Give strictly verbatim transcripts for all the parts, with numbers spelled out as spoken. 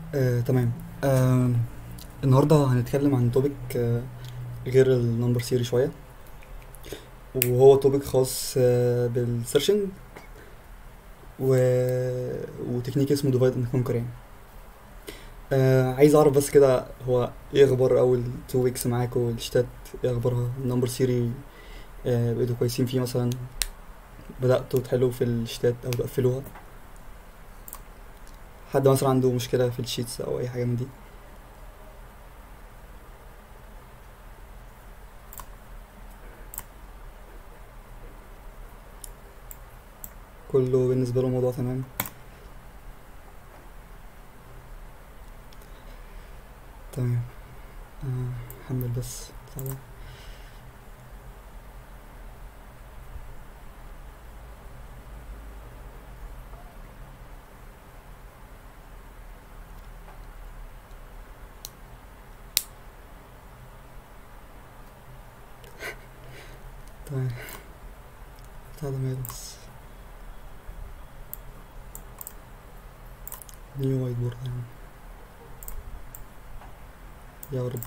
آه، تمام. آه، النهارده هنتكلم عن توبيك آه، غير النمبر سيري شويه، وهو توبيك خاص آه، بالسيرشنج و... وتكنيك اسمه ديفايد اند كونكر يعني. آه، عايز اعرف بس كده، هو ايه اخبار اول تو ويكس معاكوا الشتات؟ ايه اخبارها النمبر سيري؟ آه، بقيتوا كويسين فيه مثلا؟ بدأتوا تحلوا في الشتات او تقفلوها؟ حد مثلا عنده مشكله في الشيتس او اي حاجه من دي؟ كله بالنسبه له الموضوع تمام؟ تمام. آه، حمل بس تعالى. تمام. تعالى ماله بس. نيو وايت بورد يعني. يا رب.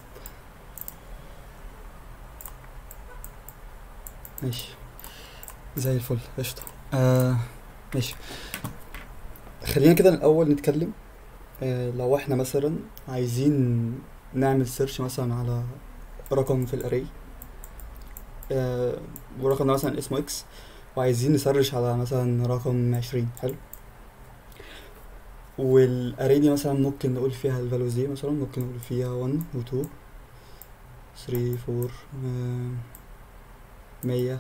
ماشي، زي الفل، قشطة. آه ماشي. خلينا كده الأول نتكلم. آه لو احنا مثلا عايزين نعمل سيرش مثلا على رقم في الأري، آه والرقم ده مثلا اسمه اكس، وعايزين نسرش على مثلا رقم عشرين. حلو. والأري دي مثلا ممكن نقول فيها الفالوز دي، مثلا ممكن نقول فيها واحد و اتنين تلاتة اربعة آه مية،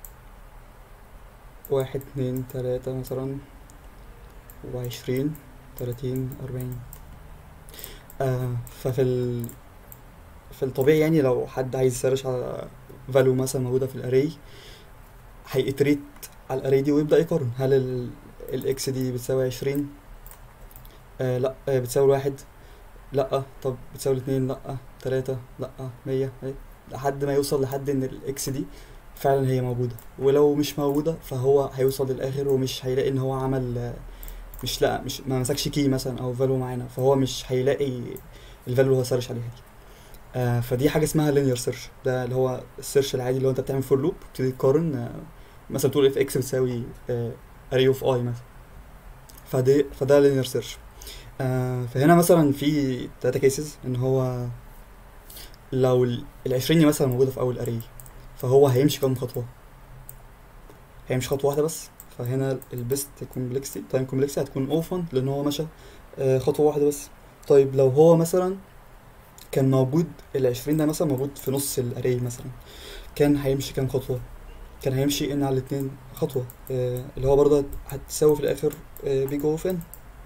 واحد اتنين تلاتة مثلا، وعشرين، تلاتين، أربعين. آه ففي ال... في الطبيعي يعني لو حد عايز يسرش على فاليو مثلا موجودة في الاري، هيتريت على الاري دي ويبدأ يقارن هل ال... الاكس دي بتساوي عشرين؟ آه لا. آه بتساوي الواحد؟ لا. طب بتساوي الاتنين؟ لا. تلاتة؟ لا. مية؟ إيه؟ لحد ما يوصل لحد ان الاكس دي فعلا هي موجودة. ولو مش موجودة فهو هيوصل للآخر ومش هيلاقي ان هو عمل آه، مش لا مش ما مسكش كي مثلا او فاليو معانا، فهو مش هيلاقي الفاليو اللي هو سرش عليها دي. آه فدي حاجه اسمها linear search، ده اللي هو السيرش العادي اللي هو انت بتعمل فور لوب بتبتدي تقارن. آه مثلا تقول اف اكس بتساوي آه array اوف اي مثلا. فدي فده linear search. آه فهنا مثلا في تلاتة كيسز، ان هو لو ال عشرين مثلا موجوده في اول array، فهو هيمشي كام خطوه؟ هيمشي خطوه واحده بس. فهنا البيست كومبلكسيتي تايم كومبلكسيتي هتكون اوفن لان هو مشى آه خطوه واحده بس. طيب لو هو مثلا كان موجود ال عشرين ده مثلا موجود في نص الاري مثلا، كان هيمشي كام خطوه؟ كان هيمشي ان على الاتنين خطوة. آه اللي هو برضه هتساوي في الآخر آه بيج اوف ان.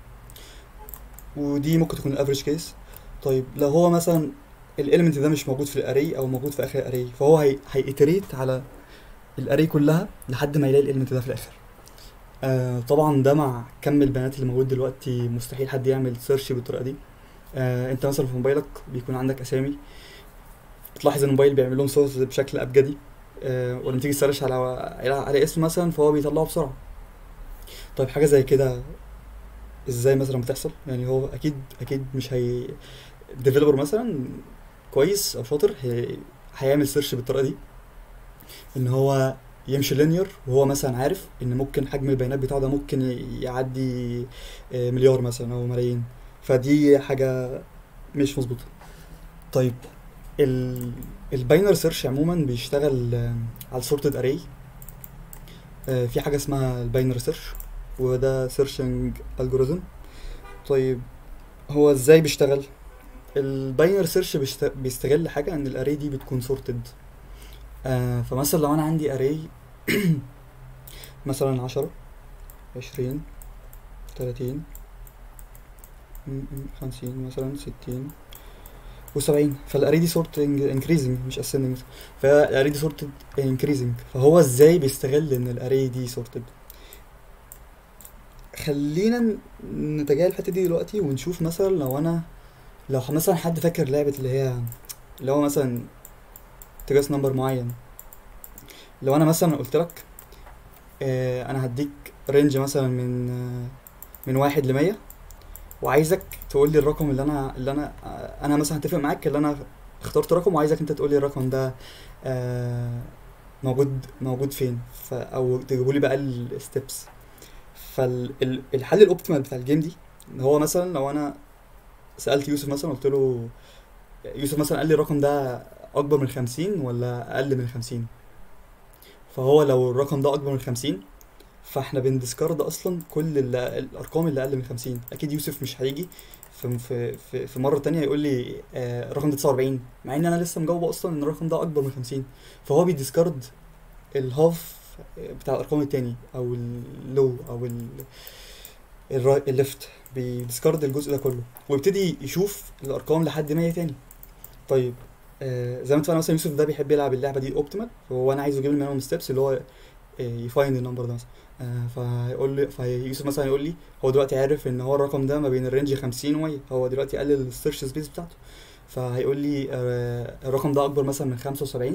ودي ممكن تكون الافريج كيس. طيب لو هو مثلا الاليمنت ده مش موجود في الاري او موجود في اخر الاري، فهو هي هيتريت على الاري كلها لحد ما يلاقي الاليمنت ده في الاخر. آه طبعا ده مع كم البيانات اللي موجود دلوقتي مستحيل حد يعمل سيرش بالطريقه دي. آه انت مثلا في موبايلك بيكون عندك اسامي، بتلاحظ ان الموبايل بيعمل لهم سورس بشكل ابجدي. آه ولما تيجي تسرش على على على اسم مثلا فهو بيطلعه بسرعه. طيب حاجه زي كده ازاي مثلا بتحصل؟ يعني هو اكيد اكيد مش هي ديفلوبر مثلا كويس او شاطر هي... هيعمل سيرش بالطريقه دي، ان هو يمشي لينير وهو مثلا عارف ان ممكن حجم البيانات بتاعه ده ممكن يعدي آه، مليار مثلا او ملايين. فدي حاجه مش مظبوطه. طيب ال الباينر سيرش عموما بيشتغل آه، على السورتد اري. في حاجه اسمها الباينر سيرش، وده سيرشنج الجوريزم. طيب هو ازاي بيشتغل؟ الباينر سيرش بيشت... بيستغل حاجه ان الاري دي بتكون سورتد. آه فمثلا لو انا عندي اري مثلا عشرة، عشرين، تلاتين، م- م- خمسين مثلا، ستين، وسبعين، فالاري دي سورت انكريزنج مش اسcending. فالاري دي سورتد انكريزنج. فهو ازاي بيستغل ان الاري دي سورتد؟ خلينا ن- نتجاهل الحته دي دلوقتي ونشوف مثلا لو انا لو مثلا حد فاكر لعبه اللي هي اللي هو مثلا تجاس نمبر معين. لو انا مثلا قلت لك آه انا هديك رينج مثلا من آه من واحد لمية، وعايزك تقول لي الرقم اللي انا اللي انا انا مثلا هتفق معاك اللي انا اخترت رقم، وعايزك انت تقول لي الرقم ده آه موجود موجود فين، ف او تجيبوا لي بقى الستبس. فالحل الاوبتيمال بتاع الجيم دي ان هو مثلا لو انا سالت يوسف مثلا قلت له، يوسف مثلا قال لي الرقم ده اكبر من خمسين ولا اقل من خمسين، فهو لو الرقم ده اكبر من خمسين فاحنا بندسكارد اصلا كل ال- الارقام اللي اقل من خمسين. اكيد يوسف مش هيجي في في في, في مره تانية يقول لي آه الرقم ده تسعة واربعين، مع ان انا لسه مجاوبه اصلا ان الرقم ده اكبر من خمسين. فهو بيديسكارد الهاف بتاع الارقام التاني او اللو او الليفت، بيديسكارد الجزء ده كله ويبتدي يشوف الارقام لحد مية تاني. طيب آه زي ما اتفقنا مثلا يوسف ده بيحب يلعب اللعبه دي اوبتيمال، فهو انا عايزه يجيب لي مينيمم ستيبس اللي هو يفايند النمبر ده مثلا. آه فهيقول لي فيوسف مثلا يقول لي هو دلوقتي عارف ان هو الرقم ده ما بين الرينج خمسين و مية، هو دلوقتي قلل السيرش سبيس بتاعته، فهيقول لي آه الرقم ده اكبر مثلا من خمسة وسبعين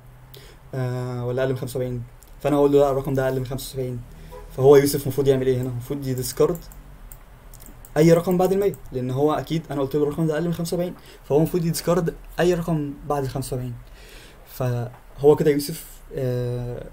آه ولا اقل من خمسة وسبعين، فانا هقول له لا الرقم ده اقل من خمسة وسبعين. فهو يوسف المفروض يعمل ايه هنا؟ المفروض يديسكارد اي رقم بعد ال مية، لان هو اكيد انا قلت له الرقم ده اقل من خمسة وسبعين، فهو المفروض يديسكارد اي رقم بعد ال خمسة وسبعين. فهو كده يوسف آه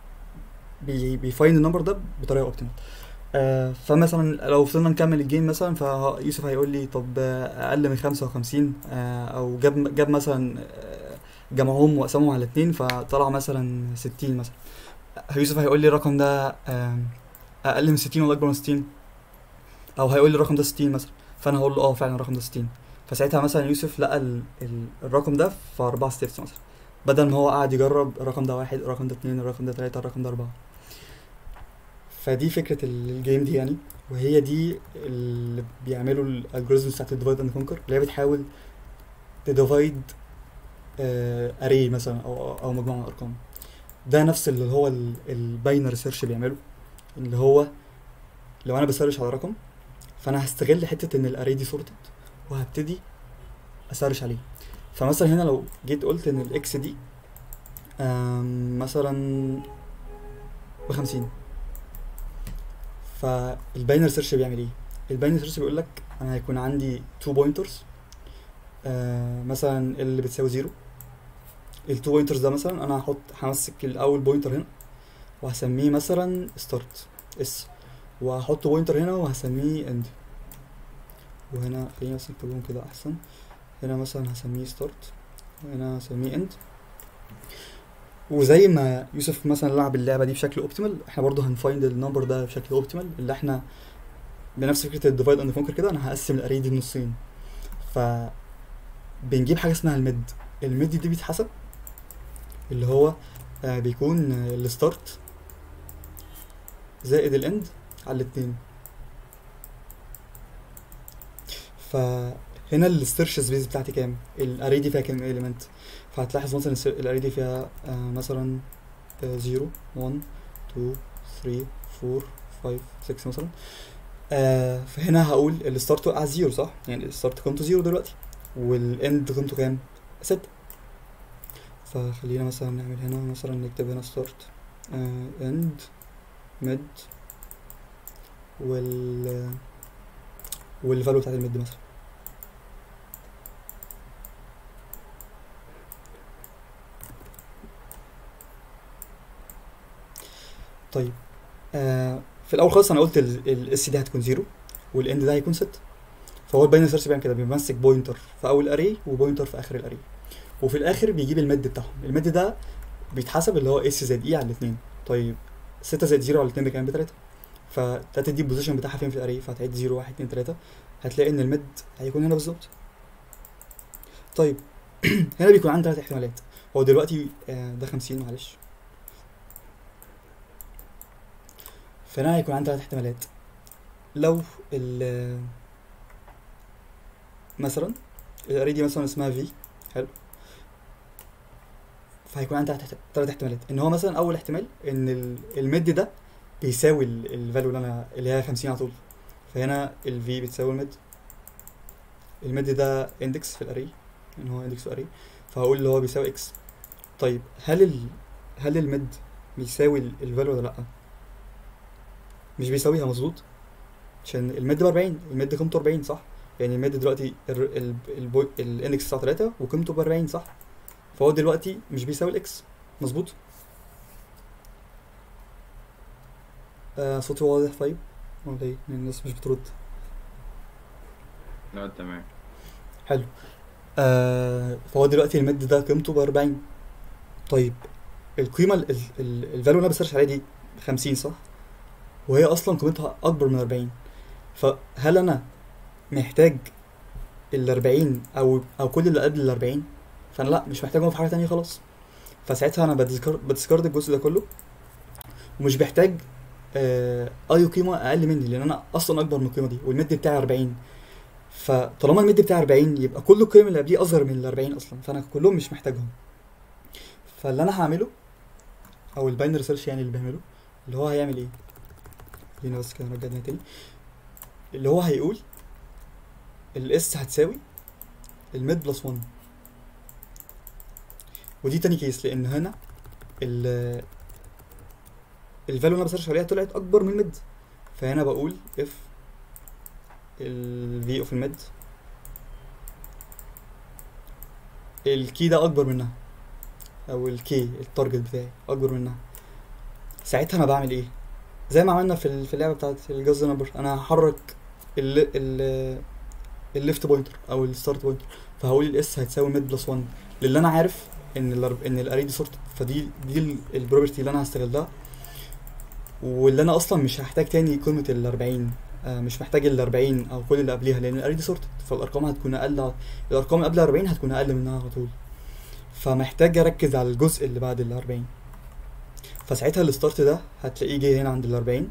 بي بيفايند النمبر ده بطريقه اوبتيمال. آه فمثلا لو فضلنا نكمل الجيم مثلا فيوسف هيقول لي طب آه، اقل من خمسة وخمسين آه او جاب جاب مثلا آه، جمعهم وقسمهم على اتنين فطلع مثلا ستين مثلا. يوسف هيقول لي الرقم ده آه، اقل من ستين ولا اكبر من ستين، او هيقول لي الرقم ده ستين مثلا، فانا هقول له اه فعلا الرقم ده ستين. فساعتها مثلا يوسف لقى ال ال الرقم ده في اربعة ستيبس مثلا، بدل ما هو قاعد يجرب الرقم ده واحد، الرقم ده اتنين، الرقم ده تلاتة، الرقم ده اربعة. فدي فكرة الجيم دي يعني، وهي دي اللي بيعملوا الالجوريزمز بتاعت الديفايد اند كونكر، اللي هي بتحاول تديفايد اري مثلا او او مجموعة من الارقام. ده نفس اللي هو الباينري سيرش بيعمله، اللي هو لو انا بسيرش على رقم فانا هستغل حتة ان الاري دي سورتد وهبتدي اسيرش عليه. فمثلا هنا لو جيت قلت ان الاكس دي آم، مثلا بخمسين، فالباينري سيرش بيعمل ايه؟ الباينري سيرش بيقول لك انا هيكون عندي تو بوينترز آه مثلا اللي بتساوي زيرو. التو بوينترز ده مثلا انا هحط همسك الاول بوينتر هنا وهسميه مثلا ستارت اس، وهحط بوينتر هنا وهسميه اند، وهنا خلينا بس نكتبهم كده احسن، هنا مثلا هسميه ستارت وهنا هسميه اند. وزي ما يوسف مثلا لعب اللعبه دي بشكل اوبتيمال، احنا برضو هنفايند النمبر ده بشكل اوبتيمال، اللي احنا بنفس فكره الديفايد اند كونكر كده انا هقسم الاري دي نصين. ف بنجيب حاجه اسمها الميد. الميد دي بيتحسب اللي هو آه بيكون آه الستارت زائد الاند على الاتنين. فهنا السيرش سبيس بتاعتي كام؟ الاري دي فيها كام اليمنت؟ فهتلاحظ مثلا الاري دي فيها آه مثلا زيرو واحد اتنين تلاتة اربعة خمسة ستة مثلا. آه فهنا هقول الستارت وقع زيرو صح؟ يعني الستارت قيمته زيرو دلوقتي، والاند قيمته كام؟ ستة. فخلينا مثلا نعمل هنا مثلا نكتب هنا ستارت اند ميد وال والفاليو بتاعت الميد مثلا. طيب آه في الاول خالص انا قلت الاس دي هتكون زيرو والاند ده هيكون ستة، فهو الباينري سيرش بيعمل كده، بيمسك بوينتر في اول اري وبوينتر في اخر الاري، وفي الاخر بيجيب الميد بتاعهم. الميد ده بيتحسب اللي هو اس زائد اي على الاثنين. طيب ستة زائد زيرو على الاثنين بكام؟ بتلاتة. فتلاتة دي البوزيشن بتاعها فين في الاري، فهتعيد زيرو واحد اتنين تلاتة، هتلاقي ان الميد هيكون هنا بالظبط. طيب هنا بيكون عندي ثلاث احتمالات. هو دلوقتي آه ده خمسين معلش، فهنا هيكون عندي ثلاث احتمالات. لو ال مثلا الاري دي مثلا اسمها في، حلو، فهيكون عندي ثلاث احتمالات. ان هو مثلا اول احتمال ان الميد ده بيساوي الفاليو اللي انا اللي هي خمسين على طول، فهنا الفي بتساوي الميد. الميد ده اندكس في الاري، ان هو اندكس في الاري، فهقول اللي هو بيساوي اكس. طيب هل ال هل الميد بيساوي الفاليو ولا لا؟ مش بيساويها مظبوط. عشان الميد ب أربعين، الميد قيمته أربعين صح؟ يعني الميد دلوقتي ال ال ال الاندكس بتاع تلاتة وقيمته ب أربعين صح؟ فهو دلوقتي مش بيساوي الاكس. مظبوط؟ آه صوتي واضح طيب؟ ولا ايه؟ الناس مش بترد. لا تمام. حلو. آه فهو دلوقتي الميد ده قيمته ب أربعين. طيب القيمة الفاليو اللي انا بسيرش عليها دي خمسين صح؟ وهي اصلا قيمتها اكبر من أربعين. فهل انا محتاج ال أربعين او او كل اللي قبل ال أربعين؟ فانا لا، مش محتاجهم في حاجه تانية خلاص. فساعتها انا بديسكارد بديسكارد الجزء ده كله، ومش بحتاج آه اي قيمه اقل مني، لان انا اصلا اكبر من القيمه دي والميد بتاعي أربعين. فطالما الميد بتاعي أربعين يبقى كل القيم اللي قبليه اصغر من ال أربعين اصلا، فانا كلهم مش محتاجهم. فاللي انا هعمله او الباينري سيرش يعني اللي بيعمله، اللي هو هيعمل ايه؟ خلينا بس كده نرجع تاني. اللي هو هيقول الاس هتساوي الميد بلس واحد. ودي تاني كيس، لان هنا ال الفاليو اللي انا بسيرش عليها طلعت اكبر من الميد. فهنا بقول اف ال v اوف الميد الكي ده اكبر منها، او الكي التارجت بتاعي اكبر منها. ساعتها انا بعمل ايه؟ زي ما عملنا في ال- في اللعبه بتاعت الجاز نمبر، انا هحرك ال ال الليفت بوينتر او الستارت بوينتر. فهقول الاس هتساوي ميد بلس واحد، للي انا عارف ان ال ان الاري دي سورتد. فدي دي البروبرتي اللي انا هستغلها، واللي انا اصلا مش هحتاج تاني قيمه ال أربعين. آه مش محتاج ال أربعين او كل اللي قبليها، لان الاري دي سورتد. فالارقام هتكون اقل، الارقام اللي قبل أربعين هتكون اقل منها على طول. فمحتاج اركز على الجزء اللي بعد ال أربعين. فساعتها الستارت ده هتلاقيه جاي هنا عند ال أربعين،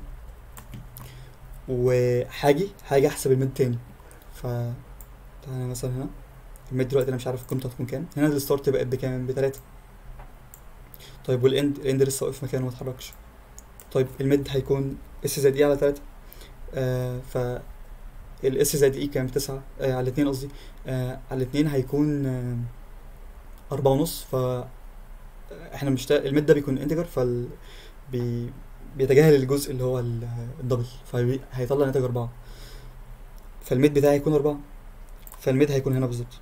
وهاجي هاجي احسب الميد تاني. ف تعالى مثلا هنا الميد دلوقتي انا مش عارف قيمته هتكون كام. هنا الستارت بقت بكام؟ بتلاتة. طيب والاند الاند لسه واقف مكانه ما اتحركش. طيب الميد هيكون اس زائد ايه على تلاتة. آه ف الاس زائد اي كام؟ تسعة. آه على اتنين قصدي. آه على اتنين هيكون آه أربعة ونص. ف احنا مش تا... الميد ده بيكون انتجر، فال بي... بيتجاهل الجزء اللي هو ال- الدبل، فهيطلع ناتج أربعة. فالميد بتاعي هيكون أربعة، فالميد هيكون هنا بالظبط.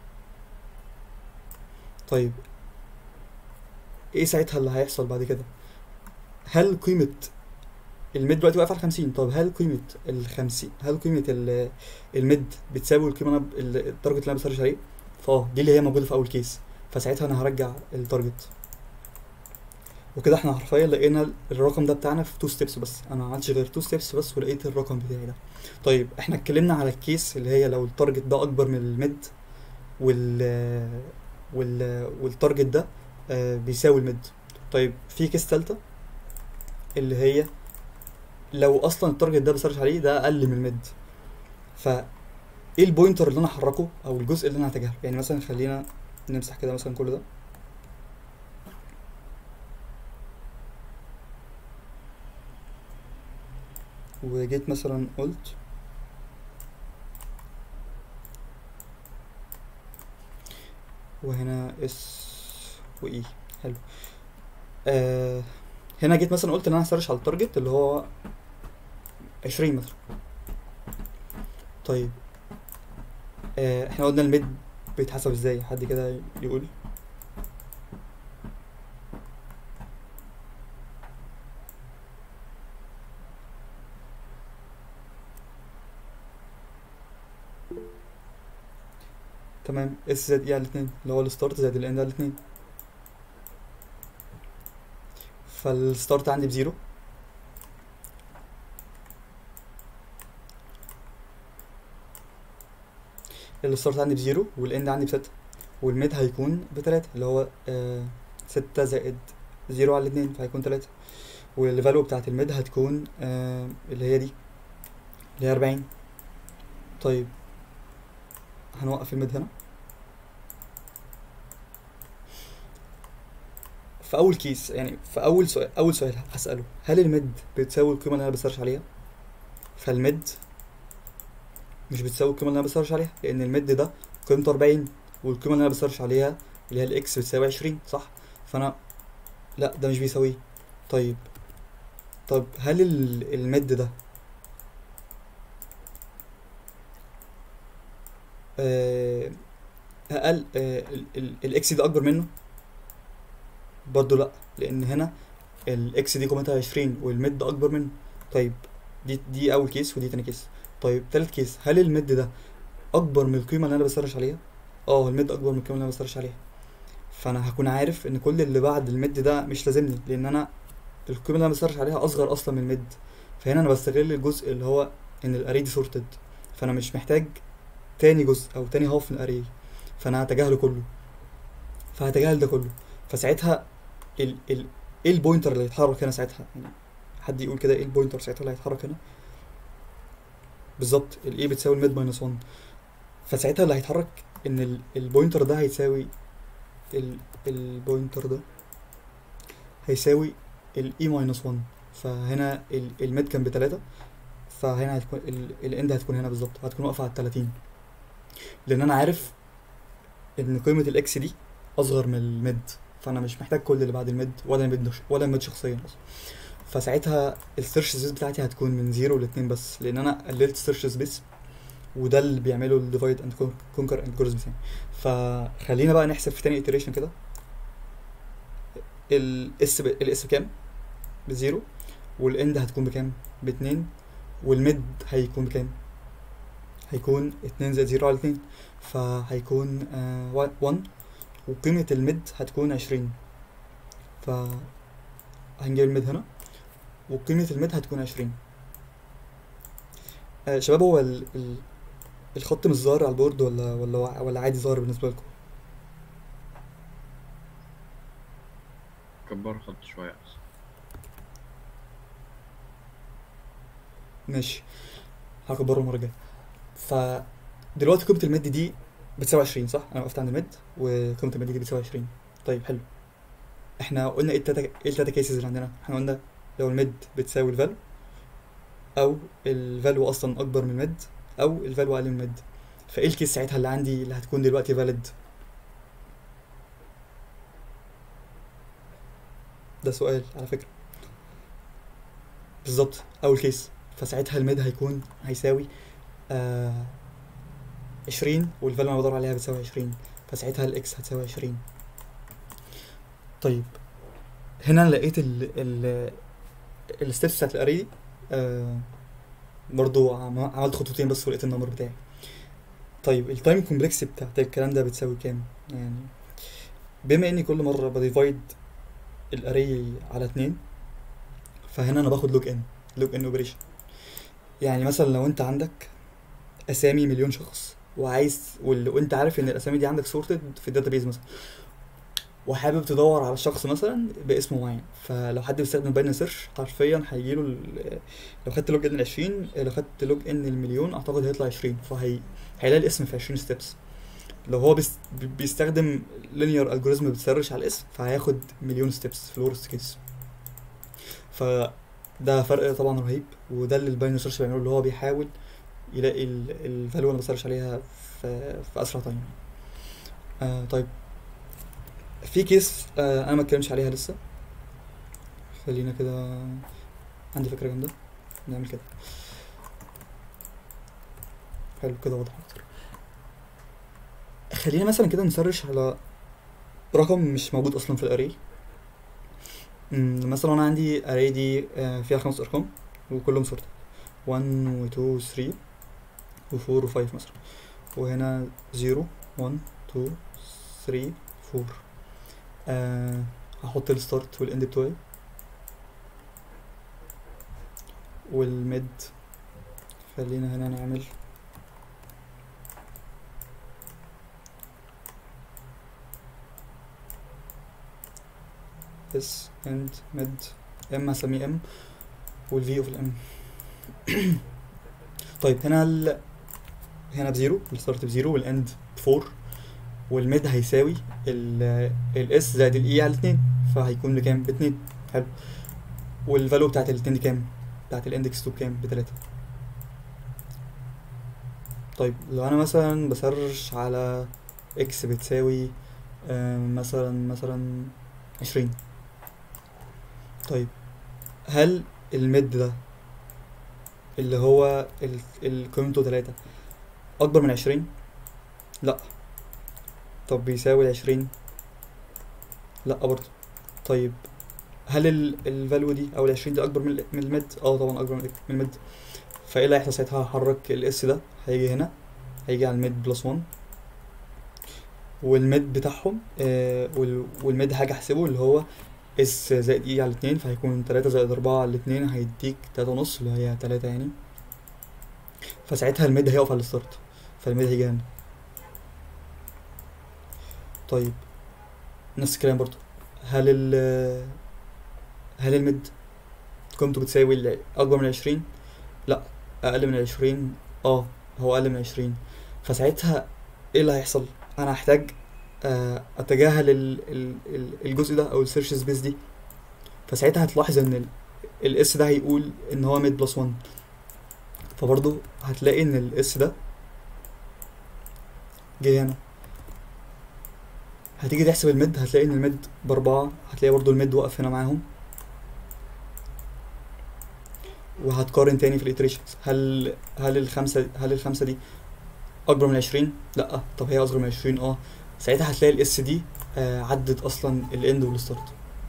طيب ايه ساعتها اللي هيحصل بعد كده؟ هل قيمة الميد دلوقتي واقف على خمسين؟ طب هل قيمة الخمسين هل قيمة ال- الميد بتساوي القيمة أنا ب- ال- التارجت اللي أنا بسرش عليه؟ فاه دي اللي هي موجودة في أول كيس. فساعتها أنا هرجع التارجت. وكده احنا حرفيا لقينا الرقم ده بتاعنا في تو ستيبس بس. انا ما عملتش غير تو ستيبس بس ولقيت الرقم بتاعي ده. طيب احنا اتكلمنا على الكيس اللي هي لو التارجت ده اكبر من الميد، وال وال والتارجت ده آه، بيساوي الميد. طيب في كيس تالتة اللي هي لو اصلا التارجت ده بسرش عليه ده اقل من الميد. ف ايه البوينتر اللي انا احركه او الجزء اللي انا هتجاهله؟ يعني مثلا خلينا نمسح كده مثلا كل ده، وجيت مثلا قلت وهنا اس واي. حلو. آه هنا جيت مثلا قلت ان انا هسرش على التارجت اللي هو عشرين مثلا. طيب آه احنا قلنا الميد بيتحسب ازاي؟ حد كده يقول. تمام، اس زائد اي على الاتنين اللي هو الستارت زائد الاند على الاتنين. فالستارت عندي بزيرو، الستارت عندي بزيرو والاند عندي بستة، والميد هيكون بتلاتة اللي هو آه ستة زائد زيرو على الاتنين فهيكون تلاتة. والفاليو بتاعت الميد هتكون آه اللي هي دي اللي هي أربعين. طيب هنوقف الميد هنا. في اول كيس يعني في اول سؤال اول سؤال هساله، هل الميد بتساوي القيمه اللي انا بسيرش عليها؟ فالميد مش بتساوي القيمه اللي انا بسيرش عليها، لان الميد ده قيمته أربعين والقيمه اللي انا بسيرش عليها اللي هي الاكس بتساوي عشرين صح. فانا لا، ده مش بيساويه. طيب طب هل ال- الميد ده آه، اقل الاكس ده اكبر منه؟ برضو لا، لان هنا الاكس دي قيمتها عشرين والميد اكبر منه. طيب دي دي اول كيس ودي تاني كيس. طيب تالت كيس، هل الميد ده اكبر من القيمه اللي انا بسرش عليها؟ اه الميد اكبر من القيمه اللي انا بسرش عليها. فانا هكون عارف ان كل اللي بعد الميد ده مش لازمني، لان انا القيمه اللي انا بسرش عليها اصغر اصلا من الميد. فهنا انا بستغل الجزء اللي هو ان الاري دي سورتد، فانا مش محتاج تاني جزء او تاني هاف من الاري، فانا هتجاهله كله، فهتجاهل ده كله. فساعتها ال ال ايه البوينتر اللي هيتحرك هنا ساعتها؟ يعني حد يقول كده ايه البوينتر ساعتها اللي هيتحرك هنا؟ بالظبط الاي بتساوي الميد ماينس واحد. فساعتها اللي هيتحرك ان ال- البوينتر ده هيساوي ال البوينتر ده هيساوي الاي ماينس واحد. فهنا ال- الميد كان بتلاتة، فهنا هتكون الاند هتكون هنا بالظبط، هتكون واقفه على التلاتين، لان انا عارف ان قيمه الاكس دي اصغر من الميد. فانا مش محتاج كل اللي بعد الميد ولا الميد ولا الميد شخصيا اصلا. فساعتها السيرش سبيس بتاعتي هتكون من زيرو لاتنين بس، لان انا قللت سيرش سبيس، وده اللي بيعمله الديفايد اند كونكر الجوريزم يعني. فخلينا بقى نحسب في تاني iteration كده. الاس ب... الاس بكام؟ بزيرو، والاند هتكون بكام؟ باتنين، والميد هيكون بكام؟ هيكون اتنين زائد زيرو على اتنين، فهيكون آه واحد، وقيمة الميد هتكون عشرين. فهنجيب الميد هنا، وقيمة الميد هتكون عشرين. آه شباب، هو ال... ال... الخط مش ظاهر على البورد ولا ولا ولا عادي ظاهر بالنسبة لكم؟ كبر خط شوية أحسن. ماشي، هكبره المرة الجاية. فدلوقتي قيمة الميد دي بتساوي عشرين صح؟ أنا وقفت عند الميد وقيمة الميد دي بتساوي عشرين. طيب حلو، احنا قلنا ايه التلاته ايه التلاته كيسز اللي عندنا؟ احنا قلنا لو الميد بتساوي الفالو، او الفالو اصلا اكبر من الميد، او الفالو اقل من الميد. فايه الكيس ساعتها اللي عندي اللي هتكون دلوقتي فاليد؟ ده سؤال على فكرة. بالظبط اول كيس. فساعتها الميد هيكون هيساوي آه عشرين، والفاليو اللي انا بدور عليها بتساوي عشرين، فساعتها الاكس هتساوي عشرين. طيب هنا انا لقيت ال ال الستبس بتاعت الاري دي. آه برضو عم- عملت خطوتين بس ولقيت النمبر بتاعي. طيب التايم كومبلكس بتاعت الكلام ده بتساوي كام؟ يعني بما اني كل مره بديفايد الاري على اتنين، فهنا انا باخد لوج ان لوج ان اوبريشن. يعني مثلا لو انت عندك اسامي مليون شخص، وعايز وال- وانت عارف ان الاسامي دي عندك سورتد في الداتابيز مثلا، وحابب تدور على شخص مثلا باسم معين، فلو حد بيستخدم باينري سيرش حرفيا هيجيله ال- لو خدت لوج ان عشرين، لو خدت لوج ان المليون اعتقد هيطلع عشرين، فهي هيلاقي الاسم في عشرين ستيبس. لو هو بيس بيستخدم linear algorithm بتسرش على الاسم، فهياخد مليون ستيبس في الورست كيس. فده فرق طبعا رهيب، وده اللي الباينري سيرش بيعمله، اللي هو بيحاول يلاقي الفاليو اللي بسرش عليها في, في اسرع تايم. آه طيب في كيس آه انا ما اتكلمش عليها لسه، خلينا كده، عندي فكره جامده نعمل كده. حلو كده واضح اكتر. خلينا مثلا كده نسرش على رقم مش موجود اصلا في الاري. مم، مثلا انا عندي اري دي آه، فيها خمس ارقام وكلهم سورتد واحد و اتنين و تلاتة و اربعة و خمسة مثلا، وهنا صفر واحد اتنين تلاتة اربعة. آه هحط الستارت والاند بتوعي والميد. خلينا هنا نعمل اس اند ميد، ام هسميه ام، والفي اوف الام. طيب هنا ال... هنا بزيرو، الستارت بزيرو والاند بفور، والميد هيساوي الاس زائد الاي على اتنين، فهيكون بكام؟ باتنين. حلو، والفاليو بتاعت الاتنين دي كام؟ بتاعت الاندكس تو بكام؟ بتلاتة. طيب لو انا مثلا بسرش على اكس بتساوي آه مثلا مثلا عشرين، طيب هل الميد ده اللي هو ال- ال- قيمته تلاتة اكبر من عشرين؟ لا. طب بيساوي العشرين؟ لا برضه. طيب هل الفاليو دي او العشرين دي اكبر من ال- من الميد؟ اه طبعا اكبر من من الميد. فايه اللي هيحصل ساعتها؟ هحرك الاس ده، هيجي هنا، هيجي على الميد بلس واحد، والميد بتاعهم آه وال- والميد حاجة احسبه اللي هو اس زائد اي على اتنين، فهيكون تلاتة زائد اربعة على اتنين هيديك تلاتة ونص اللي هي تلاتة يعني. فساعتها الميد هيقف على الستارت، فالميد هيجي هنا. طيب نفس الكلام برضو، هل ال هل الميد قيمته بتساوي ال- اكبر من عشرين؟ لا. اقل من عشرين؟ اه هو اقل من عشرين. فساعتها ايه اللي هيحصل؟ انا هحتاج آه، اتجاهل ال- ال- ال- الجزء ده او السيرش سبيس دي. فساعتها هتلاحظ ان الاس ده هيقول ان هو ميد بلس واحد، فبرضه هتلاقي ان الاس ده جه هنا. هتيجي تحسب الميد، هتلاقي ان الميد باربعة، هتلاقي برضه الميد واقف هنا معاهم. وهتقارن تاني في الاتريشنز، هل هل الخمسة هل الخمسة دي اكبر من عشرين؟ لا. طب هي اصغر من عشرين؟ اه. ساعتها هتلاقي الاس دي آه عدت اصلا الاند والستارت.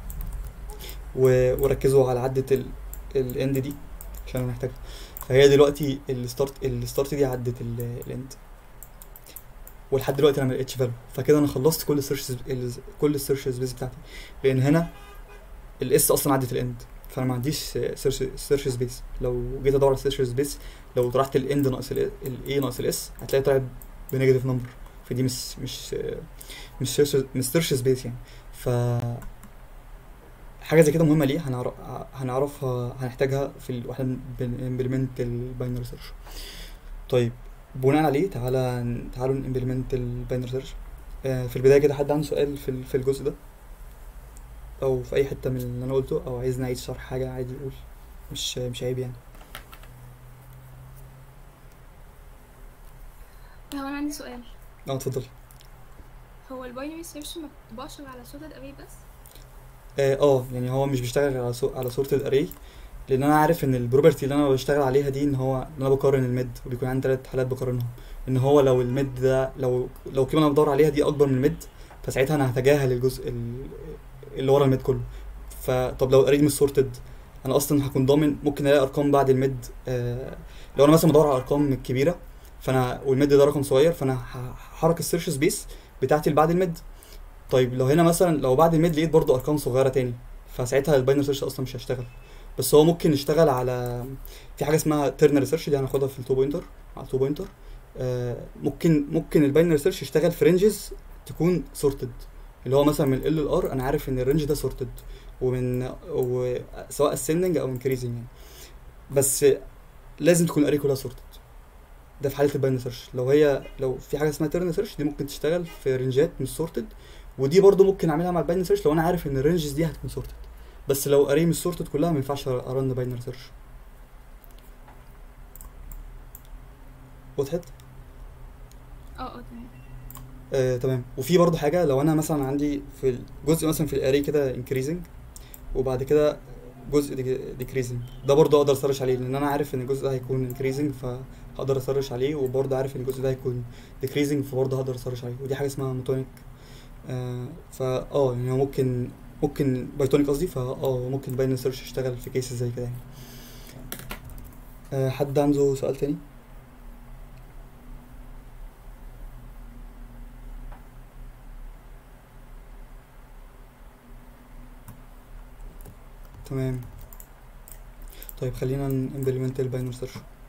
و- وركزوا على عدة الاند دي عشان انا محتاجها. فهي دلوقتي الستارت الستارت دي عدت الاند، ولحد دلوقتي انا ما لقيتش فاليو. فكده انا خلصت كل السيرش كل السيرش سبيس بتاعتي، لان هنا الاس اصلا عدت الاند، فانا ما عنديش سيرش سيرش سبيس. لو جيت ادور على سيرش سبيس، لو طرحت الاند ناقص الاي ناقص الاس هتلاقي طلعت بنيجاتيف نمبر، فدي مش مش مش سيرش مش سيرش سبيس يعني. ف حاجه زي كده مهمه ليه، هنعرف هنعرفها هنحتاجها في ال... واحنا بنimplement الباينري سيرش. طيب بناء عليه تعالى تعالوا نimplement الباينري سيرش. آه في البدايه كده حد عنده سؤال في ال- في الجزء ده او في اي حته من اللي انا قلته، او عايز نعيد شرح حاجه عادي يقول، مش مش عيب يعني. هو انا عندي سؤال. اه اتفضل. هو الباينري سيرش ما بتطبقش غير على sorted array بس؟ اه آه، يعني هو مش بيشتغل على سو... على sorted array، لان انا عارف ان البروبرتي اللي انا بشتغل عليها دي ان هو ان انا بقارن الميد، وبيكون عندي ثلاث حالات بقارنهم. ان هو لو الميد ده لو لو القيمه اللي انا بدور عليها دي اكبر من الميد، فساعتها انا هتجاهل الجزء ال- اللي ورا الميد كله. فطب لو الاري مش سورتد، انا اصلا هكون ضامن ممكن الاقي ارقام بعد الميد. آه لو انا مثلا بدور على ارقام كبيره، فانا والميد ده رقم صغير، فانا هحرك السيرش سبيس بتاعتي اللي بعد الميد. طيب لو هنا مثلا لو بعد الميد لقيت برضو ارقام صغيره تاني، فساعتها الباينري سيرش اصلا مش هيشتغل. بس هو ممكن يشتغل على في حاجه اسمها تيرنري سيرش، دي هناخدها في التو بوينتر على التو بوينتر. آه ممكن ممكن الباينري سيرش يشتغل في رينجز تكون سورتد، اللي هو مثلا من ال ار انا عارف ان الرينج ده سورتد، ومن سواء ascending او increasing يعني. بس لازم تكون الاري كلها سورتد، ده في حاله الباينري سيرش. لو هي لو في حاجه اسمها تيرنري سيرش، دي ممكن تشتغل في رينجات مش سورتد، ودي برضو ممكن اعملها مع الباينري سيرش لو انا عارف ان الرينجز دي هتكون سورتد. بس لو اري مش سورتد كلها ما ينفعش ارن باينري سيرش. وضحت؟ اه اه تمام. آه، تمام. وفي برضو حاجه، لو انا مثلا عندي في الجزء مثلا في الاري كده increasing، وبعد كده جزء decreasing، ده برضو اقدر اسرش عليه، لان انا عارف ان الجزء ده هيكون increasing فهقدر اسرش عليه، وبرضو عارف ان الجزء ده هيكون decreasing فبرضو هقدر اسرش عليه. ودي حاجه اسمها مونوتونيك. آه فا اه يعني هو ممكن ممكن بايتونيك قصدي، فا اه ممكن باينري سيرش يشتغل في كيسز زي كده يعني. آه حد عنده سؤال تاني؟ تمام. طيب خلينا نimplement الباينري سيرش.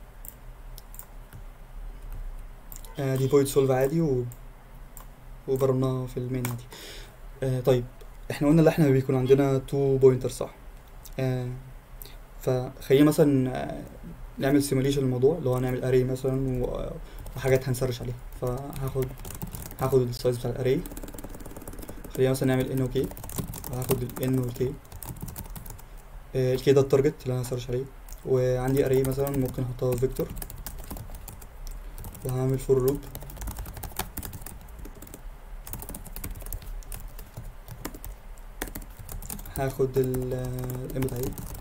آه دي بوينت سولف عادي و... وبرمناها في المين عادي. آه طيب احنا قلنا ان احنا بيكون عندنا تو بوينتر صح؟ آه فخلينا مثلا آه، نعمل سيموليشن للموضوع، اللي هو هنعمل اري مثلا و- وحاجات هنسرش عليها. فهاخد هاخد السايز بتاع الاري، خلينا مثلا نعمل ان وكي، وهاخد الان والكي. الكي ده التارجت اللي انا هسرش عليه، وعندي اري مثلا ممكن احطها فيكتور، وهعمل فور لوب. هاخد الام بتاعي.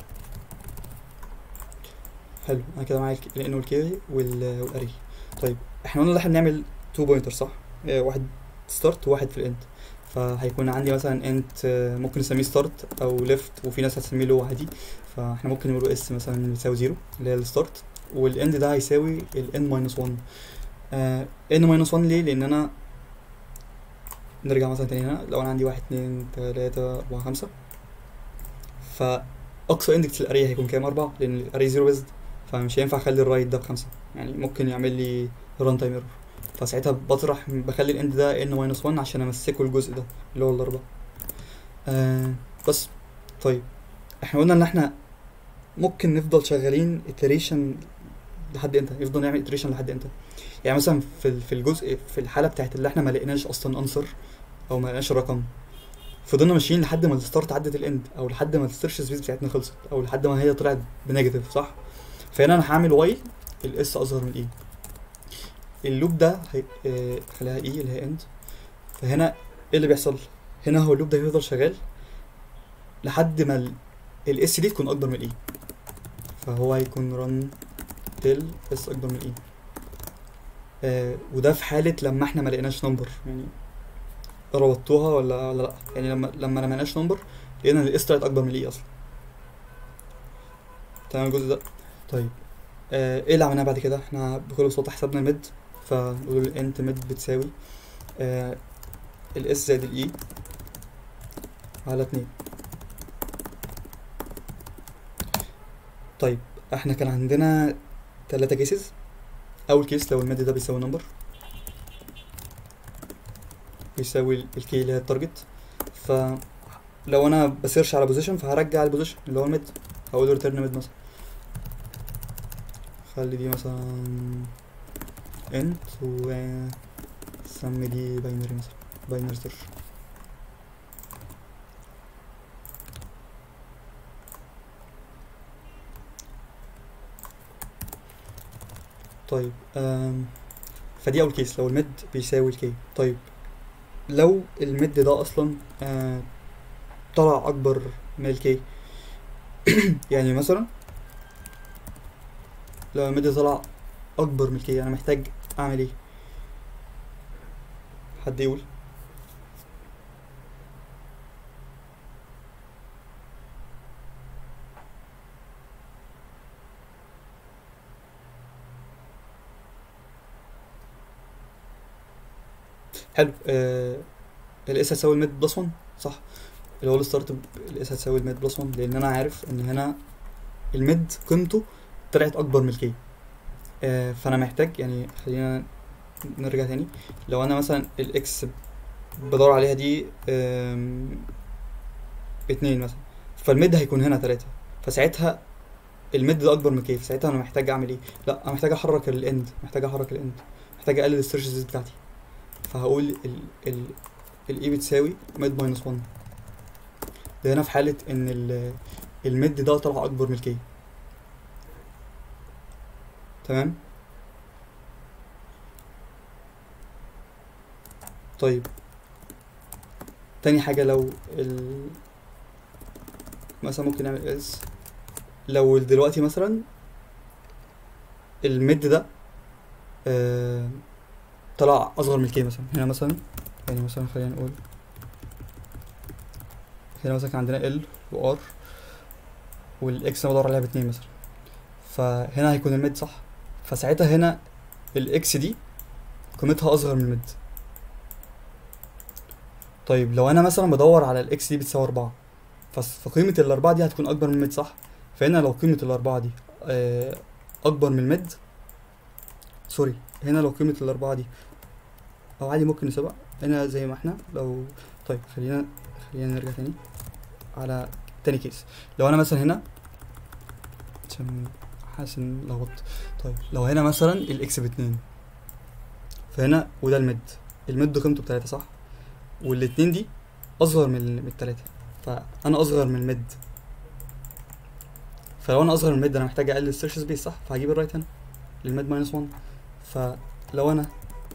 حلو، انا كده معايا الان والكي والاري. طيب احنا قلنا ان احنا بنعمل تو بوينتر صح؟ آه، واحد ستارت وواحد في الاند. فهيكون عندي مثلا انت ممكن نسميه ستارت او ليفت، وفي ناس هتسميه له عادي. فاحنا ممكن نقوله اس مثلا بيساوي زيرو اللي هي الستارت، والاند ده هيساوي الان ماينس واحد. ان ماينس واحد ليه؟ لان انا نرجع مثلا تاني هنا، لو انا عندي واحد اتنين تلاتة اربعة خمسة، فاقصى اندكس الاري هيكون كام؟ اربعة، لان الاري زيرو بيزد، فمش هينفع اخلي الرايت ده بخمسة، يعني ممكن يعمل لي ران تايم ايرور. فساعتها بطرح بخلي الاند ده ان ماينس واحد عشان امسكه الجزء ده اللي هو الاربعة. آه بس طيب احنا قلنا ان احنا ممكن نفضل شغالين iteration لحد امتى؟ يفضل نعمل iteration لحد امتى؟ يعني مثلا في ال- في الجزء في الحاله بتاعت اللي احنا ما لقيناش اصلا انسر او ما لقيناش رقم، فضلنا ماشيين لحد ما الستارت عدت الاند، او لحد ما السيرش سبيس بتاعتنا خلصت، او لحد ما هي طلعت بنيجاتيف، صح؟ فهنا انا هعمل وايل الاس اصغر من الاي. اللوب ده هي... آه، خليها اي اللي هي اند. فهنا ايه اللي بيحصل؟ هنا هو اللوب ده هيفضل شغال لحد ما الاس دي تكون اكبر من الاي، فهو هيكون رن تل اس اكبر من الاي. آه وده في حاله لما احنا ما لقيناش نمبر، يعني ربطتوها ولا ولا لا؟ يعني لما لما ما لقيناش نمبر لقينا ان الاس طلعت اكبر من الاي اصلا. تمام الجزء ده. طيب آه ايه اللي عملناه بعد كده؟ احنا بكل بساطه حسبنا الميد، فنقول الانت ميد بتساوي آه الاس زائد الاي على اتنين. طيب احنا كان عندنا تلاتة كيسز. اول كيس لو الميد ده بيساوي نمبر بيساوي الكي اللي هي التارجت، فلو انا بسيرش على بوزيشن فهرجع البوزيشن اللي هو الميد، هقول ريتيرن ميد مثلا. خلي دي مثلا انت وسمي دي باينري مثلا، باينري سيرش. طيب آم فدي اول كيس لو الميد بيساوي الكي. طيب لو الميد ده اصلا آه طلع اكبر من الكي يعني مثلا لو الميد طلع اكبر من الكي انا محتاج اعمل ايه؟ حد يقول؟ حلو. آه الاس هتساوي الميد بلس واحد، صح؟ اللي هو الستارت الاس هتساوي الميد بلس واحد، لان انا عارف ان هنا الميد قيمته طلعت اكبر من الكي. آه فانا محتاج، يعني خلينا نرجع تاني. لو انا مثلا الاكس بدور عليها دي اتنين مثلا، فالميد هيكون هنا تلاتة، فساعتها الميد ده اكبر من كي، فساعتها انا محتاج اعمل ايه؟ لا انا محتاج احرك الاند، محتاج احرك الاند، محتاج اقلل السيرشز بتاعتي. فهقول ال ال الاي بتساوي ميد ماينس واحد. ده هنا في حالة ان ال الميد ده طلع اكبر من الكي. تمام. طيب تاني حاجة لو ال مثلا ممكن نعمل اس لو دلوقتي مثلا الميد ده آه طلع اصغر من الكي مثلا. هنا مثلا يعني مثلا خلينا نقول هنا مثلا كان عندنا ال وار والاكس انا بدور عليها باتنين مثلا، فهنا هيكون الميد صح، فساعتها هنا الاكس دي قيمتها اصغر من الميد. طيب لو انا مثلا بدور على الاكس دي بتساوي اربعة، فقيمة الاربعة دي هتكون اكبر من الميد، صح؟ فهنا لو قيمة الاربعة دي آه اكبر من الميد، سوري هنا لو قيمة الاربعة دي او عادي ممكن نسيبها هنا زي ما احنا. لو طيب خلينا خلينا نرجع تاني على تاني كيس. لو انا مثلا هنا عشان حاسس ان لخبطت. طيب لو هنا مثلا الاكس باتنين، فهنا وده الميد، الميد قيمته بتلاتة صح، والاتنين دي اصغر من من التلاتة، فانا اصغر من الميد. فلو انا اصغر من الميد انا محتاج اقلل السيرش سبيس، صح؟ فهجيب الرايت هنا للميد ماينس واحد. فلو انا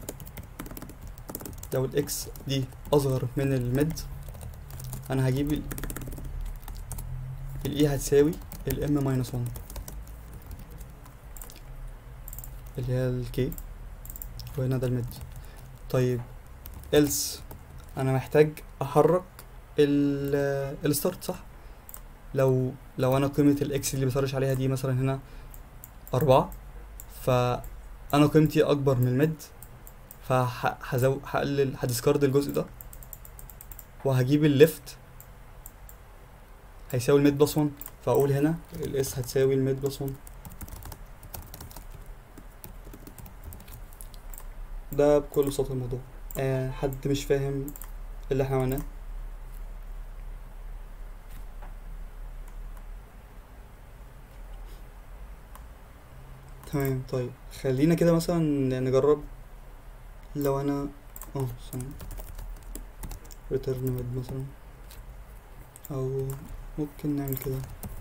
لو الاكس دي اصغر من الميد انا هجيب الاي هتساوي الام ماينس واحد اللي هي الكي، وهنا ده الميد. طيب else انا محتاج احرك ال الستارت صح. لو لو انا قيمة الاكس اللي بسرش عليها دي مثلا هنا اربعة، فانا قيمتي اكبر من الميد، فهزو هقلل هديسكارد الجزء ده، وهجيب الليفت هيساوي الميد بلس واحد، فاقول هنا الاس هتساوي الميد بلس واحد. ده بكل بساطة الموضوع. آه حد مش فاهم اللي احنا عملناه؟ تمام. طيب خلينا كده مثلا نجرب. لو انا اه ثانية return mid مثلا، او ممكن نعمل كده.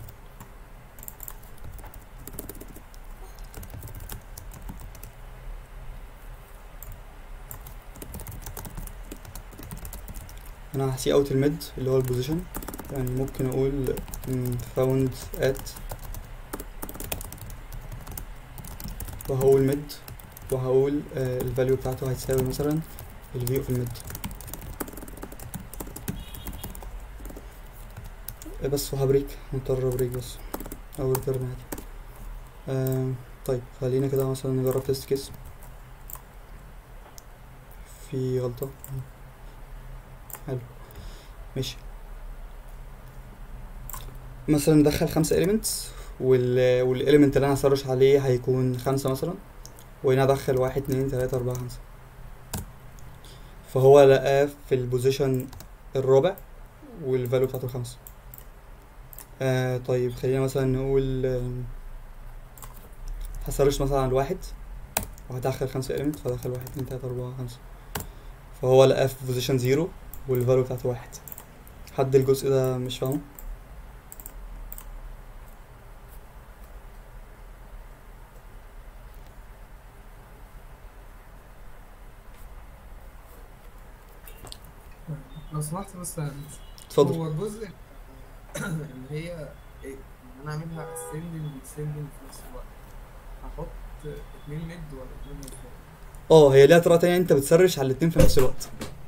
انا هسي اوت الميد اللي هو البوزيشن، يعني ممكن اقول found at، وهقول ميد، وهقول آه الفاليو بتاعته هتساوي مثلا الفي اوف الميد. آه بس وهبريك، مضطر ابريك بس او ريتيرن عادي. آه طيب خلينا كده مثلا نجرب تيست كيس. في غلطة، حلو ماشي. مثلا ندخل خمسة elements، وال والelement اللي انا هسرش عليه هيكون خمسة مثلا، وهنا ادخل واحد اتنين تلاتة اربعة خمسة، فهو لقاه في البوزيشن الرابع والفاليو بتاعته خمسة. آه طيب خلينا مثلا نقول آه هسرش مثلا على الواحد، وهدخل خمسة element، فدخل واحد اتنين تلاتة اربعة خمسة، فهو لقاه في بوزيشن زيرو والفاليو بتاعته واحد. حد الجزء ده مش فاهمه؟ لو سمحت بس اتفضل. هو الجزء اللي هي إيه؟ إن انا اعملها ascending descending في نفس الوقت، هحط اتنين ميد ولا اتنين ميد؟ اه هي ليها طريقة تانية، انت بتسرش على الاتنين في نفس الوقت.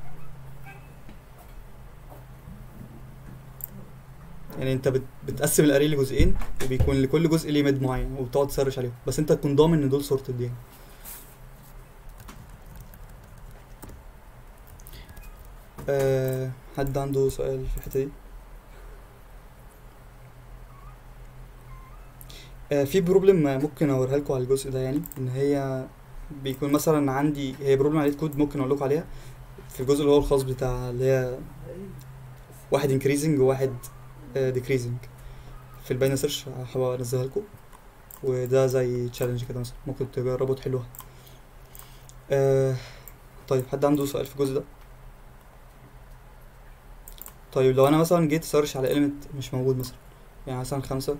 يعني انت بت... بتقسم الاري لجزئين، وبيكون لكل جزء ليه ميد معين، وبتقعد تسرش عليهم، بس انت تكون ضامن ان دول سورتد يعني. أه حد عنده سؤال في الحتة دي؟ أه في بروبلم ممكن اوريها لكم على الجزء ده، يعني ان هي بيكون مثلا عندي هي بروبلم عليه كود، ممكن اقول لكم عليها في الجزء اللي هو الخاص بتاع اللي هي واحد انكريزنج وواحد ديكريزنج في الباينري سيرش. هحاول انزلها لكم، وده زي تشالنج كده مثلا ممكن تجربوا تحلوها. أه طيب حد عنده سؤال في الجزء ده؟ طيب لو انا مثلا جيت سيرش على element مش موجود مثلا، يعني مثلا خمسة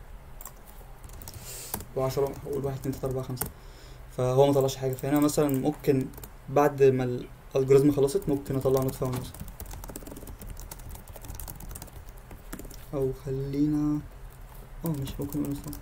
وعشرة، اقول واحد اتنين تلاتة اربعة خمسة، فهو مطلعش حاجة. فهنا مثلا ممكن بعد ما الالجوريزم خلصت ممكن اطلع نوت فاوند مثلا، او خلينا اه مش ممكن نقول نوت.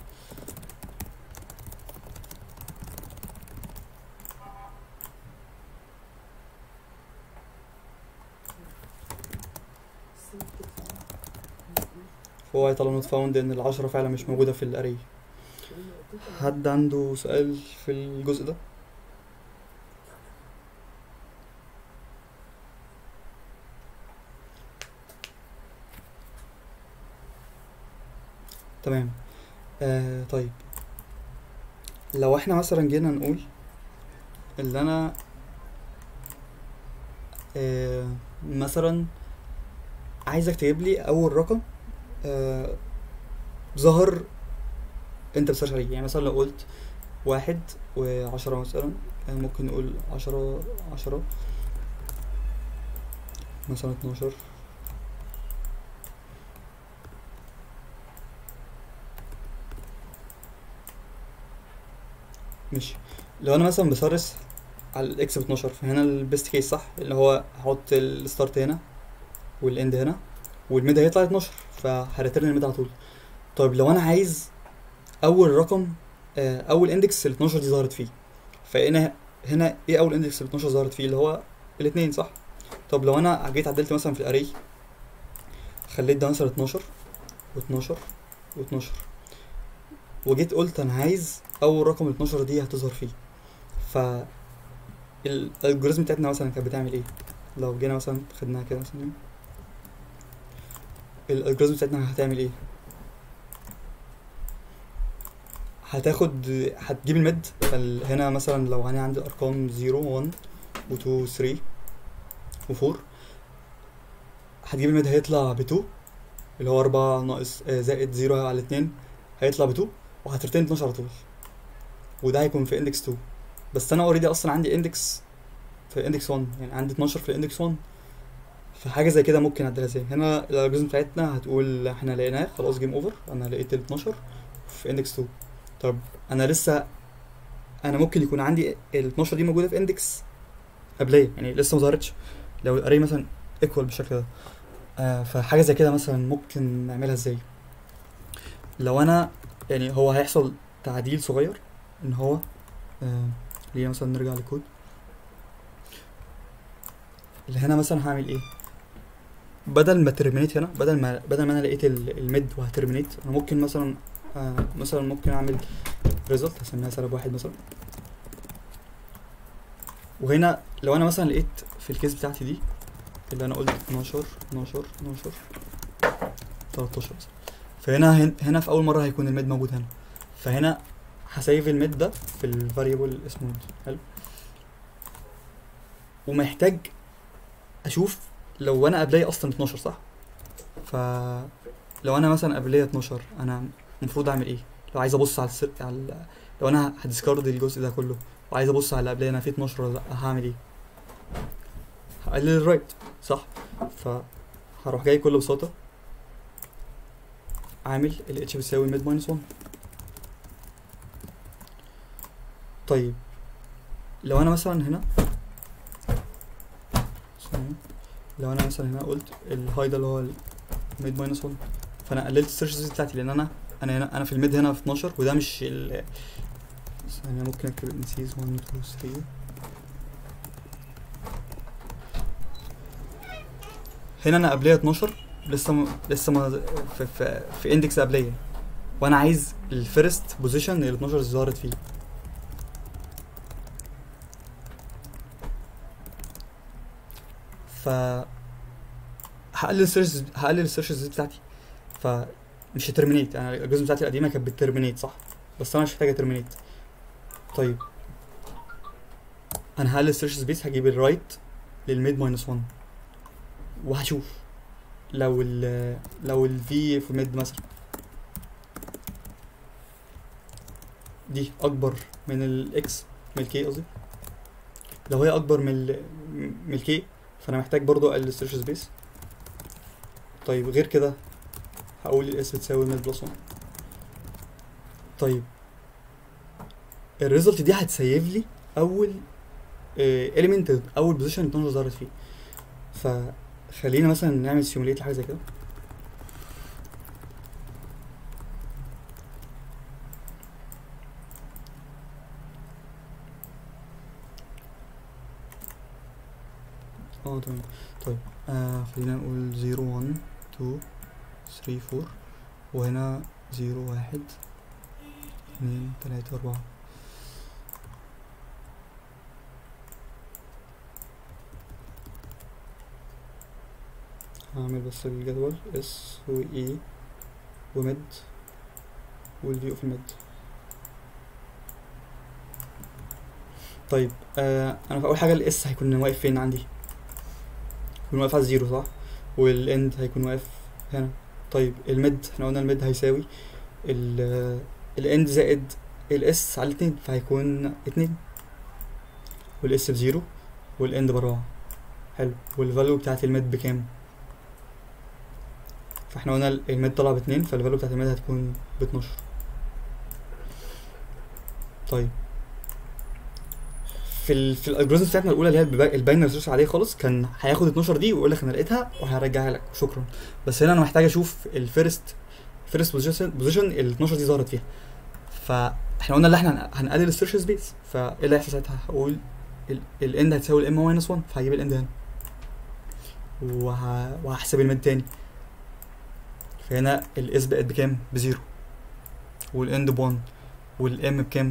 فهو هيطلع نوت فاوند ان العشرة فعلا مش موجودة في الاري. حد عنده سؤال في الجزء ده؟ تمام. آه طيب لو احنا مثلا جينا نقول اللي انا آه مثلا عايزك تجيب لي اول رقم آه ظهر انت بتسيرش عليه، يعني مثلا لو قلت واحد وعشرة مثلا، يعني ممكن نقول عشرة عشرة مثلا اتناشر، ماشي. لو انا مثلا بسرش على الاكس ب اتناشر، فهنا البيست كيس صح اللي هو هحط الستارت هنا والاند هنا، والميد هيطلع اتناشر، فهريترن الميد على طول. طيب لو انا عايز اول رقم آه اول اندكس ال اتناشر دي ظهرت فيه، فهنا هنا ايه اول اندكس ال اتناشر ظهرت فيه؟ اللي هو الاتنين صح. طب لو انا جيت عدلت مثلا في الاري، خليت ده مثلا اتناشر و12 و12، وجيت قلت انا عايز اول رقم اتناشر دي هتظهر فيه، ف الالجوريزم بتاعتنا مثلا كانت بتعمل ايه؟ لو جينا مثلا خدناها كده مثلا، الالجوريزم بتاعتنا هتعمل ايه؟ هتاخد هتجيب الميد. هنا مثلا لو انا عندي ارقام صفر واحد و اتنين و تلاتة و اربعة، هتجيب الميد هيطلع ب اتنين، اللي هو اربعة ناقص آه زائد صفر على اتنين هيطلع ب اتنين، وهترتين اتناشر على طول، وده هيكون في اندكس اتنين. بس انا اوريدي اصلا عندي اندكس في اندكس واحد، يعني عندي اتناشر في الاندكس واحد، فحاجه زي كده ممكن اعدلها ازاي؟ هنا الالجوريزم بتاعتنا هتقول احنا لقيناه خلاص جيم اوفر، انا لقيت ال اتناشر في اندكس اتنين. طب انا لسه انا ممكن يكون عندي ال اتناشر دي موجوده في اندكس قبليه، يعني لسه ما ظهرتش، لو الاري مثلا ايكوال بالشكل ده. آه فحاجه زي كده مثلا ممكن نعملها ازاي؟ لو انا يعني هو هيحصل تعديل صغير، ان هو آه ليه مثلا نرجع للكود اللي هنا. مثلا هعمل ايه؟ بدل ما ترمينيت هنا، بدل ما بدل ما انا لقيت الميد وهترمينيت، انا ممكن مثلا آه مثلا ممكن اعمل ريزلت هسميها سالب واحد مثلا. وهنا لو انا مثلا لقيت في الكيس بتاعتي دي اللي انا قلت اتناشر اتناشر اتناشر تلتاشر مثلا، فهنا هن هنا في اول مره هيكون الميد موجود هنا، فهنا هسيف الميد ده في الفاريبل اسمه ميد. حلو. ومحتاج اشوف لو انا قبليه اصلا اتناشر صح، فلو انا مثلا قبليه اتناشر انا المفروض اعمل ايه؟ لو عايز ابص على السر... على لو انا هديسكارد الجزء ده كله وعايز ابص على اللي قبليه انا في اتناشر ولا لا، هعمل ايه؟ هقلل الرايت صح، فهروح جاي بكل بساطه عامل ال اتش بتساوي ميد ماينس واحد. طيب لو انا مثلا هنا لو انا مثلا هنا قلت الهاي ده اللي هو الميد ماينس واحد، فانا قللت السيرش بتاعتي لان انا انا هنا انا في الميد هنا في اتناشر، وده مش ال ثانية ممكن اكتب انسيز واحد اتنين تلاتة. هنا انا قبليه اتناشر، لسه م... لسه ما في في, في اندكس قبليه، وانا عايز الفيرست بوزيشن اللي اتناشر ظهرت فيه. ف هقلل السيرش هقلل السيرشز بتاعتي، فمش هترمينيت. انا الجزء بتاعتي القديمه كانت بترمينيت صح، بس انا مش محتاجه ترمينيت. طيب انا هقلل السيرش سبيس، هجيب الرايت للميد ماينس واحد، وهشوف لو ال لو الفي في ميد مثلا دي اكبر من الاكس من الكي قصدي، لو هي اكبر من ال من الكي فانا محتاج برضو اقلل السيرش سبيس. طيب غير كده هقول الاس بتساوي ميد بلس واحد. طيب الريزلت دي هتسيف لي اول اليمنت اه اول بوزيشن اتناشر ظهرت فيه، فخلينا مثلا نعمل سيموليت لحاجه زي كده. اه تمام. طيب آه خلينا نقول صفر واحد اتنين تلاتة اربعة، وهنا صفر واحد اتنين تلاتة اربعة. هعمل بس الجدول اس و اي وميد والفيو في الميد. طيب آه انا في اول حاجه الاس هيكون واقف فين عندي؟ هيكون واقف على الزيرو صح، والاند هيكون واقف هنا. طيب الميد احنا قلنا الميد هيساوي ال الاند زائد الاس على اتنين، فهيكون اتنين، والاس بزيرو والاند باربعة. حلو. والفاليو بتاعت الميد بكام؟ فاحنا قلنا الميد طلع باتنين، فالفاليو بتاعت الميد هتكون باتناشر. طيب في ال في الالجوريزم بتاعتنا الاولى اللي هي الباينري سيرش عليه خالص، كان هياخد اتناشر دي ويقول لك انا لقيتها وهرجعها لك شكرا. بس هنا انا محتاج اشوف الفيرست فيرست بوزيشن بوزيشن ال اتناشر دي ظهرت فيها، فاحنا قلنا ان احنا هنقلل السيرش سبيس، فايه اللي هيحصل ساعتها؟ هقول الاند هتساوي الام ماينس واحد، فهجيب الاند هنا وه... وهحسب الميد تاني. فهنا الاس بقت بكام؟ بزيرو، والاند بوان، والام بكام؟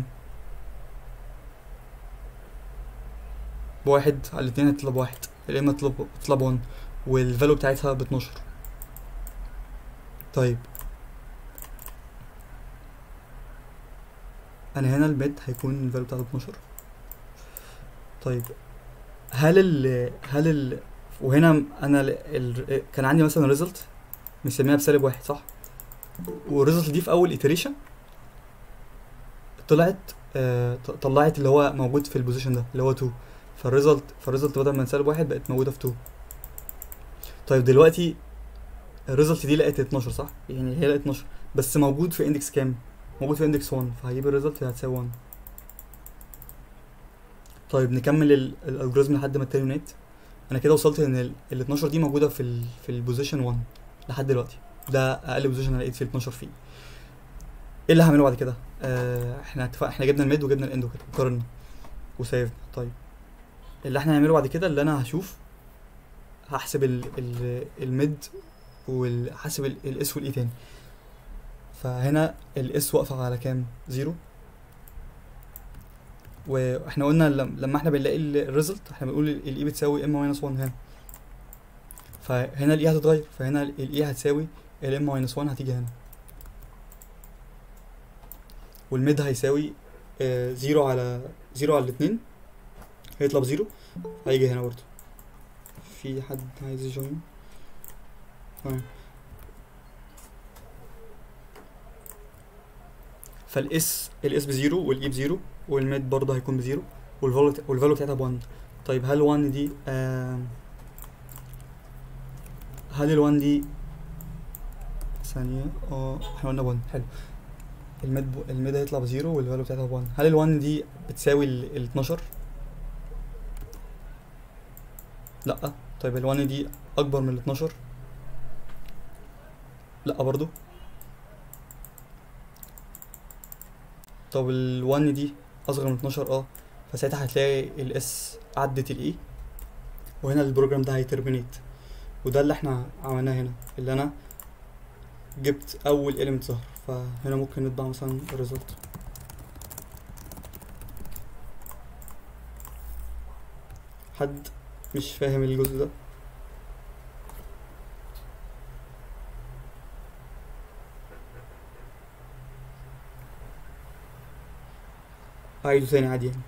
بواحد. على الاتنين هتطلع بواحد، الام هتطلع تطلع بون، والفاليو بتاعتها باتناشر. طيب انا هنا الميد هيكون الفاليو بتاعته اتناشر. طيب هل ال هل ال وهنا انا ال ال كان عندي مثلا ريزلت مسميها بسالب واحد صح؟ والريزلت دي في اول ايتريشن طلعت آه طلعت اللي هو موجود في البوزيشن ده اللي هو اتنين، فالريزلت فالريزلت بدل من سالب واحد بقت موجوده في اتنين. طيب دلوقتي الريزلت دي لقيت اتناشر صح؟ يعني هي لقيت اتناشر بس موجود في اندكس كام؟ موجود في اندكس واحد، فهجيب الريزلت هتساوي واحد. طيب نكمل الالجوريزم لحد ما الترمينيت. انا كده وصلت ان ال اتناشر دي موجوده في ال في البوزيشن واحد لحد دلوقتي، ده اقل بوزيشن انا لقيت فيه اتناشر فيه. ايه اللي هعمله بعد كده؟ آه احنا اتفق احنا جبنا الميد وجبنا الاند وكده وقارنا وسيفنا. طيب اللي احنا هنعمله بعد كده اللي انا هشوف هحسب ال ال الميد وهحسب الاس والاي تاني. فهنا الاس واقفه على كام؟ زيرو. واحنا قلنا لما احنا بنلاقي الريزلت احنا بنقول الاي بتساوي ام ماينس واحد هنا، فهنا الاي هتتغير، فهنا الاي هتساوي الام ماينس واحد هتيجي هنا، والميد هيساوي آه زيرو على زيرو على الاتنين هيطلع بزيرو، هيجي هنا برضه. في حد عايز يجوين؟ تمام. فالاس الاس بزيرو والاي بزيرو والميد برضه هيكون بزيرو والفاليو والفاليو بتاعتها بواحد. طيب هل واحد دي آه هل الواحد دي ثانية اه احنا قلنا واحد حلو. الميد ب... الميد هيطلع بزيرو والفاليو بتاعتها بواحد. هل الواحد دي بتساوي ال اتناشر؟ لأ. طيب الواحد دي أكبر من ال اتناشر؟ لأ برضو. طب الواحد دي أصغر من اتناشر اه، فساعتها هتلاقي الاس عدت الاي وهنا البروجرام ده هيترمينيت. وده اللي احنا عملناه هنا، اللي انا جبت اول element ظهر. فهنا ممكن نطبع مثلا result. حد مش فاهم الجزء ده؟ هعيده تاني عادي يعني.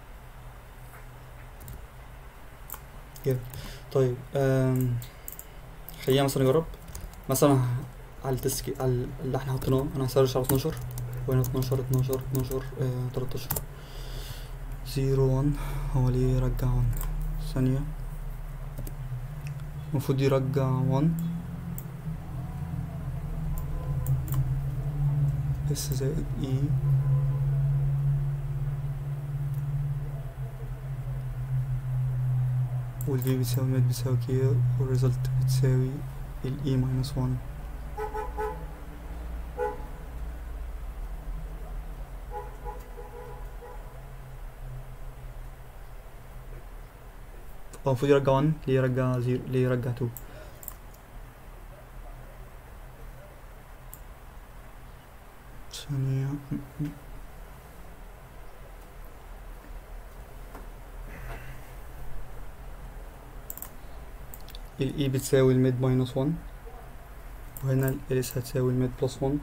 جامد. طيب أم... خلينا مثلا نجرب مثلا على التسكي على اللي احنا حاطيناه. انا هسيرش على اتناشر وهنا اتناشر اتناشر اتناشر اه تلتاشر زيرو واحد. هو ليه يرجع واحد؟ ثانية المفروض يرجع واحد اس زائد اي والفي بتساوي ميد بتساوي كي والريزلت بتساوي الاي ماينس واحد. هو المفروض يرجع واحد، ليه يرجع زيرو؟ ليه يرجع اتنين؟ ثانية الاي بتساوي الميد ماينس واحد وهنا الاس هتساوي الميد بلس واحد.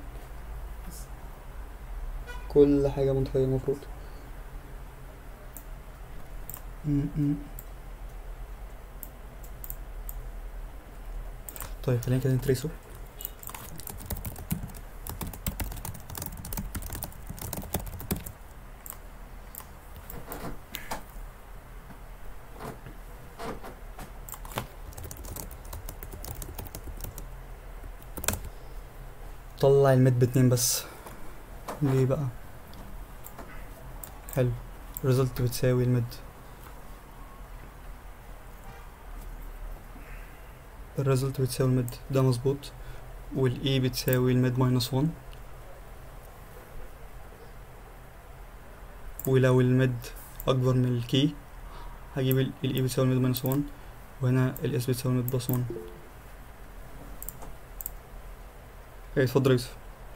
كل حاجة منطقية المفروض. طيب خلينا كده نتريسه. طلع الميد باتنين بس، ليه بقى؟ حلو. result بتساوي الميد، الريزلت بتساوي الميد ده مظبوط، والاي بتساوي الميد ماينس واحد. ولو الميد اكبر من الكي هجيب الاي بتساوي الميد ماينس واحد، وهنا الاس بتساوي الميد بلس واحد. اوكي اتفضل يا يوسف.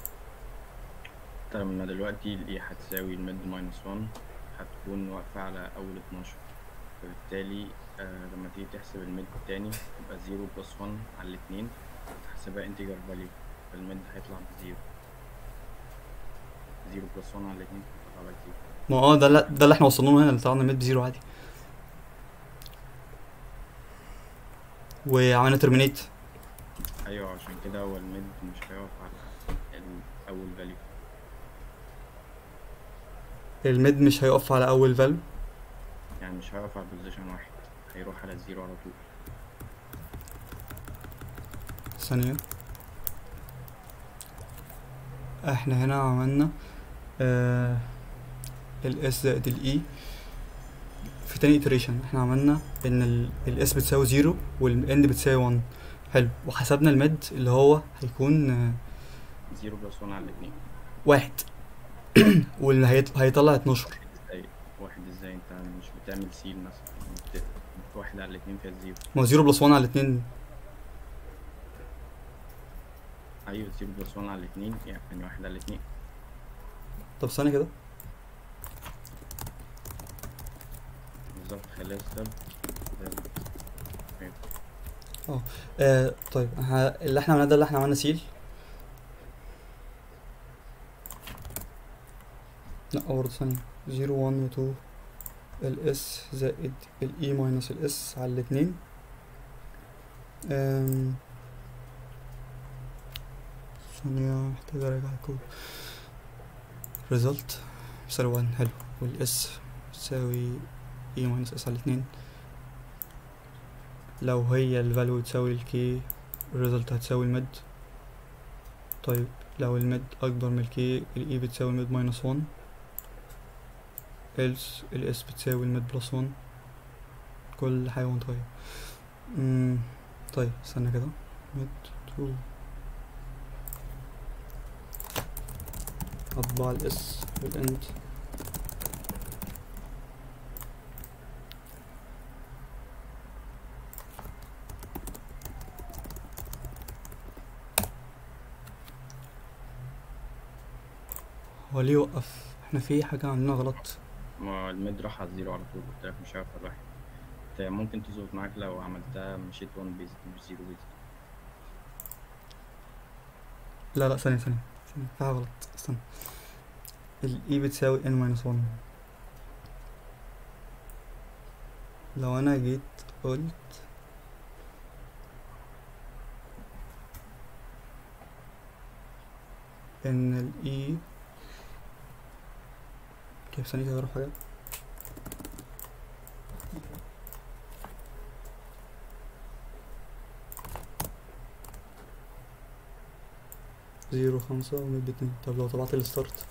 طيب أنا دلوقتي ال E هتساوي الميد ماينس واحد، هتكون واقفة على أول اتناشر، فبالتالي آه لما تيجي تحسب الميد التاني تبقى زيرو بلس واحد على الاتنين، هتحسبها انتجر فاليو، فالميد هيطلع بزيرو. زيرو بلس واحد على الاتنين هيطلع لك زيرو. ما اه ده اللي- ده اللي احنا وصلنا له هنا، اللي طلعنا ميد بزيرو عادي، وعملنا ترمينيت. أيوة عشان كده هو الميد مش هيقف على ال- أول فاليو. الميد مش هيقف على اول فاليو. يعني مش هيقف على بوزيشن واحد، هيروح على الزيرو على طول. ثانية، احنا هنا عملنا آه الاس زائد الاي في تاني iteration. احنا عملنا ان الاس بتساوي زيرو والاند بتساوي واحد، حلو، وحسبنا الميد اللي هو هيكون آه زيرو بلس واحد على الاتنين. واحد واللي هيط- هيطلع اتناشر. ازاي واحد؟ ازاي انت مش بتعمل سيل مثلا؟ بت- واحد على الاتنين فيها زيرو. ما هو زيرو بلس واحد على الاتنين. ايوه زيرو بلس واحد على الاتنين يعني واحد على الاتنين. طب ثانية كده، بالظبط خليها ستيب. آه طيب ها اللي احنا عملناه ده اللي احنا عملنا سيل. لا برضه ثانية، زيرو واحد و اتنين الاس زائد الاي ماينس الاس على الاتنين. أم، ثانية محتاج اراجع الكود. result بيساوي واحد، حلو، والاس تساوي اي ماينس اس على الاتنين. لو هي الفاليو تساوي الكي الريزلت هتساوي الميد. طيب لو الميد اكبر من الكي الاي بتساوي الميد ماينس واحد، else الاس بتساوي الميد بلس واحد. كل حاجة متغيرة. امم طيب استنى كده، ميد تو اطبع الاس والاند. هو ليه وقف؟ احنا في حاجة عملنا غلط. ما الميد راح على الزيرو على طول، قلت لك مش هيقف على واحد. انت ممكن تظبط معاك لو عملتها مشيت واحد بيزك مش زيرو بيزك. لا لا ثانية ثانية ثانية في حاجة غلط، استنى. الاي بتساوي n minus واحد. لو انا جيت قلت ان الاي كيف، ثانية كده اروح حاجة. زيرو خمسة ومد اتنين. طب لو طبعت الستارت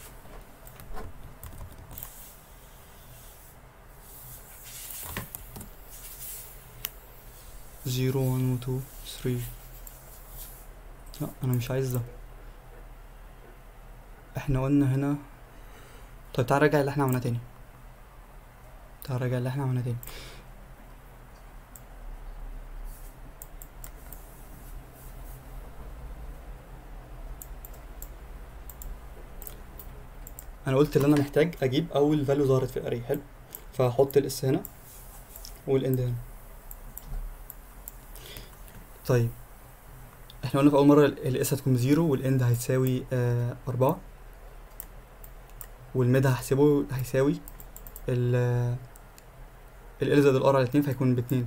زيرو وان وتو ثري. لا انا مش عايز ده، احنا قلنا هنا. طيب تعال نراجع اللي احنا عملناه تاني، تعال نراجع اللي احنا عملناه تاني. انا قلت ان انا محتاج اجيب اول فاليو ظهرت في الاري، حلو، فهحط الاس هنا والاند هنا. طيب احنا قلنا في اول مره الاس هتكون بزيرو والاند هيساوي آه اربعة، والميد هحسبه هيساوي ال ال زائد الار على اتنين، فهيكون باتنين،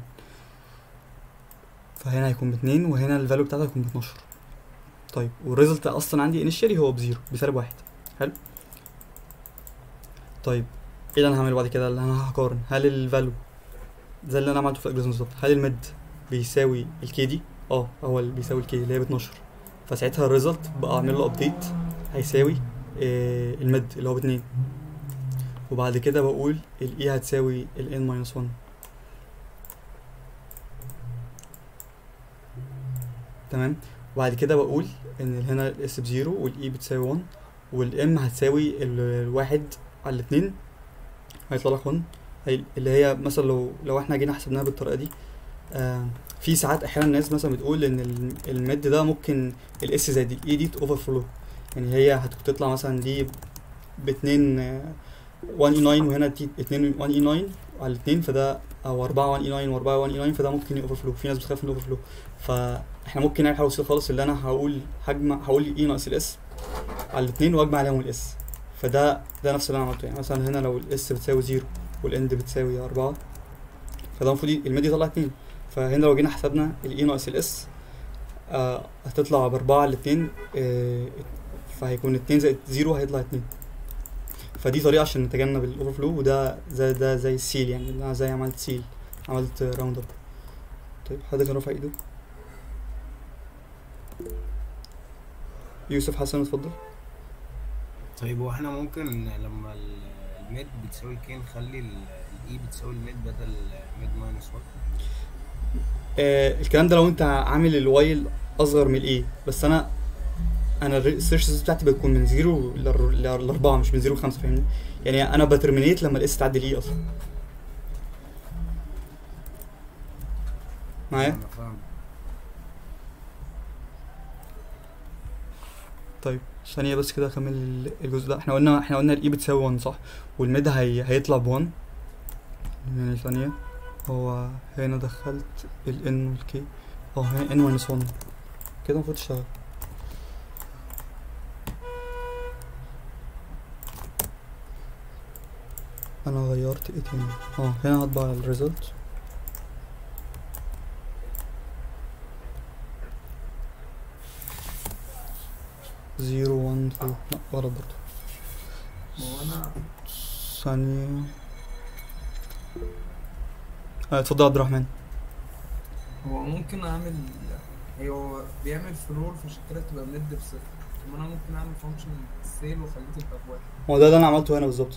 فهنا هيكون باتنين وهنا الفاليو بتاعته هيكون باتناشر. طيب والريزلت اصلا عندي انيشالي هو بزيرو بسالب واحد، حلو. طيب ايه اللي انا هعمله بعد كده؟ اللي انا هقارن هل الفاليو زي اللي انا عملته في الالجوريزم بالظبط، هل الميد بيساوي الكي دي؟ اه هو اللي بيساوي الكي اللي هي ب اتناشر، فساعتها الريزلت بقى اعمل له ابديت هيساوي آه الميد اللي هو باتنين، وبعد كده بقول الاي هتساوي الان ماينس واحد. تمام، وبعد كده بقول ان هنا الاس بزيرو والاي بتساوي واحد والام هتساوي ال- الواحد على الاتنين، هيطلع لك واحد، هي- اللي هي مثلا لو لو احنا جينا حسبناها بالطريقه دي، آه في ساعات احيانا الناس مثلا بتقول ان ال- الميد ده ممكن الاس زائد الاي دي اوفر فلو، يعني هي هتطلع مثلا دي باتنين واحد اي تسعة وهنا تي اتنين واحد اي تسعة على الاتنين، فده او اربعة واحد اي تسعة و4 واحد اي تسعة، فده ممكن يوفر فلو. في ناس بتخاف من الاوفر فلو، فاحنا ممكن نعمل حاجه بسيطه خالص، اللي انا هقول هجمع هقول اي ناقص الاس على الاتنين واجمع عليهم الاس، فده ده نفس اللي انا عملته. يعني مثلا هنا لو الاس بتساوي زيرو والاند بتساوي اربعة، فده المفروض الميد يطلع اتنين. فهنا لو جينا حسبنا الاي ناقص الاس، آه هتطلع باربعة على الاتنين، آه فهيكون اتنين زائد زيرو هيطلع اتنين. فدي طريقة عشان نتجنب الاوفر فلو، وده زي ده زي السيل، يعني انا زي عملت سيل، عملت راوند اب. طيب حد كان رافع ايده؟ يوسف حسن اتفضل. طيب هو احنا ممكن لما ال- الميد بتساوي كي نخلي الاي بتساوي الميد بدل ميد ماينس واحد؟ آه الكلام ده لو انت عامل الوايل اصغر من الايه، بس انا انا السيرش بتاعتي بتكون من زيرو لاربعة، مش من زيرو لخمسة، فاهمني؟ يعني انا بترمينيت لما الاس تعدي الاي اصلا. معايا؟ انا فاهم. طيب ثانية بس كده اكمل ال- الجزء ده. احنا قلنا احنا قلنا الاي بتساوي واحد صح، والميد هي هيطلع ب واحد. يعني ثانية، هو هنا دخلت ال n وال k، اه هنا n minus واحد كده المفروض تشتغل. انا غيرت ايه تاني؟ اه هنا هطبع الريزلت زيرو واحد اتنين، لا غلط برضه. هو انا ثانية، اه اتفضل يا عبد الرحمن. هو ممكن اعمل، هو بيعمل فلور فعشان كده تبقى مد بصفر. طب انا ممكن اعمل فانكشن سيل واخليه تبقى بواحد. هو ده اللي انا عملته هنا بالظبط.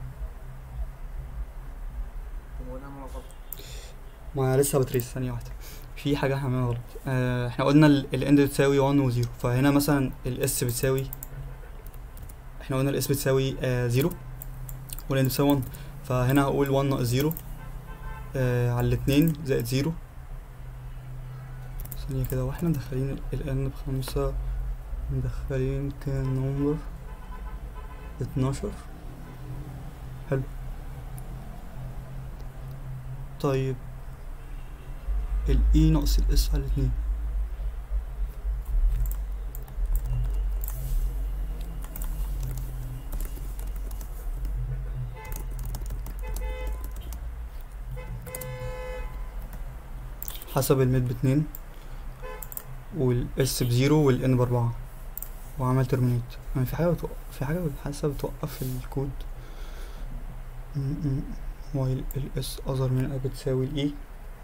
طب هو انا عامل غلط. ما لسه بتريس، ثانية واحدة، في حاجة احنا عملناها غلط. اه احنا قلنا الاند بتساوي واحد و زيرو، فهنا مثلا الاس بتساوي، احنا قلنا الاس بتساوي آه زيرو والاند بتساوي واحد، فهنا هقول واحد ناقص زيرو آه على الاتنين زائد زيرو. ثانية كده، واحنا مدخلين الان بخمسة، مدخلين كان نمبر اتناشر. حلو. طيب الاي ناقص الاس على الاتنين، حسب الميد باتنين والاس بزيرو والان باربعة وعمل ترمينيت. يعني في حاجة بتوقف، في حاجة حاسة بتوقف في الكود. وايل الاس اصغر من او بتساوي الاي،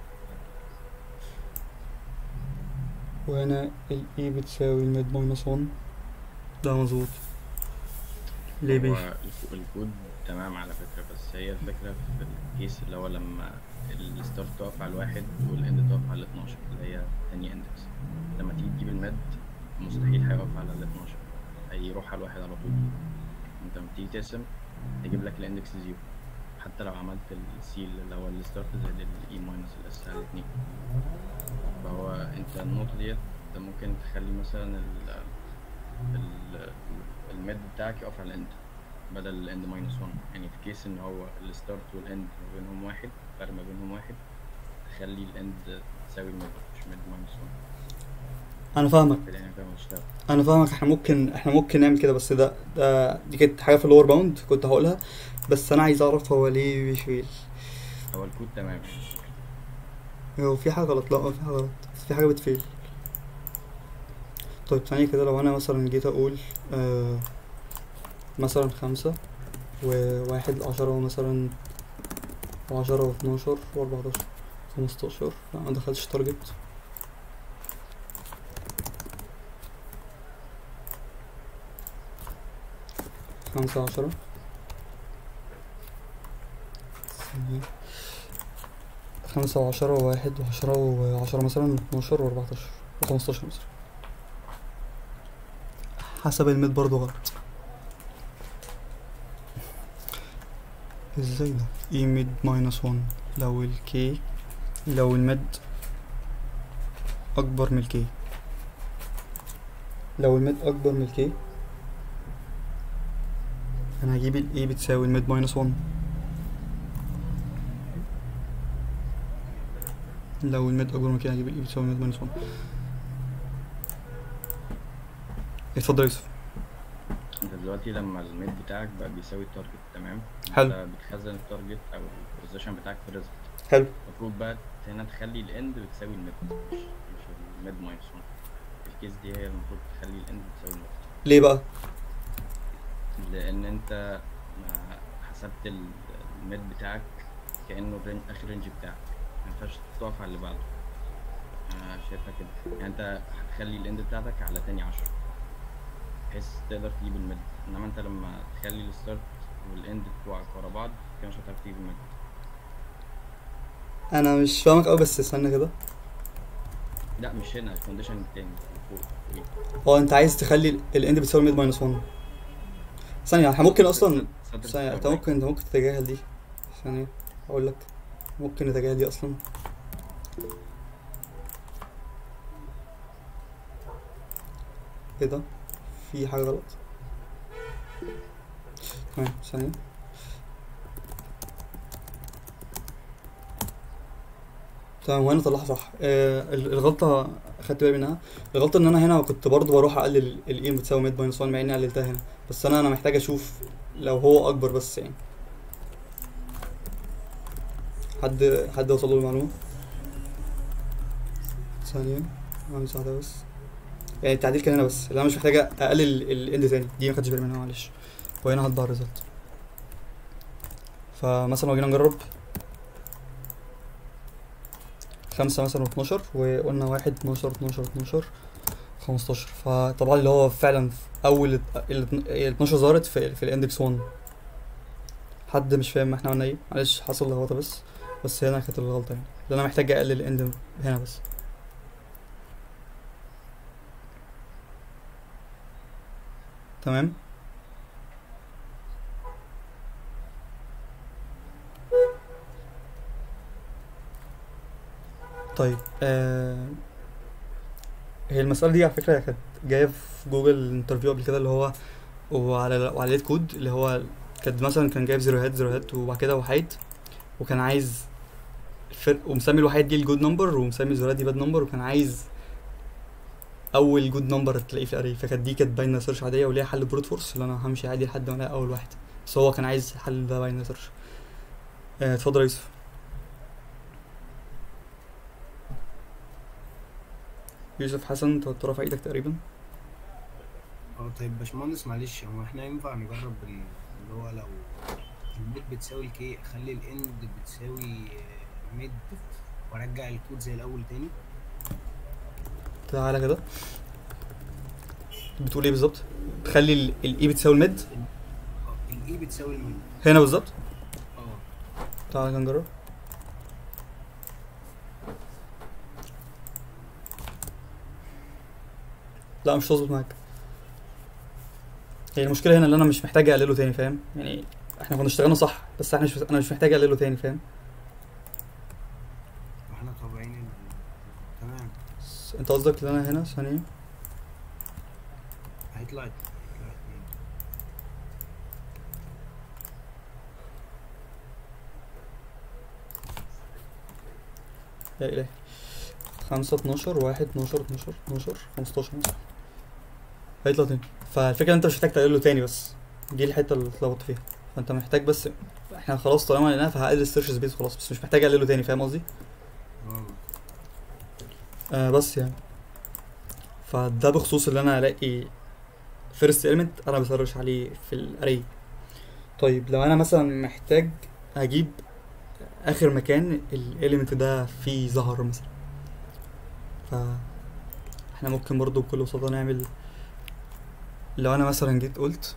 وهنا الاي بتساوي الميد ماينس واحد. ده مظبوط. ليه هو بيف؟ الك- الكود تمام على فكرة، بس هي الفكرة في الكيس اللي هو لما الستارت تقف على الواحد والاند تقف على الاتناشر اللي هي تاني اندكس، لما تيجي تجيب المد مستحيل هيقف على الاتناشر، هيروح على الواحد على طول. انت لما تيجي تقسم تجيب لك الاندكس زيرو، حتى لو عملت السيل اللي هو الستارت زائد الاي ماينس الاس على الاتنين. فهو انت النقطة ديت انت ممكن تخلي مثلا ال ال الميد بتاعك يقف على الاند بدل الاند ماينس واحد، يعني في كيس ان هو الستارت والاند ما بينهم واحد، فرق ما بينهم واحد، تخلي الاند تساوي الميد مش ميد ماينس واحد. انا فاهمك كده يعني كده هتشتغل. انا فاهمك احنا ممكن احنا ممكن نعمل كده، بس ده ده دي كانت حاجة في اللور باوند كنت هقولها، بس انا عايز اعرف هو ليه بيشيل. هو الكود تمام يعني. هو في حاجة غلط؟ لا في حاجة غلط، بس في حاجة بتفيل. طيب ثانية كده، لو انا مثلا جيت اقول آه مثلا خمسة وواحد لعشرة مثلا، وعشرة واتناشر واربعتاشر خمستاشر، لا ما دخلتش تارجت. خمسة عشرة، خمسة وعشرة وواحد وعشرة وعشرة مثلا، اتناشر واربعتاشر وخمستاشر مثلا، حسب الميد برضو غلط. ازاي ده اي ميد ماينس واحد لو الكي لو الميد اكبر من الكي لو الميد اكبر من الكي انا هجيب الاي بتساوي الميد ماينس واحد. لو الميد اكبر من الكي هجيب الاي بتساوي الميد ماينس واحد. اتفضل يا يوسف. انت دلوقتي لما الميد بتاعك بقى بيساوي التارجت، تمام؟ حلو. انت بتخزن التارجت او البوزيشن بتاعك في الريزلت. حلو. المفروض بقى هنا تخلي الاند بتساوي الميد، مش مش الميد ماينس واحد. الكيس دي هي المفروض تخلي الاند بتساوي الميد. ليه بقى؟ لان انت ما حسبت ال- الميد بتاعك كانه الرينج اخر رينج بتاعك، ما ينفعش تقف على اللي بعده. انا شايفها كده، يعني انت هتخلي الاند بتاعتك على تاني عشرة بحيث تقدر تجيب الميد، انما انت لما تخلي الستارت والاند بتوعك ورا بعض كده مش هتعرف تجيب الميد. انا مش فاهمك قوي، بس استنى كده. لا مش هنا، الكونديشن التاني اللي فوق. هو انت عايز تخلي الاند بتساوي الميد ماينس واحد. ثانية، احنا ممكن اصلا سطر ثانية، انت ستة ممكن انت ممكن تتجاهل دي. ثانية اقول لك، ممكن نتجاهل دي اصلا. ايه ده؟ في حاجة غلط. تمام، ثانية. تمام، وانا طلعها صح. آه ال- الغلطة خدت بالي منها. الغلطة ان انا هنا كنت برضو بروح اقلل الاي بتساوي ميد ماينس واحد مع اني قللتها هنا، بس انا انا محتاج اشوف لو هو اكبر بس يعني. حد حد وصل له المعلومة؟ ثانية اعمل مساعدة بس. يعني التعديل كان هنا بس، اللي انا مش محتاجة اقلل الاند تاني، دي ما خدتش بالي منها معلش. وهنا هطبع الريزلت. فمثلا لو جينا نجرب خمسة مثلا واتناشر، وقلنا واحد اتناشر اتناشر اتناشر خمستاشر، فطبعا اللي هو فعلا في اول ال ال اتناشر ظهرت في, في الاندكس واحد. حد مش فاهم احنا عملنا ايه؟ معلش حصل لخبطه بس بس هنا كانت الغلطه يعني، اللي انا محتاج اقلل الاند هنا بس. تمام. طيب آه هي المسألة دي على فكرة كانت جاية في جوجل انترفيو قبل كده، اللي هو وعلى وعلى ليت كود، اللي هو كان مثلا كان جايب زيروهات زيروهات وبعد كده وحيد، وكان عايز الفرق، ومسمي الوحيد دي الجود نمبر ومسمي الزيروهات دي باد نمبر، وكان عايز اول جود نمبر تلاقيه في الاري. فكانت دي كانت باينه سيرش عاديه وليها حل بروت فورس اللي انا همشي عادي لحد ما الاقي اول واحد، بس هو كان عايز حل ده باينه سيرش. آه، اتفضل يا يوسف. يوسف حسن، انت كنت رافع ايدك تقريبا. اه طيب باشمهندس معلش، هو احنا ينفع نجرب ال- اللي هو لو الميد بتساوي الكي اخلي الاند بتساوي ميد وارجع الكود زي الاول تاني؟ تعالى كده، بتقول ايه بالظبط؟ تخلي الاي بتساوي الميد اه الاي بتساوي الميد هنا بالظبط. اه تعالى كده نجرب. لا مش هتظبط معاك. هي المشكله هنا اللي انا مش محتاج اقلله تاني، فاهم يعني؟ احنا كنا اشتغلنا صح، بس احنا مش انا مش محتاج اقلله تاني، فاهم؟ واحنا طابعين ال... تمام. س- انت قصدك ان انا هنا ثانيه. هيطلع هيطلع اتنين. يا الهي، خمسة اتناشر واحد اتناشر اتناشر اتناشر خمستاشر مثلا هيطلع تاني. فالفكره انت مش محتاج تقلله تاني، بس دي الحته اللي اتلخبطت فيها. فانت محتاج بس، احنا خلاص طالما لقيناها فهقلل السيرش سبيس خلاص، بس مش محتاج اقلله تاني، فاهم قصدي؟ اه آه بس يعني، فده بخصوص اللي انا الاقي فيرست element انا بسرش عليه في الاري. طيب لو انا مثلا محتاج اجيب اخر مكان الاليمنت ده فيه ظهر مثلا، ف احنا ممكن برضو بكل بساطة نعمل، لو انا مثلا جيت قلت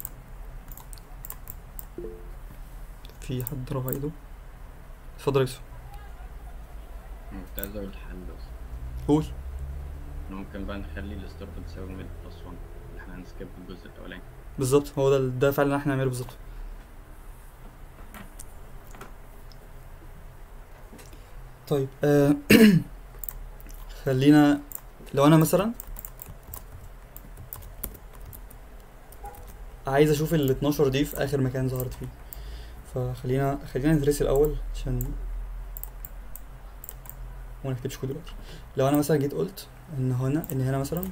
في حد رفع ايده، اتفضل يا يوسف. أنا كنت عايز اقول الحل بس. قول. احنا ممكن بقى نخلي الستارت بتساوي ميد بلس واحد، اللي احنا هنسكيب الجزء الاولاني. بالظبط، هو ده ده فعلا اللي احنا هنعمله بالظبط. طيب آه خلينا لو انا مثلا عايز اشوف ال اتناشر دي في اخر مكان ظهرت فيه، فخلينا خلينا ندرس الاول عشان ما نكتبش كود دلوقتي. لو انا مثلا جيت قلت ان هنا ان هنا مثلا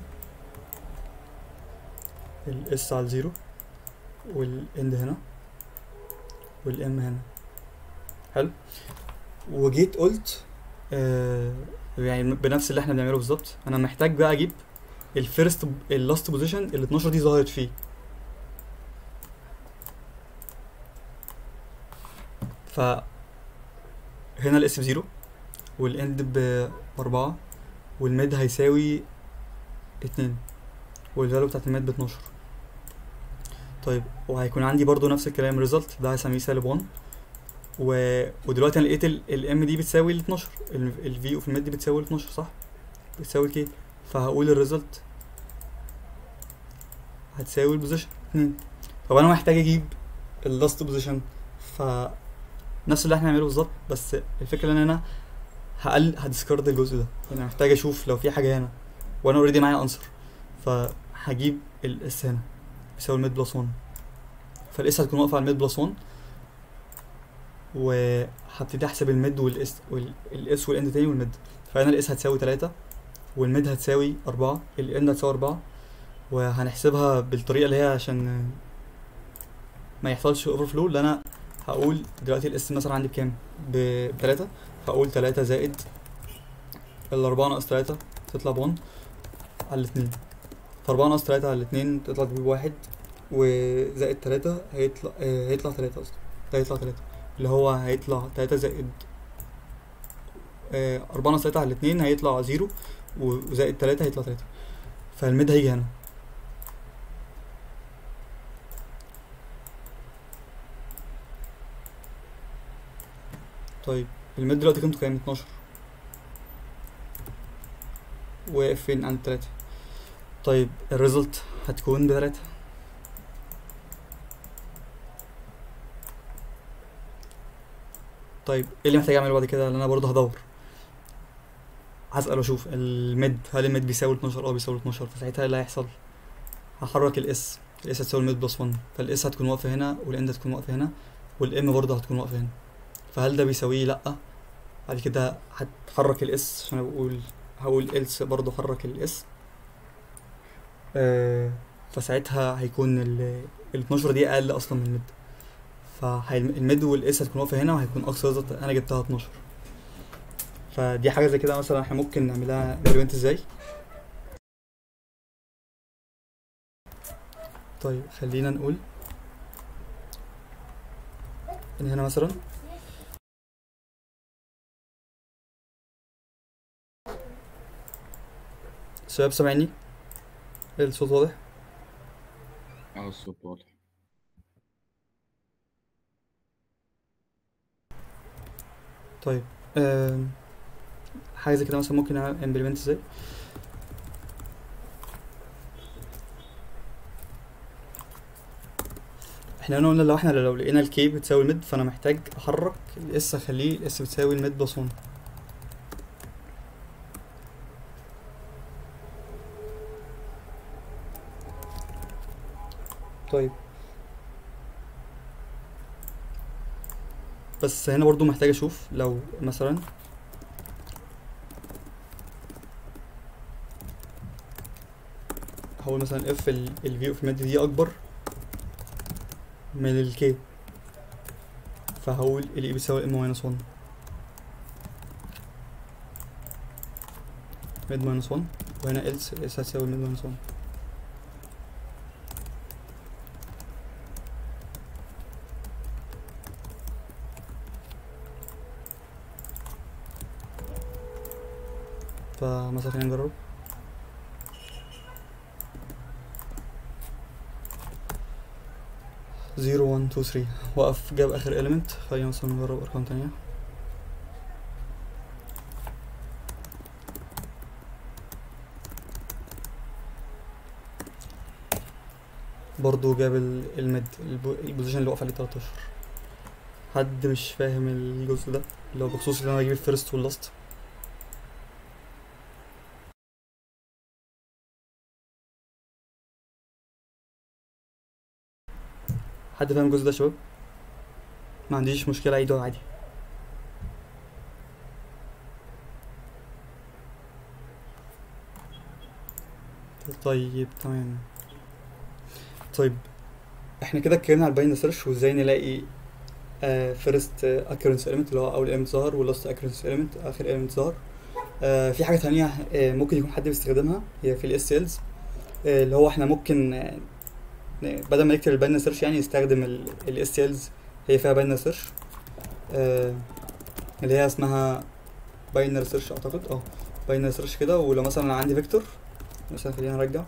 الاس على الزيرو والاند هنا والام هنا، حلو، وجيت قلت آه يعني بنفس اللي احنا بنعمله بالظبط، انا محتاج بقى اجيب الفيرست اللاست بوزيشن ال اتناشر دي ظهرت فيه. ف هنا الاس بزيرو والاند باربعة والميد هيساوي اتنين والفاليو بتاعت الميد باتناشر. طيب وهيكون عندي برضو نفس الكلام ريزلت ده هسميه سالب واحد، و... ودلوقتي انا لقيت الام دي بتساوي ال اتناشر، الفي اوف الميد دي بتساوي ال اتناشر صح؟ بتساوي الكي، فهقول الريزلت هتساوي البوزيشن اتنين. طب انا محتاج اجيب اللاست بوزيشن، ف نفس اللي احنا هنعمله بالظبط، بس الفكره ان انا هقل هديسكارد الجزء ده، يعني محتاج اشوف لو في حاجه هنا وانا اوريدي معايا انسر، فهجيب الاس هنا بيساوي الميد بلس واحد، فالاس هتكون واقفه على الميد بلس واحد، وهبتدي احسب الميد والاس والاس والاند تاني والميد. فهنا الاس هتساوي تلاتة والميد هتساوي أربعة، الاند هتساوي أربعة، وهنحسبها بالطريقه اللي هي عشان ما يحصلش اوفر فلو، اللي انا هقول دلوقتي الاس مثلا عندي بكام؟ بتلاتة، فاقول تلاتة زائد الأربعة ناقص تلاتة تطلع بواحد على الاتنين، فأربعة ناقص تلاتة على الاتنين تطلع بواحد، وزائد تلاتة هيطلع آه هيطلع تلاتة أصلا، ده هيطلع تلاتة اللي هو هيطلع تلاتة زائد آه أربعة ناقص تلاتة على الاتنين هيطلع زيرو، وزائد تلاتة هيطلع تلاتة، فالميد هيجي هنا. طيب الميد دلوقتي قيمته كام؟ اتناشر، واقف فين؟ عند تلاتة. طيب الريزلت هتكون بتلاتة. طيب ايه اللي محتاج اعمله بعد كده؟ اللي انا برضه هدور هسأل واشوف الميد، هل الميد بيساوي اتناشر؟ اه بيساوي اتناشر، فساعتها ايه اللي هيحصل؟ هحرك الاس، الاس هتساوي الميد بلس واحد، فالاس هتكون واقفه هنا والاند هتكون واقفه هنا والام برضه هتكون واقفه هنا، فهل ده بيساويه؟ لا. بعد كده هتحرك الاس عشان بقول هقول إلس برضه حرك الاس، آه فساعتها هيكون ال اتناشر دي اقل اصلا من الميد، فالميد والاس هتكون واقفه هنا وهيكون اقصى ريزلت انا جبتها اتناشر. فدي حاجه زي كده مثلا احنا ممكن نعملها امبلمنت ازاي. طيب خلينا نقول ان هنا مثلا شباب سامعني؟ الصوت واضح؟ اه الصوت واضح. طيب آم، حاجه زي كده مثلا ممكن نعمل امبلمنت ازاي. احنا هنا قلنا لو احنا لو لقينا الكي بتساوي الميد، فانا محتاج احرك الاس اخليه الاس بتساوي الميد بلس واحد. طيب بس هنا برضو محتاج اشوف لو مثلا هقول مثلا اف الفي اوف الميد دي اكبر من الكي، فهقول الاي بيساوي ام ماينس واحد، ميد ماينس واحد، وهنا إلس إلس هتساوي ميد ماينس واحد. فمثلا خلينا نجرب زيرو واحد اتنين تلاتة، وقف جاب اخر element. خلينا مثلا نجرب ارقام تانية. برضو جاب الميد البوزيشن اللي واقف عليه تلتاشر. حد مش فاهم الجزء ده اللي هو بخصوص ان انا اجيب الفيرست واللاست؟ حد فاهم الجزء ده يا شباب؟ ما عنديش مشكلة اعيده عادي. طيب تمام. طيب احنا كده اتكلمنا على الباينري سيرش وازاي نلاقي فيرست اكيرنس element اللي هو اول element ظهر واللاست اكيرنس element اخر element ظهر. آه في حاجة تانية آه ممكن يكون حد بيستخدمها هي في الاس سيلز، آه اللي هو احنا ممكن آه بدل ما نكتب الباينري سيرش يعني نستخدم الاس سيلز، هي فيها باينري سيرش آه اللي هي اسمها باينري سيرش اعتقد. اه باينري سيرش كده. ولو مثلا عندي فيكتور مثلا، خلينا نرجع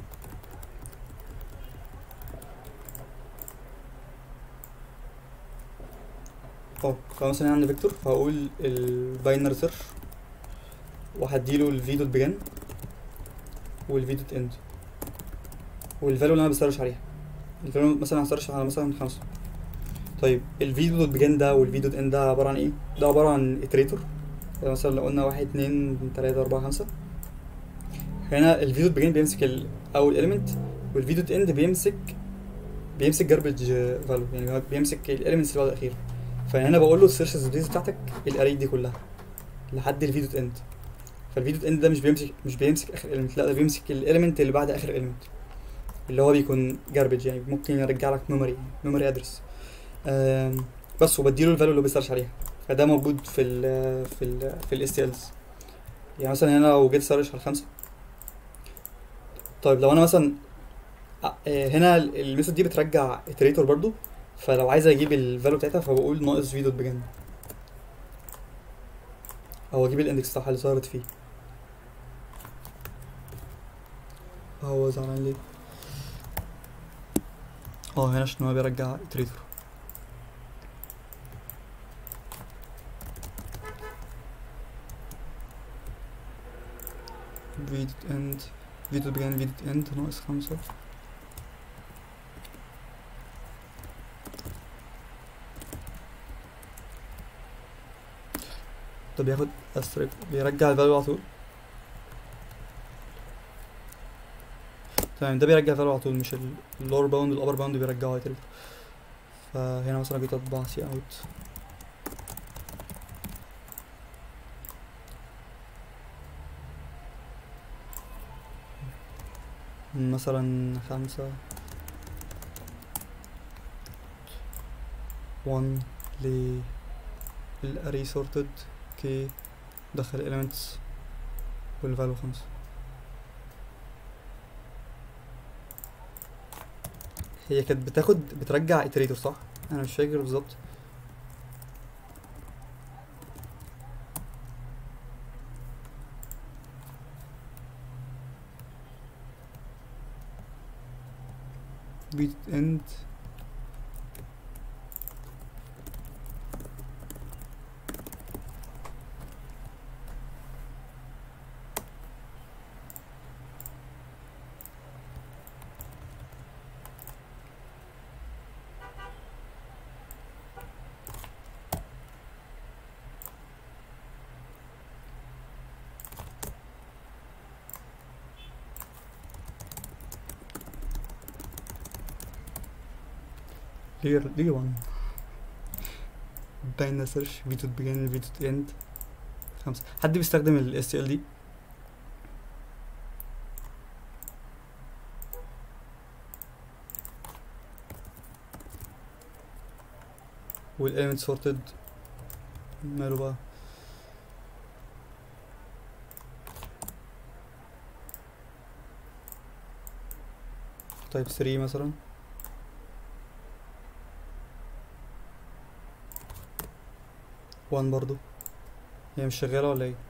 اه فمثلا عندي فيكتور، فهقول الباينري سيرش وهديله الفي دوت بيجن والفي دوت اند والفاليو اللي انا بسرش عليها. الفاليو مثلا هسرش على مثلا خمسة. طيب الفي دوت بيجن ده والفي دوت اند ده عبارة عن ايه؟ ده عبارة عن اتريتور. مثلا لو قلنا واحد اتنين تلاتة اربعة خمسة، هنا الفي دوت بيجن بيمسك اول element والفي دوت اند بيمسك بيمسك جاربج فاليو، يعني بيمسك الاليمنتس اللي بعد الاخير. فهنا بقول له السيرش سبيس بتاعتك الاري دي كلها لحد الفي دوت اند. فالفي دوت اند ده مش بيمسك مش بيمسك اخر element، لا ده بيمسك الاليمنت اللي بعد اخر element اللي هو بيكون جاربج، يعني ممكن يرجع لك ميموري ميموري ادرس بس، وبديله الفاليو اللي بيسيرش عليها. فده موجود في ال في ال في الاس تي الز. يعني مثلا هنا لو جيت سيرش على الخمسة، طيب لو انا مثلا هنا الميثود دي بترجع اتريتور برضو، فلو عايز اجيب الفاليو بتاعتها فبقول ناقص في دوت بيجن او اجيب الاندكس بتاعها اللي ظهرت فيه. هو زعلان ليه؟ اه هنا عشان هو بيرجع اتريتور. في دوت اند في دوت بيجن في دوت اند ناقص خمسة. ده بياخد استريك بيرجع الفاليو على طول. تمام ده بيرجع الفاليو على طول، مش اللور باوند والابر باوند بيرجعوا اتريتور. فهنا مثلا جيت اطبع سي اوت مثلا خمسة one ل الاري sorted كي دخل elements والفاليو خمسة. هي كانت بتاخد بترجع اتريتور صح؟ انا مش فاكر بالظبط. بيت اند لير لير وان باين سيرش في دوت بيجن في دوت اند خمسة. حد بيستخدم ال اس تي ال دي؟ والايلمنت سورتد ماله بقى؟ طيب ثري مثلا وان برضو، هي مش شغالة ولا ايه؟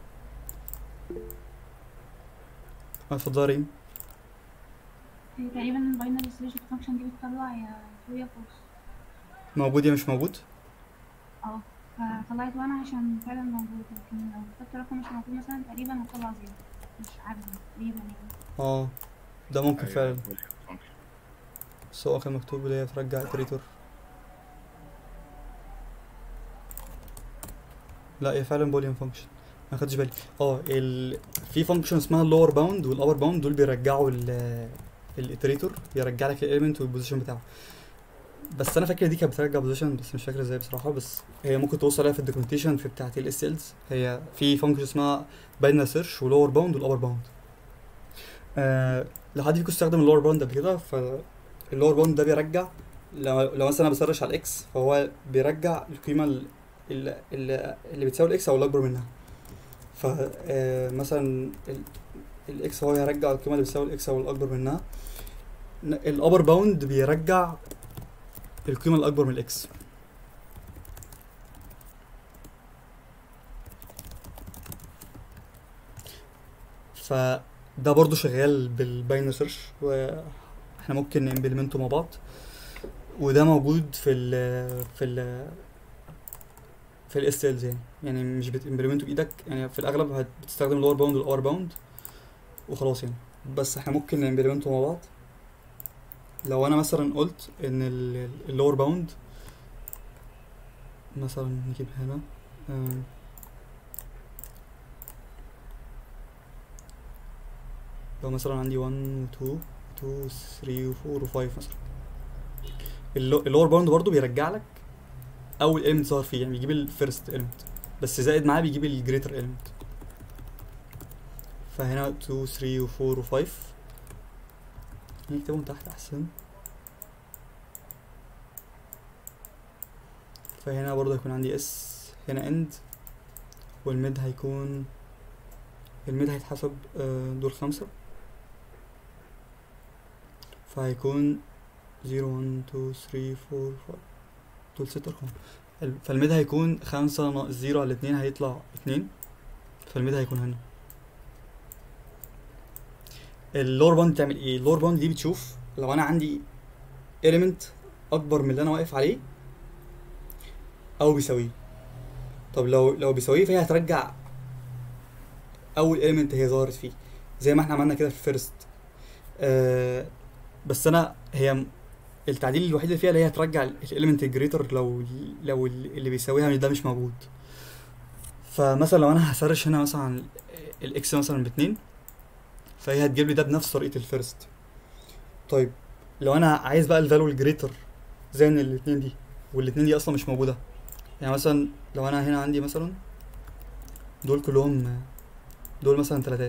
اتفضلي ريم. هي تقريبا الباينري سيرش فانكشن دي بتطلع يا ترو يا فولس. موجود يا مش موجود؟ اه فطلعت وانا عشان فعلا موجود، لكن لو كتبت رقم مش موجود مثلا تقريبا هطلع زيرو، مش عارفة تقريبا يعني. اه ده ممكن أيوة، فعلا، boolean function. بس هو كان مكتوب اللي هي ترجع اتريتور. لا هي فعلا بوليان فانكشن، ما خدتش بالي. اه ال... في فانكشن اسمها اللور باوند والابر باوند، دول بيرجعوا ال الاتريتور، بيرجع لك الاليمنت والبوزيشن بتاعه. بس انا فاكر دي كانت بترجع بوزيشن، بس مش فاكر ازاي بصراحه. بس هي ممكن توصل عليها في الدوكيومنتيشن في بتاعه الاس سيلز. هي في فانكشن اسمها باينري سيرش ولور باوند والابر باوند. آه لو حد فيكم استخدم اللور باوند قبل كده، فاللور باوند ده بيرجع لو, لو مثلا انا بسرش على الاكس، فهو بيرجع القيمه ال- ال- ال- اللي بتساوي الاكس او الاكبر منها. ف آه، مثلا ال- الاكس هو يرجع القيمه اللي بتساوي الاكس او الاكبر منها. الابر باوند بيرجع القيمه الاكبر من الاكس. فده برضو شغال بالباينري سيرش، واحنا ممكن نمبلمنته مع بعض. وده موجود في ال في ال في الاس سيلز يعني يعني مش بتمبلمنته بايدك، يعني في الاغلب هت- بتستخدم اللور باوند والابر باوند وخلاص يعني. بس احنا ممكن نمبلمنته مع بعض. لو انا مثلا قلت ان اللور باوند مثلا نجيب هنا آم، لو مثلا عندي واحد و اتنين و تلاتة و اربعة و خمسة مثلا، اللور باوند برضو بيرجع لك اول element ظهر فيه، يعني بيجيب الفيرست element بس زائد معاه بيجيب الجريتر element. فهنا اتنين و تلاتة و اربعة و خمسة نكتبهم تحت احسن. فهنا برضه هيكون عندي اس، هنا end، والميد هيكون الميد هيتحسب آه، دول خمسة، فهيكون زيرو واحد اتنين تلاتة اربعة خمسة، دول ست ارقام. ال- فالميد هيكون خمسة ناقص زيرو على اتنين هيطلع اتنين، فالميد هيكون هنا. اللور باوند بتعمل ايه؟ اللور باوند دي بتشوف لو انا عندي element اكبر من اللي انا واقف عليه او بيساويه. طب لو لو بيساويه فهي هترجع اول element هي ظهرت فيه، زي ما احنا عملنا كده في الفيرست. آه بس انا هي م- التعديل الوحيد اللي فيها اللي هي هترجع الاليمنت الجريتر لو لو اللي بيساويها ده مش موجود. فمثلا لو انا هسرش هنا مثلا الاكس مثلا باتنين، فهي هتجيب لي ده بنفس طريقه الفيرست. طيب لو انا عايز بقى الفاليو الجريتر زي ان الاتنين دي والاتنين دي اصلا مش موجوده، يعني مثلا لو انا هنا عندي مثلا دول كلهم، دول مثلا تلاتات،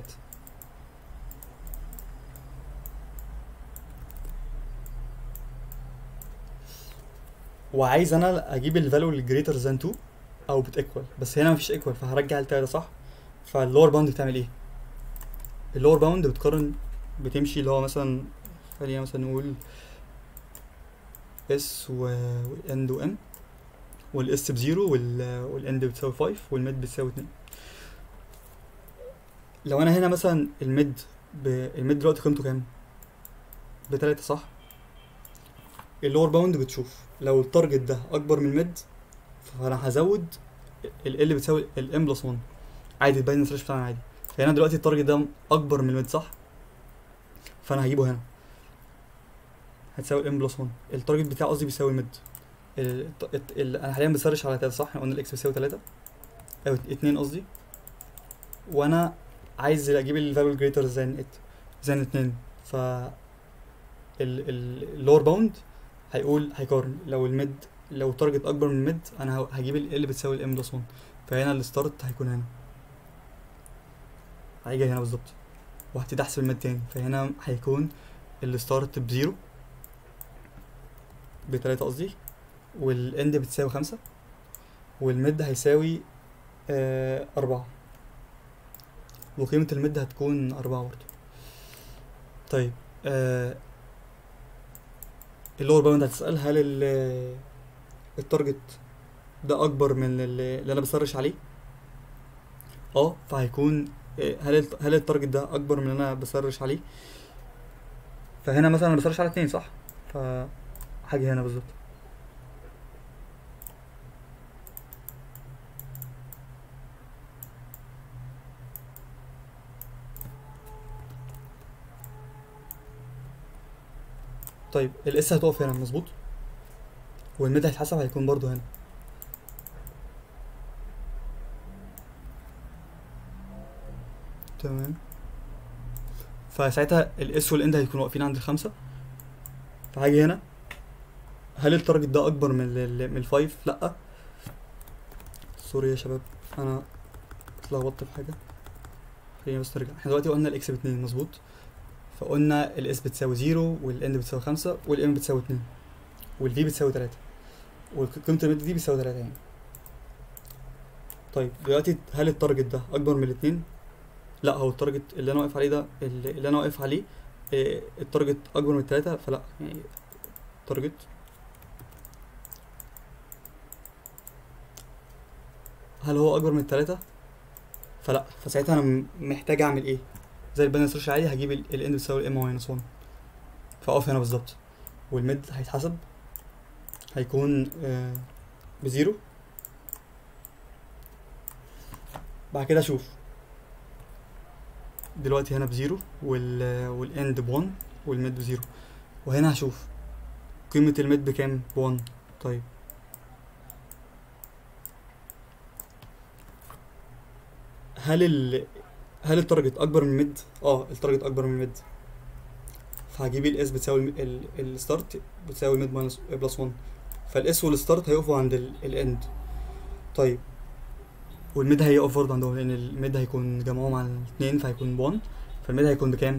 وعايز انا اجيب الفاليو الجريتر ذان اتنين او بتيكوال، بس هنا مفيش ايكوال فهرجع التلاته صح. فاللور باوند بتعمل ايه؟ اللور باوند بتقارن، بتمشي اللي هو مثلا خلينا مثلا نقول اس والاند وام، والاس بزيرو والاند بتساوي خمسة والميد بتساوي اتنين. لو انا هنا مثلا الميد ب... الميد دلوقتي قيمته كام؟ بتلاتة صح. اللور باوند بتشوف لو التارجت ده اكبر من الميد، فانا هزود ال ال بتساوي الام بلس واحد عادي، تبين الثريش بتاعنا عادي. فهنا دلوقتي التارجت ده اكبر من الميد صح، فانا هجيبه هنا هتساوي الام بلس واحد. التارجت بتاعي قصدي بيساوي الميد. ال... ال... ال... انا حاليا بسرش على تلاتة صح، احنا قلنا الاكس بيساوي تلاتة او اتنين قصدي، وانا عايز اجيب الفاليو الجريتر زي ات زي اتنين. ف اللور باوند هيقول هيقارن لو الميد لو التارجت اكبر من الميد انا ه- هجيب ال اللي بتساوي الام بلس واحد. فهنا الستارت هيكون هنا، هيجي هنا بالظبط، وهبتدي احسب الميد تاني. فهنا هيكون الستارت بزيرو بتلاتة قصدي، والاند بتساوي خمسة، والميد هيساوي آه أربعة، وقيمة الميد هتكون أربعة برضه. طيب آه اللور باوند هتسأل هل ال- التارجت ده أكبر من اللي اللي أنا بسرش عليه؟ اه فهيكون آه، هل الت- هل التارجت ده أكبر من اللي أنا بسرش عليه؟ فهنا مثلا أنا بسرش على اتنين صح؟ فهاجي هنا بالظبط. طيب الاس هتقف هنا مظبوط، والميد هيتحسب هيكون برضو هنا. تمام. فساعتها الاس والاند هيكونوا واقفين عند الخمسة. فهاجي هنا، هل التارجت ده اكبر من ال من الفايف؟ لا. سوري يا شباب انا اتلخبطت في حاجة، خلينا بس نرجع. احنا دلوقتي قلنا الاكس باتنين مظبوط، فقلنا الاس بتساوي زيرو والاند بتساوي خمسة والام بتساوي اتنين والفي بتساوي تلاتة وقيمة الميد دي بتساوي تلاتة يعني. طيب دلوقتي هل التارجت ده اكبر من الاتنين؟ لا، هو التارجت اللي انا واقف عليه ده اللي اللي انا واقف عليه إيه، التارجت اكبر من التلاتة، فلا يعني التارجت هل هو اكبر من التلاتة؟ فلا. فساعتها انا م- محتاج اعمل ايه؟ زي الباينري سيرش العادي، هجيب الاند بتساوي الام ماينس واحد، فاقف هنا بالظبط، والميد هيتحسب هيكون آه بزيرو. بعد كده اشوف دلوقتي هنا بزيرو وال والاند بون والميد بزيرو، وهنا هشوف قيمة الميد بكام؟ بون. طيب هل ال هل التارجت اكبر من الميد؟ اه التارجت اكبر من الميد، فهجيب الاس بتساوي الستارت بتساوي الميد ماينس بلس واحد، فالاس والستارت هيقفوا عند الاند. طيب والميد هيقف برضه عندهم، لان الميد هيكون جمعهم على الاثنين فهيكون بون، فالميد هيكون بكام؟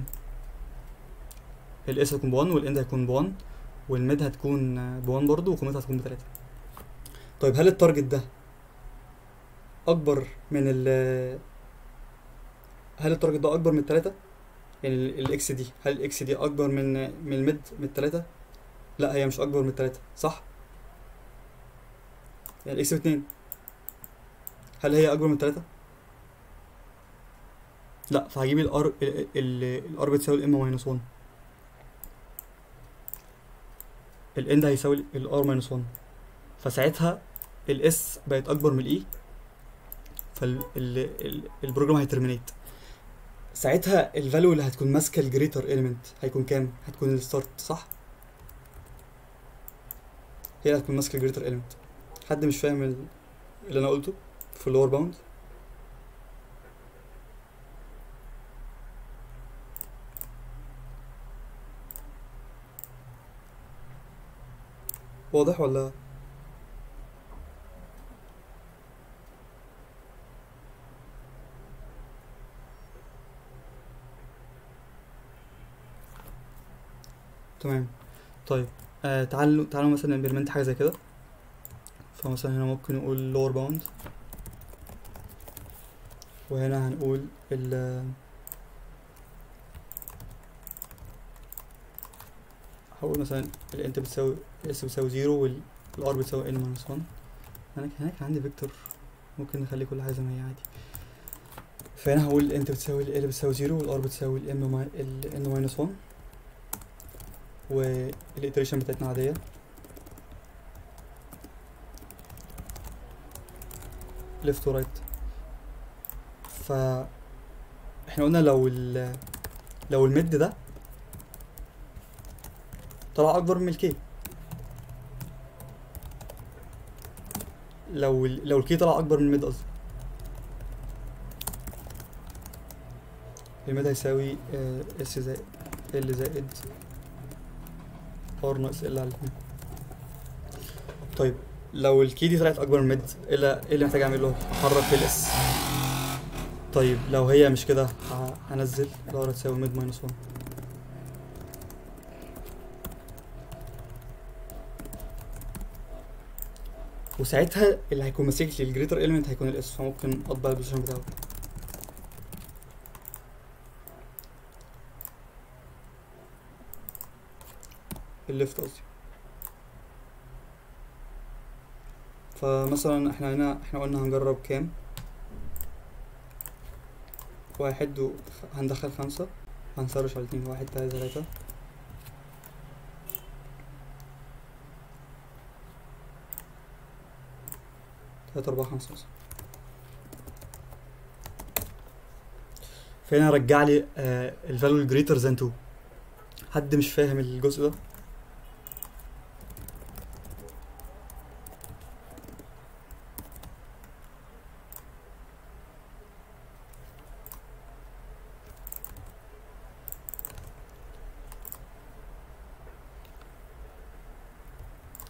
الاس هيكون بون والاند هيكون بون والميد هتكون بون برضه وقيمتها هتكون بتلاتة. طيب هل التارجت ده اكبر من ال هل التارجت ده اكبر من التلاتة؟ يعني الاكس دي، هل الاكس دي اكبر من من الميد من التلاتة؟ لا هي مش اكبر من التلاتة، صح؟ يعني الاكس باتنين هل هي اكبر من التلاتة؟ لا. فهجيب الار الار بتساوي الام ماينس واحد، الاند هيساوي الار ماينس واحد، فساعتها الاس بقت اكبر من الاي، فالبروجرام هيترمينيت. ساعتها الفاليو اللي هتكون ماسكه الجريتر اليمنت هيكون كام؟ هتكون الستارت، صح؟ هي اللي هتكون ماسكه الجريتر اليمنت. حد مش فاهم ال- اللي انا قلته في اللور باوند؟ واضح ولا؟ تمام. طيب آه تعالوا تعالوا مثلا نمبلمنت حاجه زي كده. فمثلا هنا ممكن نقول lower bound، وهنا هنقول ال هقول مثلا الانت بتساوي اس بتساوي زيرو والار بتساوي ان ماينس واحد. هناك هناك عندي فيكتور، ممكن نخلي كل حاجه زي ما هي عادي. فهنا هقول الانت بتساوي ال بتساوي زيرو والار بتساوي الام الان ماينس واحد، والإيتريشن بتاعتنا عاديه. ليفت ورايت. ف احنا قلنا لو ال لو الميد ده طلع اكبر من الكي، لو ال لو الكي طلع اكبر من الميد قصدي، الميد هيساوي اس زائد ال زائد ار ناقص ال على الاتنين. طيب لو الكي دي طلعت اكبر من الميد، ايه اللي إيه اللي محتاج اعمله؟ احرك الاس. طيب لو هي مش كده، ه- هنزل الار تساوي ميد ماينس واحد. وساعتها اللي هيكون ماسك لي الجريتر اليمنت هيكون الاس، فممكن اطبق البوزيشن بتاعه. الليفت قصدي. فمثلا احنا هنا احنا قلنا هنجرب كام؟ واحد و... هندخل خمسة، هنسرش على اتنين، واحد تلاتة تلاتة، تلاتة أربعة خمسة مثلا. فهنا رجع لي آه الفاليو الجريتر ذان اتنين. حد مش فاهم الجزء ده؟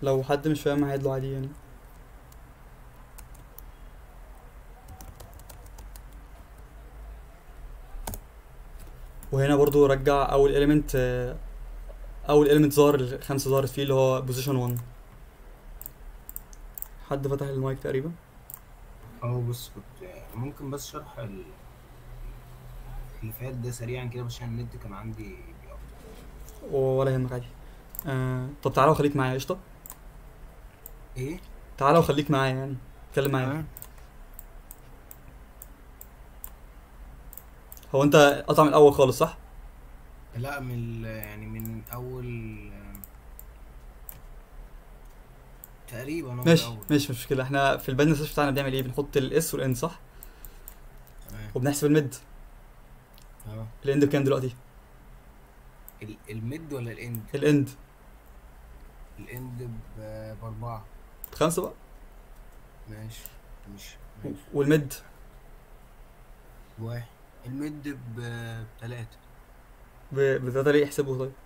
لو حد مش فاهم هعيد له عادي يعني. وهنا برضو رجع اول element، آه، اول element ظهر، الخمسة ظهرت فيه اللي هو position واحد. حد فتح المايك تقريبا؟ اه بص كنت ممكن بس شرح ال- اللي فات ده سريعا كده بس عشان النت كان عندي بيقطع. ولا يهمك عادي. آه طب تعالى وخليك معايا قشطة. ايه؟ تعالى وخليك معايا يعني، اتكلم معايا. تمام. هو انت قطع من الاول خالص صح؟ لا من ال- يعني من اول تقريبا هو من ماشي الاول. ماشي مش مشكلة. احنا في الباند سيرش بتاعنا بنعمل ايه؟ بنحط الاس والان صح؟ تمام. وبنحسب الميد. اه الاند بكام دلوقتي؟ ال- الميد ولا الاند؟ الاند الاند ب- باربعة. بخمسة بقى. ماشي مش ماشي. والميد بواحد. الميد بتلاتة. ب- بتلاتة ليه؟ احسبه طيب.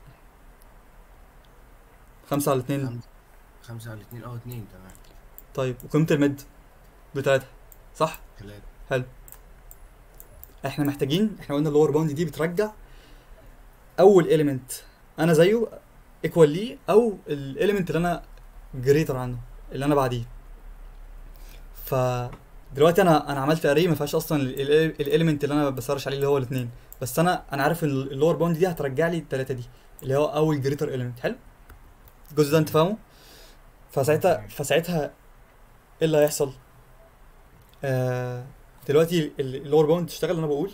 خمسة على اتنين. خمسة. خمسة على اتنين اه اتنين تمام. طيب وقيمة الميد بتلاتة صح؟ تلاتة. حلو. احنا محتاجين، احنا قلنا اللور باوند دي بترجع اول element انا زيه ايكوال ليه، او الاليمنت اللي انا جريتر عنه اللي انا بعديه. ف دلوقتي انا انا عملت اري ما فيهاش اصلا الاليمنت اللي انا بسرش عليه اللي هو الاثنين، بس انا انا عارف ان اللور باوند دي هترجع لي الثلاثه دي اللي هو اول جريتر اليمنت. حلو الجزء ده انت فاهمه؟ فساعتها فساعتها ايه اللي هيحصل؟ آه دلوقتي اللور باوند تشتغل. انا بقول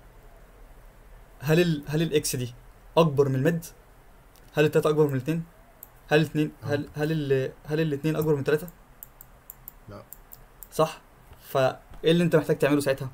هل ال هل الاكس دي اكبر من الميد؟ هل التلاته اكبر من الاثنين؟ هل الاثنين هل هل ال هل الاثنين اكبر من ثلاثه؟ لا. صح. فايه اللي انت محتاج تعمله ساعتها؟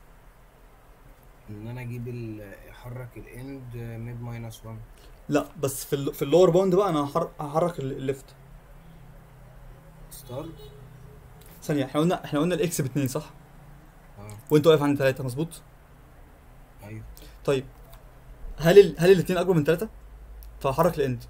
ان انا اجيب ال- احرك الاند ميد ماينس واحد. لا بس في ال في اللور باوند بقى انا هحر- هحرك ال- الليفت. ستارت. ثانيه، احنا قلنا احنا قلنا الاكس باتنين صح؟ اه وانت واقف عند ثلاثه مظبوط؟ ايوه طيب هل ال هل الاثنين اكبر من ثلاثه؟ فهحرك الاند.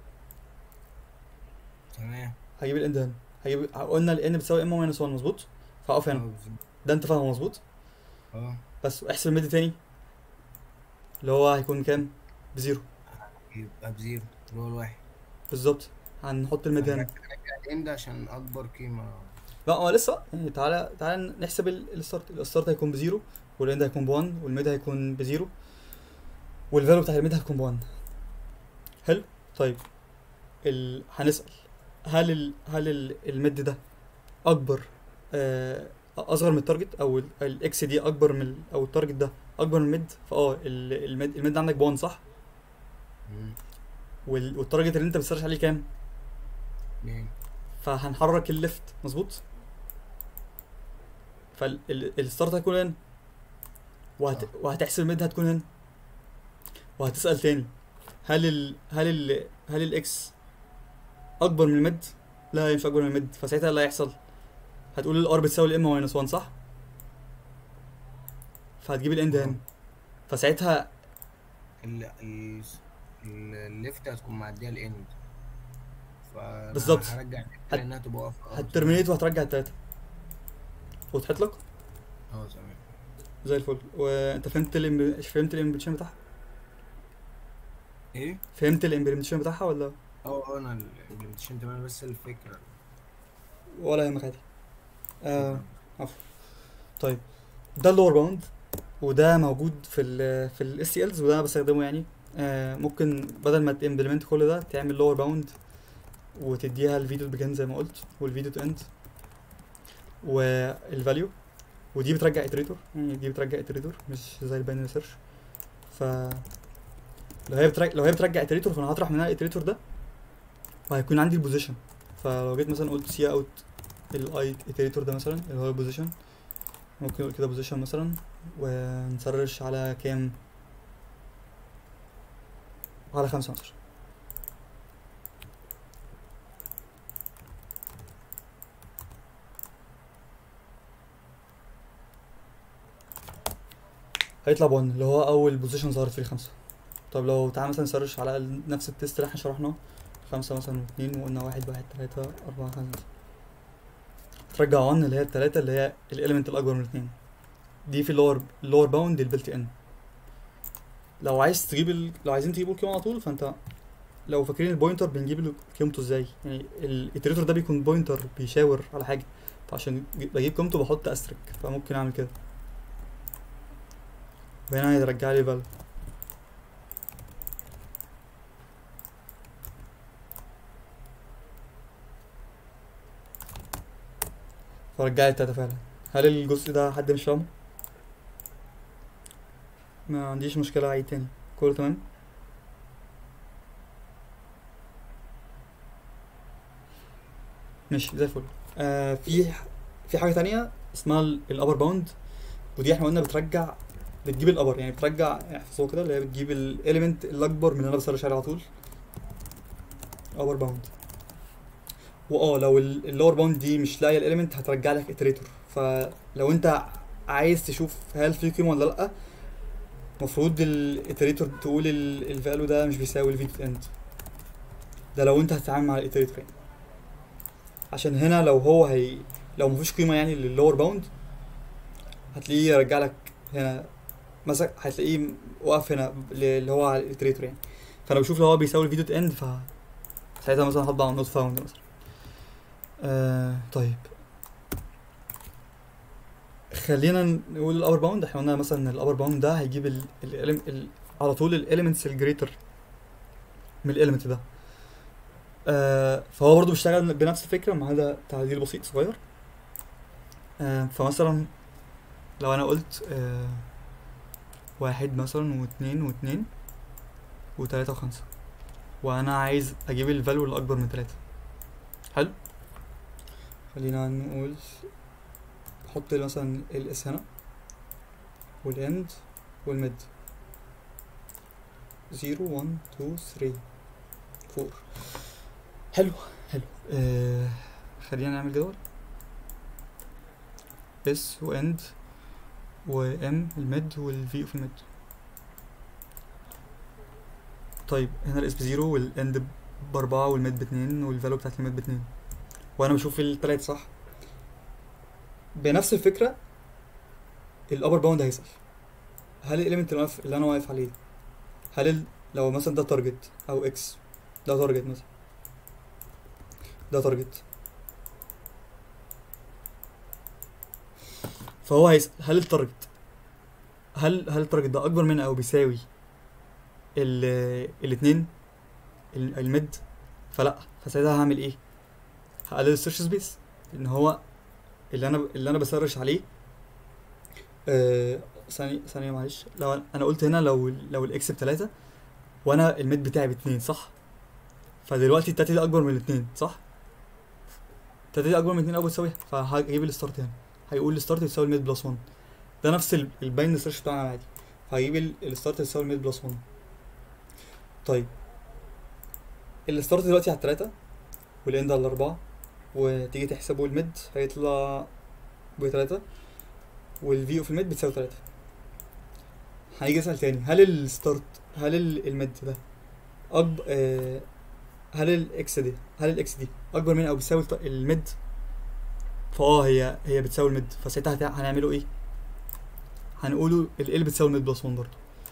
تمام. هجيب الاند هنا. هجيب قلنا الان بتساوي ام ماينس واحد مظبوط؟ فهقف اه هنا. بالظبط. ده انت فاهمه مظبوط؟ اه بس احسب الميد تاني اللي هو هيكون كام؟ بزيرو. يبقى بزيرو اللي هو الواحد. بالظبط. هنحط الميد هنا. هرجع الاند عشان اكبر قيمة. لا هو لسه يعني. تعالى تعالى نحسب ال- الستارت. الستارت هيكون بزيرو، والاند هيكون بوان، والميد هيكون بزيرو، والفاليو بتاع الميد هيكون بوان. حلو. طيب ال... هنسأل هل ال... هل ال... الميد ده اكبر، آه... اصغر من التارجت، او ال- الاكس دي اكبر من ال... او التارجت ده اكبر من الميد؟ فاه ال- الميد الميد عندك بوان صح؟ مم. وال... والتارجت اللي انت بتسرش عليه كام؟ اتنين. فهنحرك الليفت مظبوط. فالستارت هيكون هنا، وهت... آه. وهتحسب الميد هتكون هنا، وهتسأل تاني هل ال هل ال هل الاكس اكبر من الميد؟ لا هي مش اكبر من الميد. فساعتها اللي هيحصل هتقول الار بتساوي الام ماينس واحد صح؟ فهتجيب الاند آه. هنا. فساعتها ال ال ال- الليفت هتكون معديه الاند. فانا بالظبط. هرجع الليفت هت- لانها تبقى واقفه. اه هترمينيت وهترجع التلاته وتحط لك اه تمام. زي الفل. وانت فهمت الام فهمت الامبلمنتيشن بتاعها؟ ايه؟ فهمت الامبلمنتيشن بتاعها ولا اه اه انا الامبلمنتيشن تمام بس الفكره. ولا يهمك عادي؟ آه عفوا. طيب ده اللور باوند، وده موجود في ال في الاس سي الز، وده انا بستخدمه يعني. آه ممكن بدل ما تمبلمنت كل ده تعمل لور باوند وتديها الفيديو بيجن زي ما قلت، والفيديو تو اند، والفاليو، ودي بترجع اتريتور. يعني دي بترجع اتريتور مش زي الباينري سيرش. ف لو هي بترجع لو هي بترجع اتريتور فانا هطرح منها الاتريتور ده وهيكون عندي البوزيشن. فلو جيت مثلا قلت سي اوت الاي اتريتور ده مثلا اللي هو البوزيشن، ممكن نقول كده بوزيشن مثلا، ونسرش على كام؟ على خمسة مثلا. هيطلع بون اللي هو اول بوزيشن ظهرت فيه الخمسة. طب لو تعالى مثلا نسرش على ال- نفس التيست اللي احنا شرحناه، خمسة مثلا واتنين، وقلنا واحد واحد تلاتة أربعة خمسة، ترجع واحد اللي هي التلاتة اللي هي الإيليمنت الأكبر من اتنين، دي في اللور اللور باوند البلت إن. لو عايز تجيب ال... لو عايزين تجيبوا القيمة على طول، فأنت لو فاكرين البوينتر بنجيب له قيمته ازاي، يعني الإتريتور ده بيكون بوينتر بيشاور على حاجة، فعشان بجيب قيمته بحط أسترك، فممكن أعمل كده، وهنا هيرجع لي فاليو. فرجع لي التلاتة فعلا. هل الجزء ده حد مش فاهمه؟ ما عنديش مشكلة، أعيد تاني، كله تمام. ماشي زي الفل. آه في في حاجة تانية اسمها الأبر باوند، ودي احنا قلنا بترجع بتجيب الأبر، يعني بترجع احفظوها كده، اللي هي بتجيب الإيليمنت الأكبر من اللي أنا بسرش عليه على طول، أبر باوند. واه لو اللور باوند دي مش لاقيه الاليمنت هترجع لك اتريتور، فلو انت عايز تشوف هل في قيمه ولا لا، المفروض الاتريتور تقول الفاليو ده مش بيساوي الفيديو اند، ده لو انت هتتعامل مع الاتريتور يعني. عشان هنا لو هو هي لو مفيش قيمه يعني لللور باوند، هتلاقيه يرجع لك هنا مثلا، هتلاقيه واقف هنا اللي هو على الاتريتور يعني. فانا بشوف لو هو بيساوي الفيديو اند، ف ساعتها مثلا هطبع على النوت فاوند مثلا. آه طيب خلينا نقول الابر باوند. احنا قلنا مثلا ان الابر باوند ده هيجيب ال ال ال على طول الاليمنتس الجريتر من الاليمنت ده. آه فهو برضو بيشتغل بنفس الفكره، ما عدا تعديل بسيط صغير. آه فمثلا لو انا قلت آه واحد مثلا واثنين واثنين وتلاتة وخمسة، وانا عايز اجيب الفاليو الاكبر من تلاتة. حلو، خلينا نقول احط مثلا الاس هنا والاند والميد زيرو واحد اتنين تلاتة أربعة. حلو حلو. آه خلينا نعمل جدول اس واند وام الميد والفي في الميد. طيب هنا الاس بزيرو والاند باربعة والميد باتنين والفاليو بتاعت الميد باتنين، وانا بشوف التلاتة صح. بنفس الفكرة الابر باوند هيسأل هل الاليمنت اللي, اللي انا واقف عليه، هل ال... لو مثلا ده تارجت او اكس، ده تارجت مثلا، ده تارجت، فهو هيسأل هل التارجت هل هل التارجت ده اكبر من او بيساوي ال الاتنين الميد، فلا، فساعتها هعمل ايه؟ هقلل السيرش سبيس، لان هو اللي انا اللي انا بسرش عليه. آه ثانية ثانية معلش، لو انا قلت هنا لو لو الاكس بتلاتة وانا الميد بتاعي باتنين صح، فدلوقتي التلاتة دي اكبر من الاتنين صح، التلاتة دي اكبر من اتنين او بتساويها، فهجيب الستارت هنا، هيقول الستارت يساوي الميد بلس واحد، ده نفس الباين سيرش بتاعنا عادي، هجيب الستارت يساوي الميد بلس واحد. طيب الستارت دلوقتي على التلاتة والاند على الاربعة، وتيجي تحسبوا الميد هيطلع بتلاتة، والفي اوف الميد بتساوي تلاتة. هنيجي اسأل تاني هل الستارت هل الميد ده أكبر آه هل الاكس دي هل الاكس دي اكبر من او بتساوي الميد، فاه هي هي بتساوي الميد، فساعتها هنعمله ايه؟ هنقوله ال بتساوي الميد بلس واحد برضه،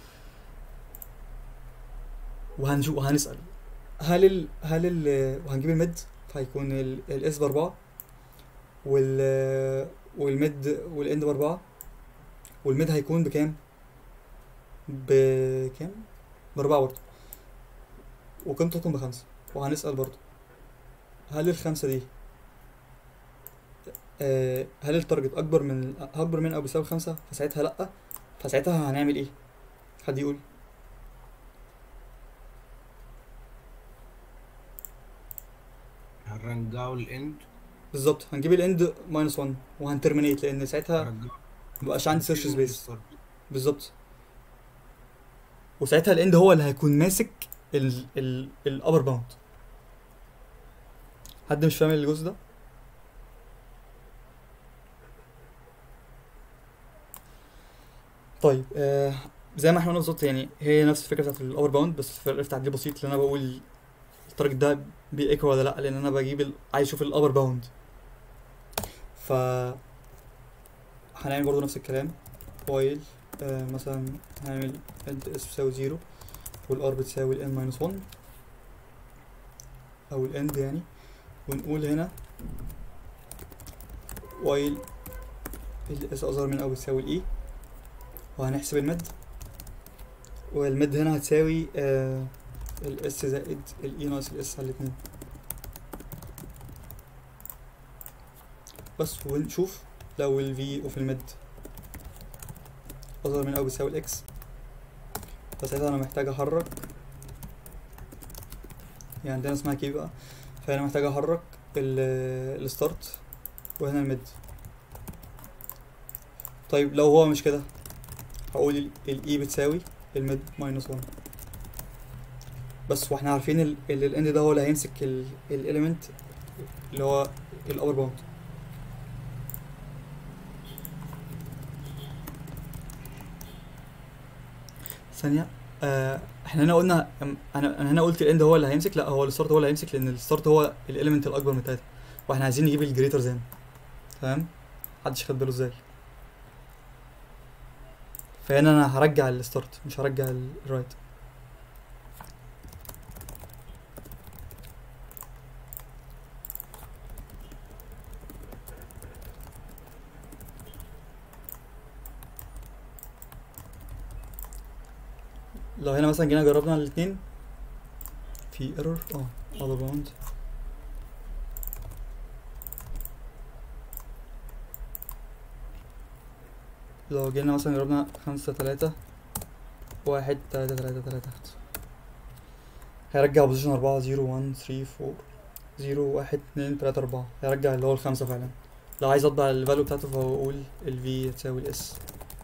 وهنشوف وهنسأل هل ال هل ال وهنجيب الميد، فهيكون الاس باربعة وال والميد والاند باربعة، والميد هيكون بكام؟ بكام؟ باربعة برضه، وقيمته تكون بخمسة. وهنسأل برضه هل الخمسة دي آه هل التارجت أكبر من أكبر من أو بيساوي خمسة، فساعتها لأ، فساعتها هنعمل إيه؟ حد يقول؟ هنرجعه الاند بالظبط، هنجيب الاند ماينس واحد وهنترمينيت، لأن ساعتها مبقاش عندي سيرش سبيس. بالظبط، وساعتها الاند هو اللي هيكون ماسك ال ال الابر باوند. حد مش فاهم الجزء ده؟ طيب آه زي ما احنا قلنا بالظبط، يعني هي نفس الفكره بتاعت الابر باوند، بس فرق في تعديل بسيط، اللي انا بقول التارجت ده بيكو ولا لا، لان انا بجيب ال... عايز اشوف الابر باوند. ف هنعمل برضو نفس الكلام وايل آه مثلا هنعمل انت اس بتساوي زيرو والار بتساوي الان ماينس ون او الاند يعني، ونقول هنا وايل الاس اصغر من او بتساوي الاي، وهنحسب المد، والمد هنا هتساوي آه الاس زائد الاي ناقص الاس على الاتنين بس. ونشوف لو ال V اوف المد اصغر من او بيساوي الاكس، فساعتها انا محتاج احرك، يعني عندنا اسمها كي بقى، فانا محتاج احرك الستارت وهنا المد. طيب لو هو مش كده هقول الاي بتساوي المد ماينس ون بس. واحنا عارفين الاند ده هو اللي هيمسك الاليمنت اللي هو الابر باوند. ثانية آه احنا هنا قلنا انا انا هنا قلت الاند هو اللي هيمسك، لا هو الستارت هو اللي هيمسك، لان الستارت هو الاليمنت الاكبر من التلاته، واحنا عايزين نجيب الجريتر ذان. تمام، محدش خد باله ازاي. فهنا انا هرجع الستارت مش هرجع الرايت. لو هنا مثلا جينا جربنا الاتنين في ايرور اه other bound، لو جينا مثلا جربنا خمسة تلاتة واحد تلاتة تلاتة تلاتة هيرجع بوزيشن أربعة زيرو وان ثري فور زيرو واحد اتنين تلاتة أربعة، هيرجع اللي هو الخمسة فعلا. لو عايز اطبع الفاليو بتاعته فهقول ال V تساوي ال S.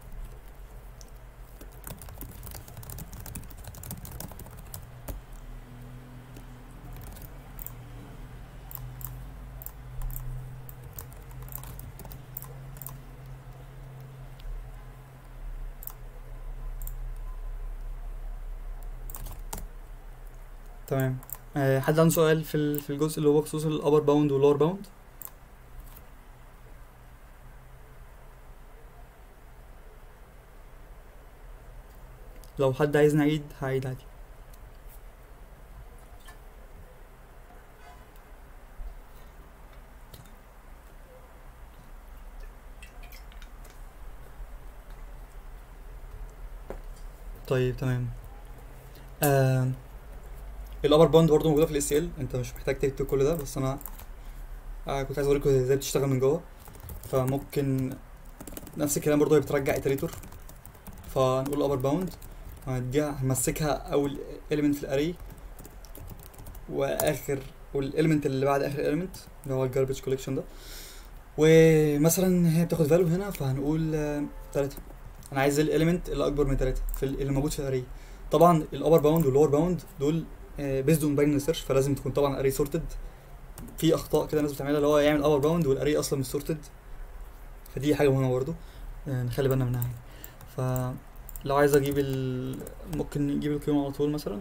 تمام. أه حد عنده سؤال في ال- في الجزء اللي هو بخصوص الابر باوند واللور باوند؟ لو حد عايز نعيد هعيد عادي. طيب تمام. آه الابر باوند برضه موجوده في الاس سي ال، انت مش محتاج تكتب كل ده، بس انا آه كنت عايز اوريكم ازاي بتشتغل من جوه. فممكن نفس الكلام برضه، هي بترجع اتريتور، فنقول ابر باوند هنديها هنمسكها اول element في الاري واخر والاليمنت اللي بعد اخر element اللي هو الجاربج كوليكشن ده، ومثلا هي بتاخد فاليو هنا فهنقول آه تلاتة. انا عايز الاليمنت اللي اكبر من تلاتة في ال- اللي موجود في الاري. طبعا الابر باوند واللور باوند دول بيزد اون باينري سيرش، فلازم تكون طبعا اري سورتد. في اخطاء كده الناس بتعملها اللي هو يعمل ابر باوند والاري اصلا مش سورتد، فدي حاجه مهمه برضه آه نخلي بالنا منها يعني. فلو عايز اجيب ال ممكن نجيب القيمه على طول مثلا.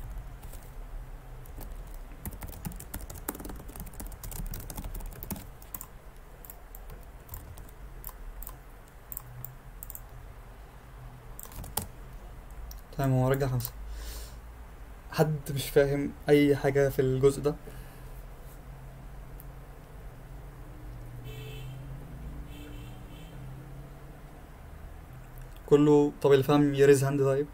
تمام، هو رجع خمسة. حد مش فاهم اي حاجه في الجزء ده؟ كله طب اللي فاهم يريز هاند طيب.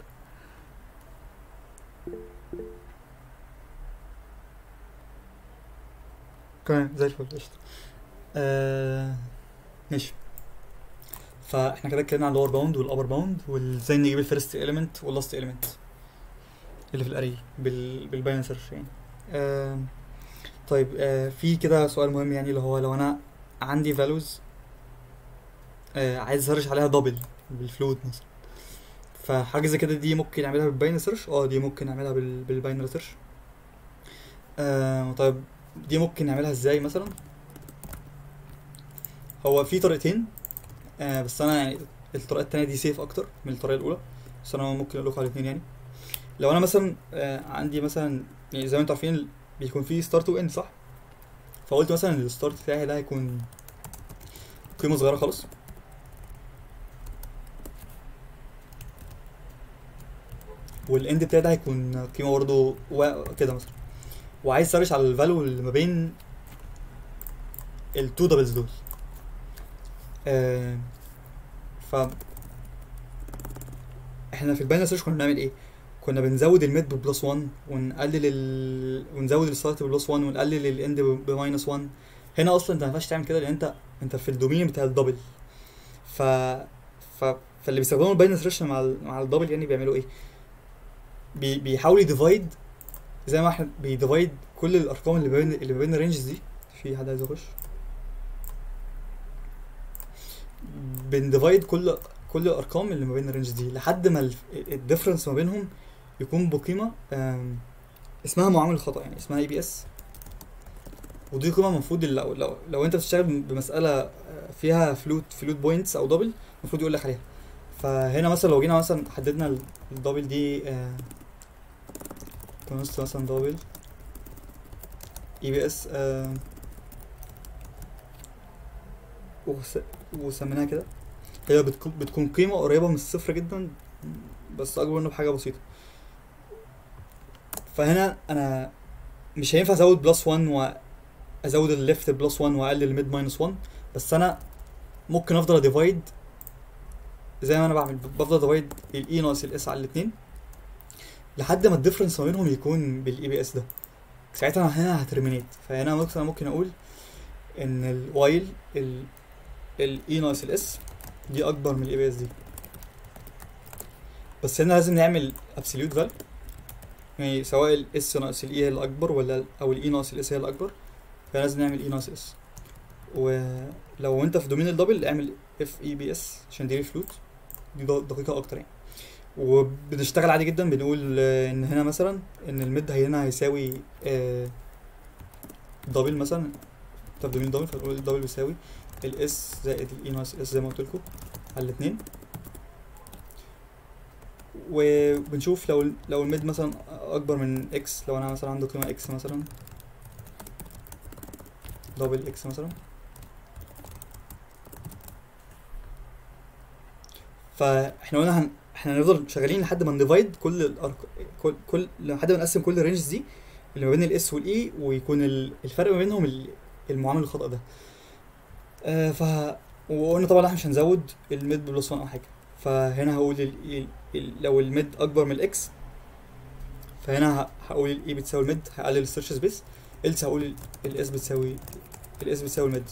تمام زي الفل قشطة. آه ماشي. فاحنا كده اتكلمنا عن اللور باوند والابر باوند وازاي نجيب الفيرست اليمنت واللاست اليمنت اللي في الاري بال بالباينري سيرش يعني. آه طيب آه في كده سؤال مهم يعني، اللي هو لو انا عندي فالوز آه عايز اسرش عليها دبل بالفلوت مثلا، فحاجه زي كده دي ممكن اعملها بالباينري سيرش؟ اه دي ممكن اعملها بال بالباينري سيرش. آه طيب دي ممكن نعملها ازاي مثلا؟ هو في طريقتين آه بس انا يعني الطريقه التانية دي سيف اكتر من الطريقه الاولى، بس انا ممكن اقول لكم على الاثنين يعني. لو انا مثلا آه عندي مثلا يعني زي ما انتم عارفين بيكون فيه ستارت واند صح؟ فقلت مثلا الستارت بتاعي ده هيكون قيمه صغيره خالص، والاند بتاعي ده هيكون قيمه برضه و- كده مثلا، وعايز سيرش على الفاليو اللي ما بين التو دبلز دول. آه ف احنا في الباينري سيرش كنا بنعمل ايه؟ كنا بنزود الميد ببلس واحد ونقلل ال... ونزود الستارت ببلس واحد ونقلل الاند بماينس واحد. هنا اصلا انت ما ينفعش تعمل كده لان انت انت في الدومين بتاع الدبل. ف ف فاللي بيستخدموا الباينري سيرش مع ال... مع الدبل يعني بيعملوا ايه؟ بي... بيحاولوا يديفايد زي ما احنا بيديفايد كل الارقام اللي بين اللي بين الرينجز دي. في حد عايز يخش؟ بنديفايد كل كل الارقام اللي ما بين الرينج دي لحد ما الديفرنس ما بينهم يكون بقيمه آم، اسمها معامل خطا، يعني اسمها اي بي اس. ودي قيمه المفروض لو لو لو انت بتشتغل بمساله آه، فيها فلوت فلوت بوينتس او دبل المفروض يقول لك عليها. فهنا مثلا لو جينا مثلا حددنا الدبل دي كونست مثلا دبل اي بي اس وسميناها كده، هي بتكون بتكون قيمه قريبه من الصفر جدا بس اكبر منه بحاجه بسيطه. فهنا انا مش هينفع ازود بلس واحد وازود الليفت بلس واحد واقلل الميد ماينس واحد، بس انا ممكن افضل اديفايد زي ما انا بعمل، بفضل اديفايد الاي ناقص الاس على الاثنين لحد ما الديفرنس ما بينهم يكون بالاي بي اس ده. ساعتها أنا هنا هترمينيت. فهنا مثلا ممكن اقول ان الوايل الاي ناقص الاس دي اكبر من الاي بي اس دي، بس هنا لازم نعمل ابسوليوت فاليو، يعني سواء الاس ناقص الاي هي الاكبر ولا او الاي ناقص الاس هي الاكبر، فلازم نعمل اي ناقص اس. ولو انت في دومين الدبل اعمل اف اي بي اس عشان دي فلوت، دي دقيقه اكتر يعني. وبنشتغل عادي جدا، بنقول آه، ان هنا مثلا ان الميد هنا هيساوي آه، دبل مثلا، انت في دومين دبل فنقول الدبل بيساوي الاس زائد الاي ناقص اس زي ما قلت لكم على الاثنين. وبنشوف لو لو الميد مثلا اكبر من اكس، لو انا مثلا عنده قيمه اكس مثلا دبل اكس مثلا، فاحنا قلنا هن... احنا هنفضل شغالين لحد ما نديفايد كل الارق كل كل لحد ما نقسم كل الرينجز دي اللي ما بين الاس والاي، ويكون ال- الفرق ما بينهم ال- المعامل الخطأ ده. آه ف وقلنا طبعا احنا مش هنزود الميد بلس واحد او حاجه. فهنا هقول ال... ال... ال... لو الميد اكبر من الاكس، فهنا ه- هقول الاي بتساوي الميد، هقلل السيرش سبيس. إلس هقول الاس بتساوي الاس بتساوي الميد.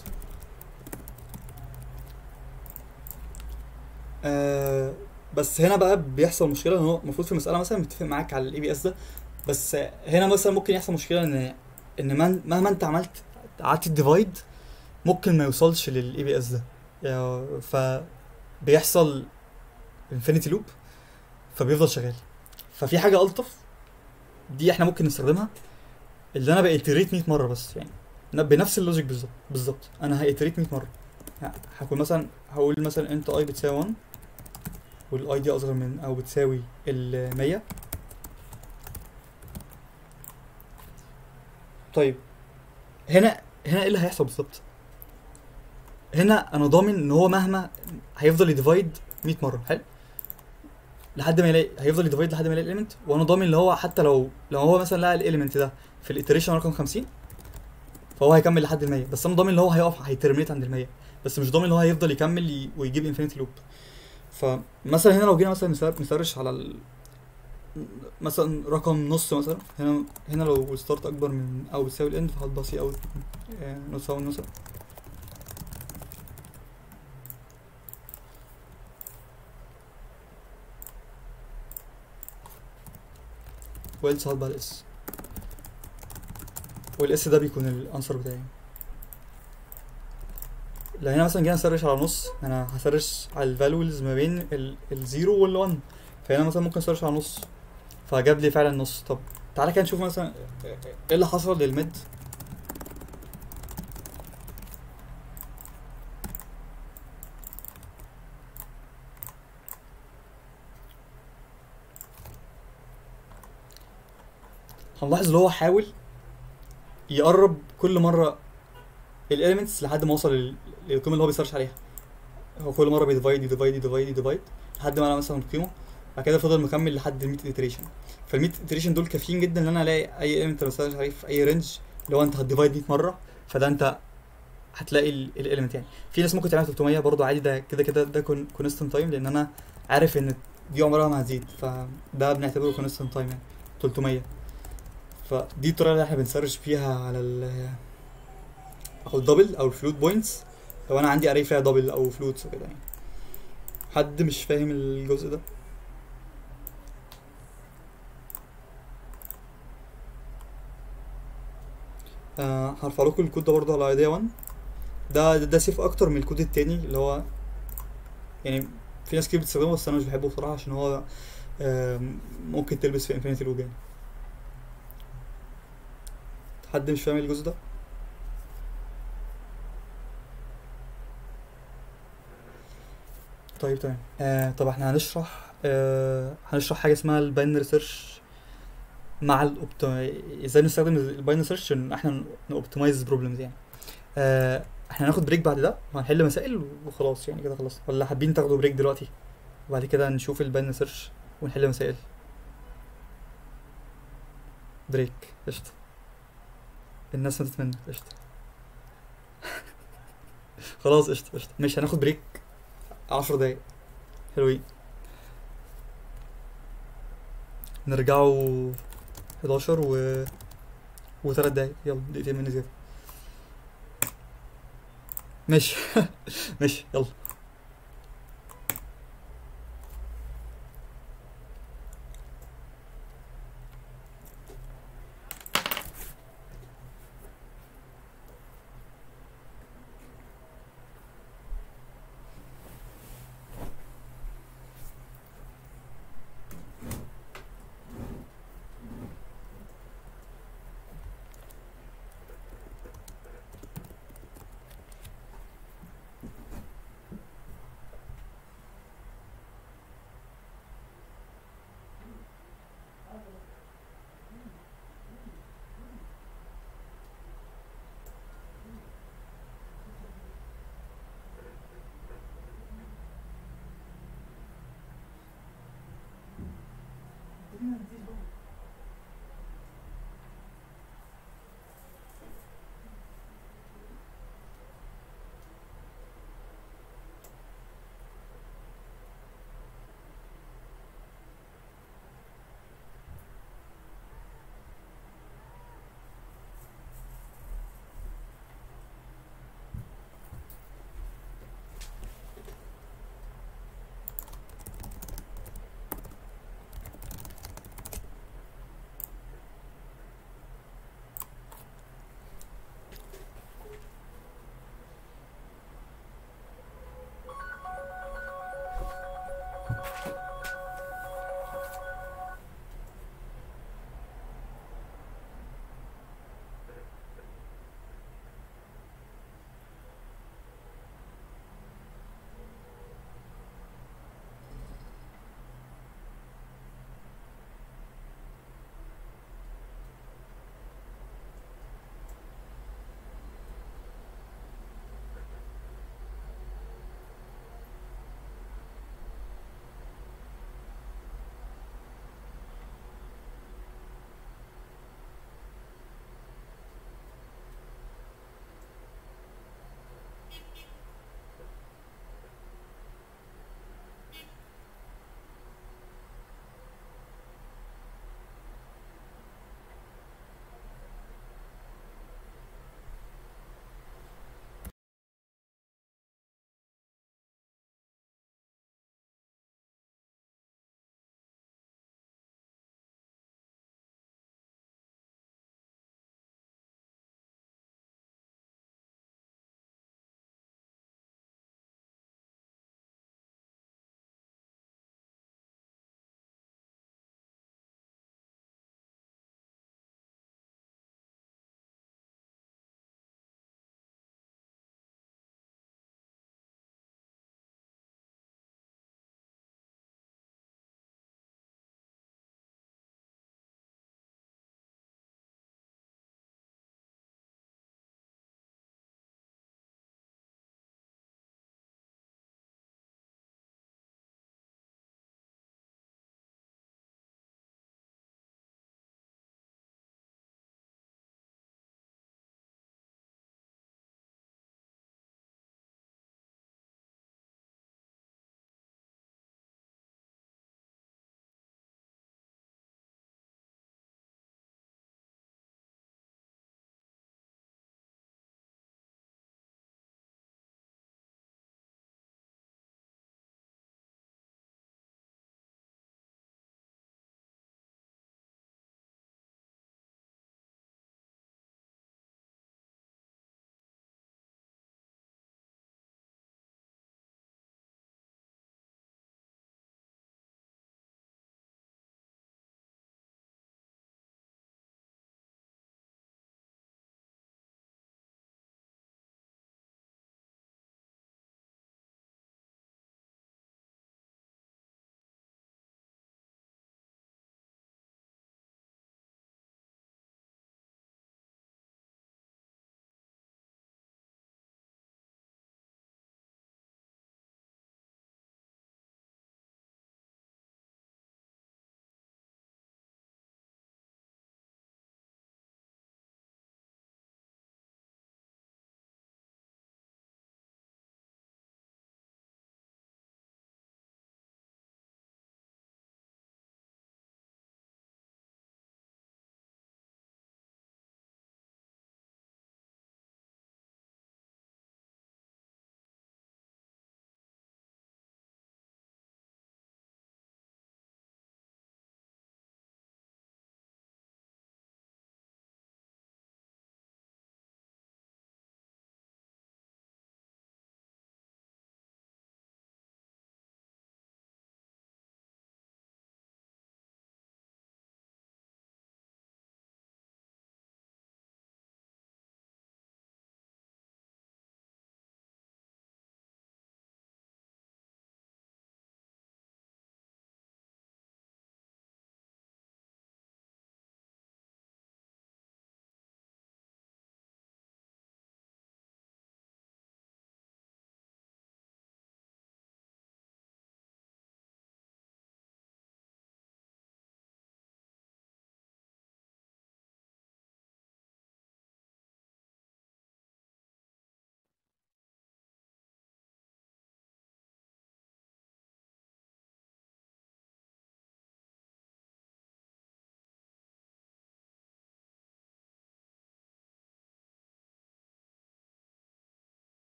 آه بس هنا بقى بيحصل مشكله، ان هو المفروض في المساله مثلا متفق معاك على الاي بي اس ده، بس هنا مثلا ممكن يحصل مشكله ان ان من- مهما انت عملت قعدت الديفايد ممكن ما يوصلش للاي بي اس ده، يعني فبيحصل انفينيتي لوب فبيفضل شغال. ففي حاجه الطف دي احنا ممكن نستخدمها، اللي انا بإتريت مية مره بس، يعني ن- بنفس اللوجيك بالظبط بالظبط انا هإتريت مية مره. يعني هكون مثلا هقول مثلا انت اي بتساوي واحد والاي دي اصغر من او بتساوي ال مية. طيب هنا هنا ايه اللي هيحصل بالظبط؟ هنا انا ضامن ان هو مهما هيفضل يديفايد مية مره، حلو، لحد ما يلاقي، هيفضل يديفايد لحد ما يلاقي الاليمنت، وانا ضامن اللي هو حتى لو لو هو مثلا لقى الاليمنت ده في الاتريشن رقم خمسين فهو هيكمل لحد ال مية، بس انا ضامن اللي هو هيقف هيترمينيت عند ال مية، بس مش ضامن اللي هو هيفضل يكمل ي- ويجيب انفينيتي لوب. فمثلا هنا لو جينا مثلا نسر- نسرش على ال... مثلا رقم نص مثلا، هنا هنا لو الستارت اكبر من او بتساوي الاند فهتبقى سي اوت آه، نص او نص. وإلس هتبقى الاس، والاس ده بيكون الانسر بتاعي. لو هنا مثلا جينا نسرش على نص، انا هسرش على الفاليوز ما بين ال- الزيرو والوان، فهنا مثلا ممكن اسرش على نص فجاب لي فعلا نص. طب تعالى كده نشوف مثلا ايه اللي حصل للميد. هنلاحظ اللي هو حاول يقرب كل مره الاليمنتس لحد ما اوصل لل- للقيمه اللي هو بيسيرش عليها. هو كل مره بيديفايد يديفايد يديفايد يديفايد لحد ما انا مثلا قيمه، بعد كده فضل مكمل لحد ال مية iteration. فال مية iteration دول كافيين جدا ان انا الاقي اي element بسيرش عليه في اي رينج. لو انت هتديفايد مية مره فده انت هتلاقي الاليمنت يعني. في ناس ممكن تعمل تلتمية برضه عادي، ده كده كده ده كونستنت تايم، لان انا عارف ان دي عمرها ما هتزيد، فده بنعتبره كونستنت تايم يعني تلتمية. فدي الطريقه اللي احنا بنسرش فيها على ال او الدبل او الفلوت بوينتس لو انا عندي اري فيها دبل او فلوتس وكده يعني. حد مش فاهم الجزء ده؟ آه هرفع لكم الكود ده برضه على ايديا واحد. ده ده, ده سيف اكتر من الكود التاني اللي هو يعني في ناس كتير بتستخدمه، بس انا مش بحبه بصراحه عشان هو آم، ممكن تلبس في انفينيتي لوب يعني. حد مش فاهم الجزء ده؟ طيب تمام. آه طب احنا هنشرح آه هنشرح حاجه اسمها الباينري سيرش مع الاوبت ازاي نستخدم الباينري سيرش ان احنا نوبتمايز بروبلمز يعني. آه احنا هناخد بريك بعد ده وهنحل مسائل وخلاص يعني كده خلاص، ولا حابين تاخدوا بريك دلوقتي وبعد كده نشوف الباينري سيرش ونحل مسائل؟ بريك قشطه. الناس ماتت منك قشطه. خلاص قشطه قشطه مش هناخد بريك عشر دقايق حلوين. نرجعوا حداشر و وثلاث دقايق، يلا دقيقتين من زيادة. ماشي ماشي يلا.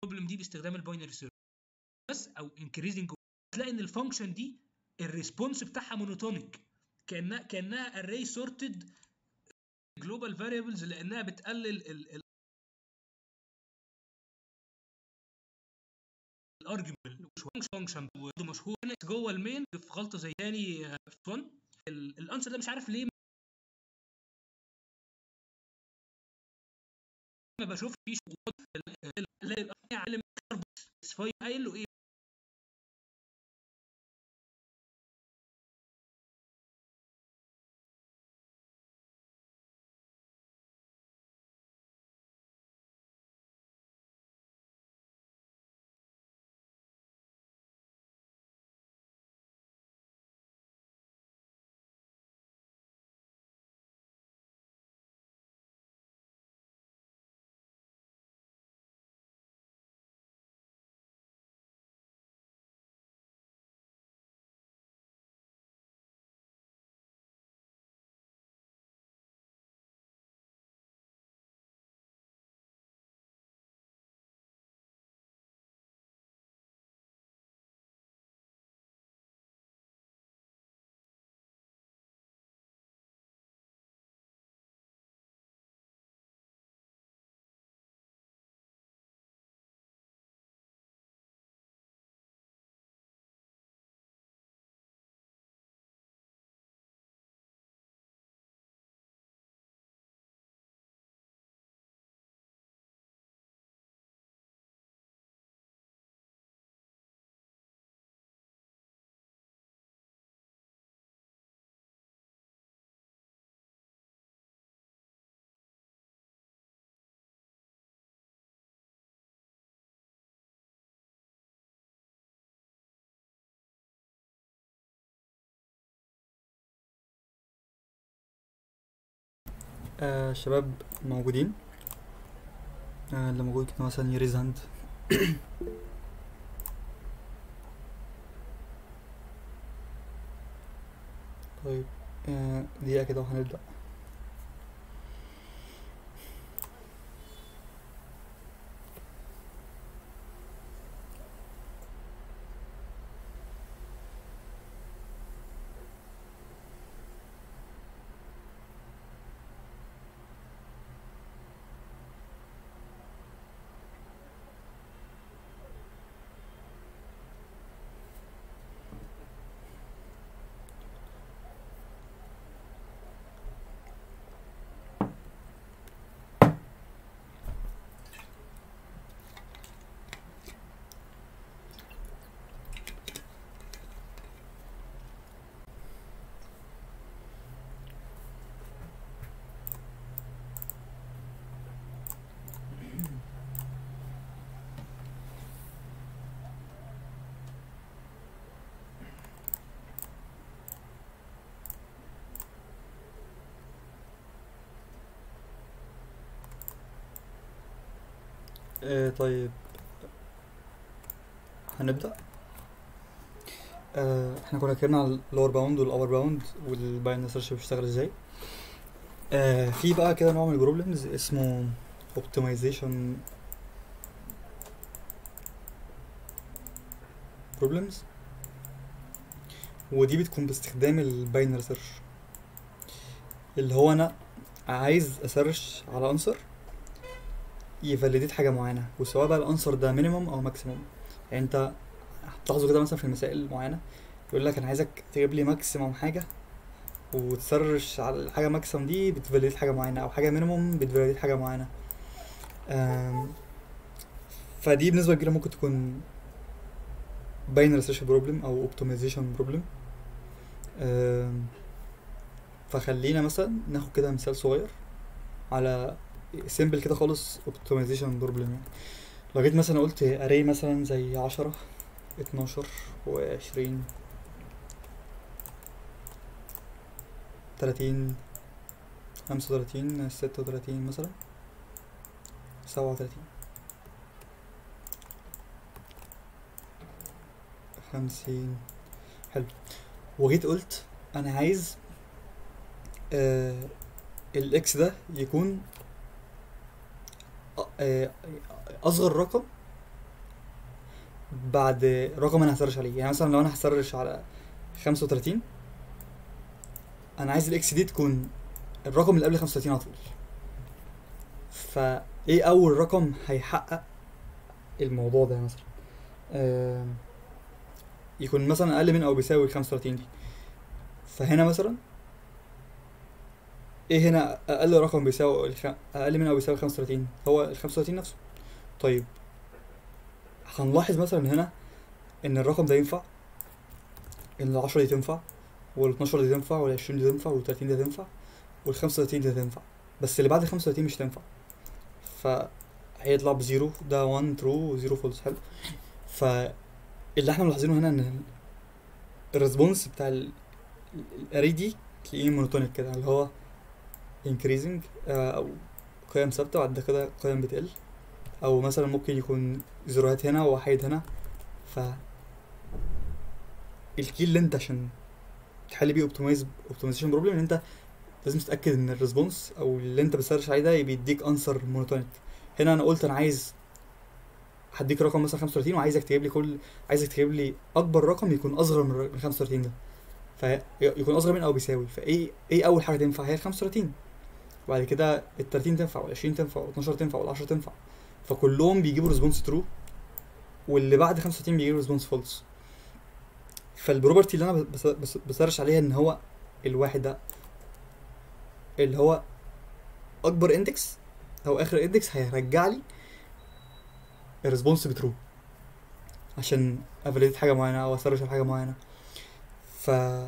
البروبلم دي باستخدام الباينري سيرش بس او انكريزنج، هتلاقي ان الفانكشن دي الريسبونس بتاعها مونوتونيك، كانها كانها اري سورتد جلوبال فاريبلز، لانها بتقلل الارجيومنت. مش فانكشن مشهور جوه المين في غلطه زي تاني في واحد. الانسر ده مش عارف ليه ما بشوفش فيه شغل عالم سفاي قايل له ايه آه شباب موجودين؟ آه اللي موجود كده مثلا يريز هاند. طيب آه دقيقة كده وهنبدأ. آه طيب هنبدأ. آه احنا كنا اتكلمنا على اللور باوند والابر باوند والباينري سيرش بيشتغل ازاي. آه في بقى كده نوع من البروبلمز اسمه اوبتمايزيشن بروبلمز، ودي بتكون باستخدام الباينري سيرش، اللي هو انا عايز اسيرش على انسر يفاليديت حاجه معينه، وسواء بقى الانسر ده مينيمم او ماكسيمم. يعني انت هتلاحظوا كده مثلا في المسائل معينه يقول لك انا عايزك تجيب لي ماكسيمم حاجه وتسرش على الحاجه ماكسيمم دي بتفاليديت حاجه معينه، او حاجه مينيمم بتفاليديت حاجه معينه. فدي بنسبه كبيره ممكن تكون باينري سيرش بروبلم او اوبتمايزيشن بروبلم. فخلينا مثلا ناخد كده مثال صغير على سيمبل كده خالص اوبتمايزيشن بروبلم. يعني لو جيت مثلا قلت اري مثلا زي عشرة اتناشر وعشرين تلاتين خمسة وتلاتين ستة وتلاتين مثلا سبعة وتلاتين خمسين، حلو. وجيت قلت انا عايز آه الاكس ده يكون آه اصغر رقم بعد رقم انا هسرش عليه. يعني مثلا لو انا هسرش على خمسة وتلاتين، انا عايز الاكس دي تكون الرقم اللي قبل خمسة وتلاتين على طول. فايه اول رقم هيحقق الموضوع ده مثلا؟ آه يكون مثلا اقل من او بيساوي خمسة وتلاتين دي. فهنا مثلا ايه هنا اقل رقم بيساوي الخ... اقل من او بيساوي خمسة وتلاتين؟ هو ال خمسة وتلاتين نفسه. طيب هنلاحظ مثلا هنا ان الرقم ده ينفع، ان ال عشرة دي تنفع، وال اتناشر دي تنفع، وال عشرين دي تنفع، وال تلاتين دي تنفع، وال خمسة وتلاتين دي تنفع، بس اللي بعد ال خمسة وتلاتين مش تنفع. فهيطلع بزيرو، ده واحد ترو وزيرو فولس. حلو. فاللي احنا ملاحظينه هنا ان الريسبونس بتاع الاري دي تلاقيه مونوتونيك كده، اللي هو increasing آه او قيم ثابته وبعد كده قيم بتقل، او مثلا ممكن يكون زيروهات هنا ووحيد هنا. ف الكي اللي انت عشان تحل بيه اوبتمايز اوبتمايزيشن بروبلم ان انت لازم تتاكد ان الريسبونس او اللي انت بتسيرش عليه ده بيديك انسر مونوتونيك. هنا انا قلت انا عايز هديك رقم مثلا خمسة وتلاتين وعايزك تجيب لي كل عايزك تجيب لي اكبر رقم يكون اصغر من خمسة وتلاتين ده، فيكون اصغر من او بيساوي. فايه ايه اول حاجه تنفع؟ هي ال خمسة وتلاتين. وبعد كده ال تلاتين تنفع، وال عشرين تنفع، وال اتناشر تنفع، وال عشرة تنفع. فكلهم بيجيبوا ريسبونس ترو، واللي بعد خمسة وتلاتين بيجيبوا ريسبونس فولس. فالبروبرتي اللي انا بس بس بسرش عليها ان هو الواحد ده اللي هو اكبر اندكس او اخر اندكس هيرجع لي الريسبونس بترو عشان افاليديت حاجه معينه او اسرش على حاجه معينه. ف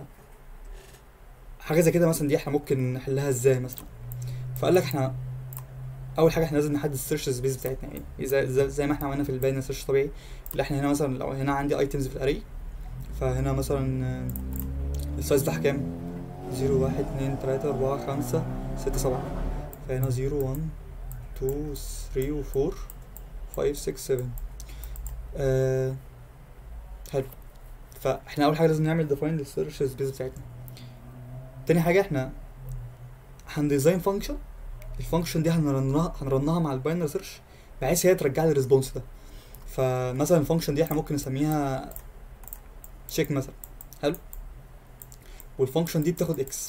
حاجه زي كده مثلا دي احنا ممكن نحلها ازاي مثلا؟ فقال لك احنا اول حاجه احنا لازم نحدد السيرش سبيس بتاعتنا، يعني زي, زي, زي ما احنا عملنا في الباينري سيرش طبيعي. اللي احنا هنا مثلا لو هنا عندي ايتمز في الاري، فهنا مثلا السايز بتاعها كام؟ زيرو واحد اتنين تلاتة اربعة خمسة ستة سبعة. فهنا زيرو واحد اتنين تلاتة و اربعة خمسة ستة سبعة. آه حلو. فاحنا اول حاجه لازم نعمل ديفاين للسيرش سبيس بتاعتنا. تاني حاجه احنا هنديزاين فانكشن، الفانكشن دي هنرنها هنرنها مع الباينري سيرش بحيث هي ترجع لي الريسبونس ده. فمثلا الفانكشن دي احنا ممكن نسميها تشيك مثلا. حلو. والفانكشن دي بتاخد اكس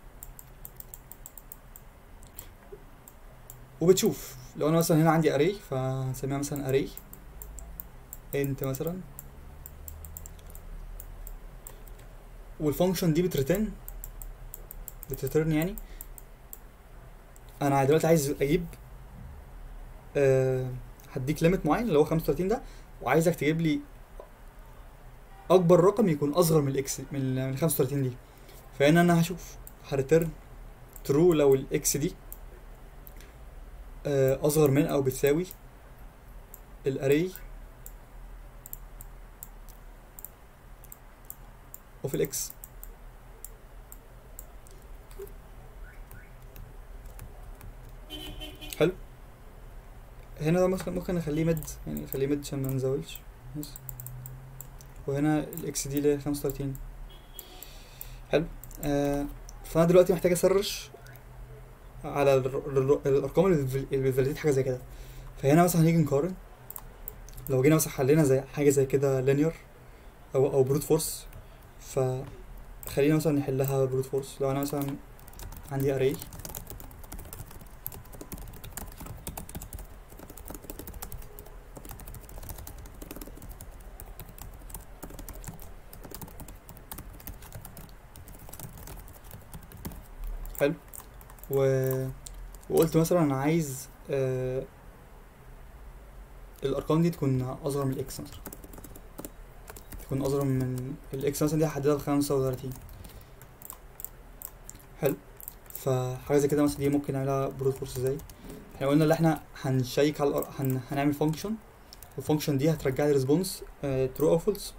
وبتشوف لو انا مثلا هنا عندي اري، فهنسميها مثلا اري انت مثلا، والفانكشن دي بتريترن بتريترن يعني انا دلوقتي عايز اجيب أه هديك ليميت معين اللي هو خمسة وتلاتين ده، وعايزك تجيب لي اكبر رقم يكون اصغر من الاكس من من خمسة وتلاتين دي. فهنا انا هشوف هريترن ترو لو الاكس دي أه اصغر من او بتساوي الاري اوف الاكس. حلو. هنا ده مثلا ممكن اخليه ميد، يعني اخليه ميد عشان ما نزودش بس. وهنا الاكس دي اللي هي خمسة وتلاتين. حلو. آه فانا دلوقتي محتاج اسرش على الارقام اللي بتفاليديت حاجه زي كده. فهنا مثلا هنيجي نقارن لو جينا مثلا حلينا زي حاجه زي كده لينير او او بروت فورس. فخلينا مثلا نحلها بروت فورس. لو انا مثلا عندي اري حلو، و... وقلت مثلا انا عايز آه... الارقام دي تكون اصغر من الاكس مثلا، تكون اصغر من الاكس مثلا دي هحددها بخمسة وتلاتين. حلو. فحاجه زي كده مثلا دي ممكن نعملها بروت فورس ازاي؟ احنا قلنا ان احنا هنشيك على الأر... هن... هنعمل فانكشن، والفانكشن دي هترجع لي ريسبونس ترو او فولس،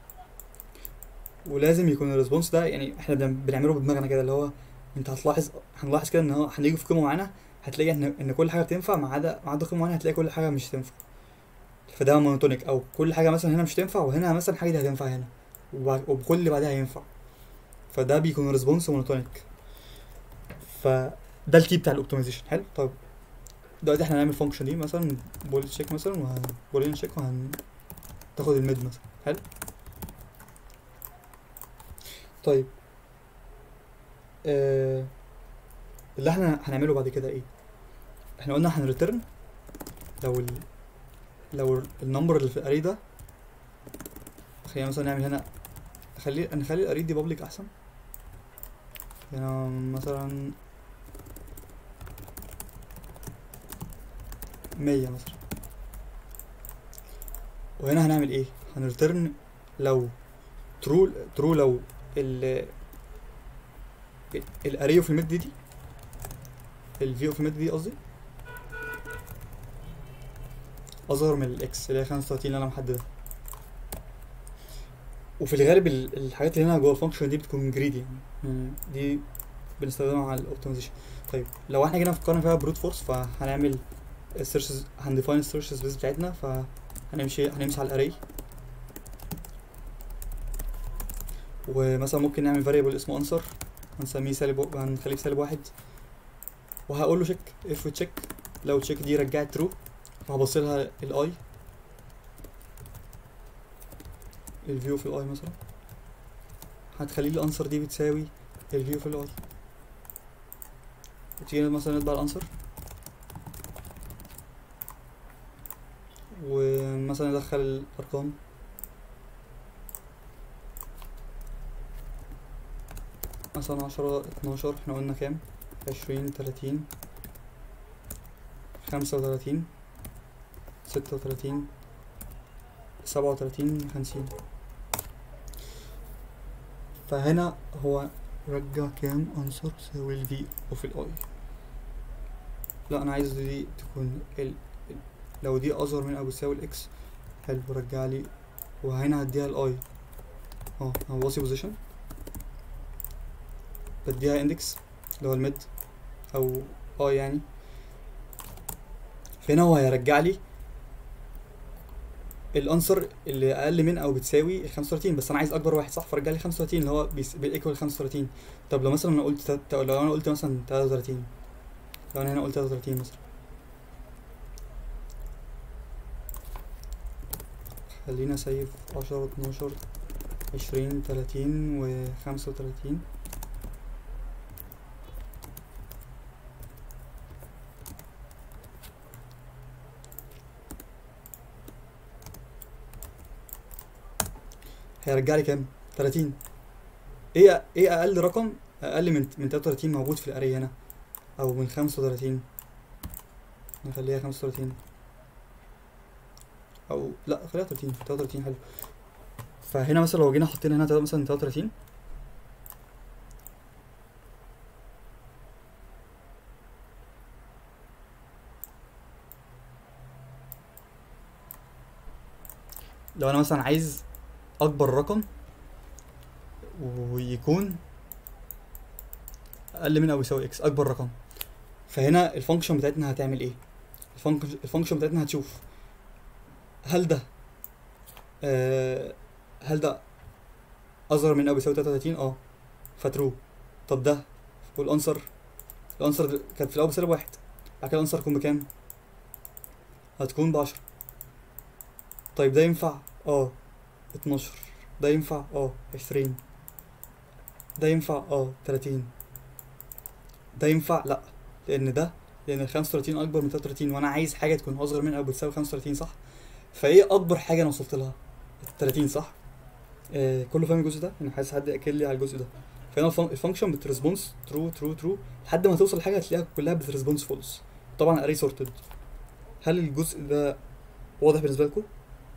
ولازم يكون الريسبونس ده يعني احنا بنعمله بدماغنا كده، اللي هو انت هتلاحظ هنلاحظ كده ان هو هنيجي في قيمه معينه هتلاقي ان ان كل حاجه بتنفع ما عدا ما عدا قيمه معينه هتلاقي كل حاجه مش تنفع. فده مونوتونيك، او كل حاجه مثلا هنا مش تنفع وهنا مثلا حاجه دي هتنفع هنا وبكل اللي بعدها هينفع. فده بيكون ريسبونس مونوتونيك. فده الكي بتاع الاوبتمايزيشن. حلو. طب دلوقتي احنا هنعمل فانكشن دي مثلا بول تشيك مثلا وبولين تشيك وهن تاخد الميد مثلا. حلو. طيب آه اللي احنا هنعمله بعد كده ايه؟ احنا قلنا هنريترن لو ال لو النمبر اللي في الاري ده، خلينا مثلا نعمل هنا، خلي نخلي الاري دي بابليك احسن. هنا مثلا مية مثلا. وهنا هنعمل ايه؟ هنريترن لو ترو ترو لو ال الاري في الميد دي الفي في الميد دي قصدي اصغر من الاكس اللي هي خمسة وتلاتين اللي انا محددها. وفي الغالب الحاجات اللي هنا جوه الفانكشن دي بتكون جريدي يعني، دي بنستخدمها على الاوبتمايزيشن. طيب لو احنا جينا فكرنا فيها بروت فورس، فهنعمل السيرشز، هنديفاين السيرش سبيس بتاعتنا، فهنمشي هنمشي على الاري، ومثلا ممكن نعمل فاريبل اسمه انسر، هنسميه سالب، هنخليه سالب واحد، وهقول له تشيك اف تشيك، لو تشيك دي رجعت ترو وهبص لها الاي، الفيو في الاي مثلا هتخلي لي الانسر دي بتساوي الفيو في الاي. وتيجي مثلا نطبع الانسر، ومثلا ندخل الارقام، مثلا عشرة اتناشر، احنا قلنا كام؟ عشرين تلاتين خمسة وتلاتين ستة وتلاتين سبعة وتلاتين خمسين. فهنا هو رجع كام انسر تساوي الفي وفي الاي. لا انا عايز دي تكون ال... ال... لو دي اصغر من او بتساوي الاكس. حلو، رجع لي، وهنا هديها الاي اه هبصي بوزيشن، بديها اندكس اللي هو الميد او اي يعني. فهنا هو هيرجع لي الانسر اللي اقل من او بتساوي ال خمسة وتلاتين، بس انا عايز اكبر واحد صح، فرجع لي خمسة وتلاتين اللي هو بالايكوال خمسة وتلاتين. طب لو مثلا انا قلت تت... لو انا قلت مثلا تلاتة وتلاتين، لو انا هنا قلت تلاتة وتلاتين مثلا، خلينا سيف عشرة اتناشر عشرين تلاتين و خمسة وتلاتين. هيرجع لي كام؟ تلاتين. ايه ايه اقل رقم اقل من من تلاتة وتلاتين موجود في الاري هنا، او من خمسة وتلاتين، نخليها خمسة وتلاتين، او لا خليها تلاتين، تلاتة وتلاتين حلو. فهنا مثلا لو جينا حطينا هنا مثلا تلاتة وتلاتين، لو انا مثلا عايز اكبر رقم ويكون اقل من او يساوي اكس، اكبر رقم، فهنا الفانكشن بتاعتنا هتعمل ايه؟ الفانكشن الفانكشن بتاعتنا هتشوف هل ده آه هل ده اصغر من او بيساوي تلاتة وتلاتين، اه فترو. طب ده والانسر، الانسر كانت في الاول بسالب واحد، بعد كده الانسر هتكون بكام؟ هتكون بعشرة. طيب ده ينفع؟ اه اتناشر. ده ينفع؟ اه عشرين. ده ينفع؟ اه تلاتين. ده ينفع؟ لا، لان ده لان ال خمسة وتلاتين اكبر من تلاتة وتلاتين، وانا عايز حاجه تكون اصغر من او بتساوي خمسة وتلاتين صح. فايه اكبر حاجه انا وصلت لها؟ تلاتين صح. آه كله فاهم الجزء ده؟ انا عايز حد ياكد لي على الجزء ده. فهنا الفانكشن بتريسبونس ترو ترو ترو لحد ما توصل لحاجه هتلاقيها كلها بتريسبونس فولس. طبعا اري سورتد. هل الجزء ده واضح بالنسبه لكم؟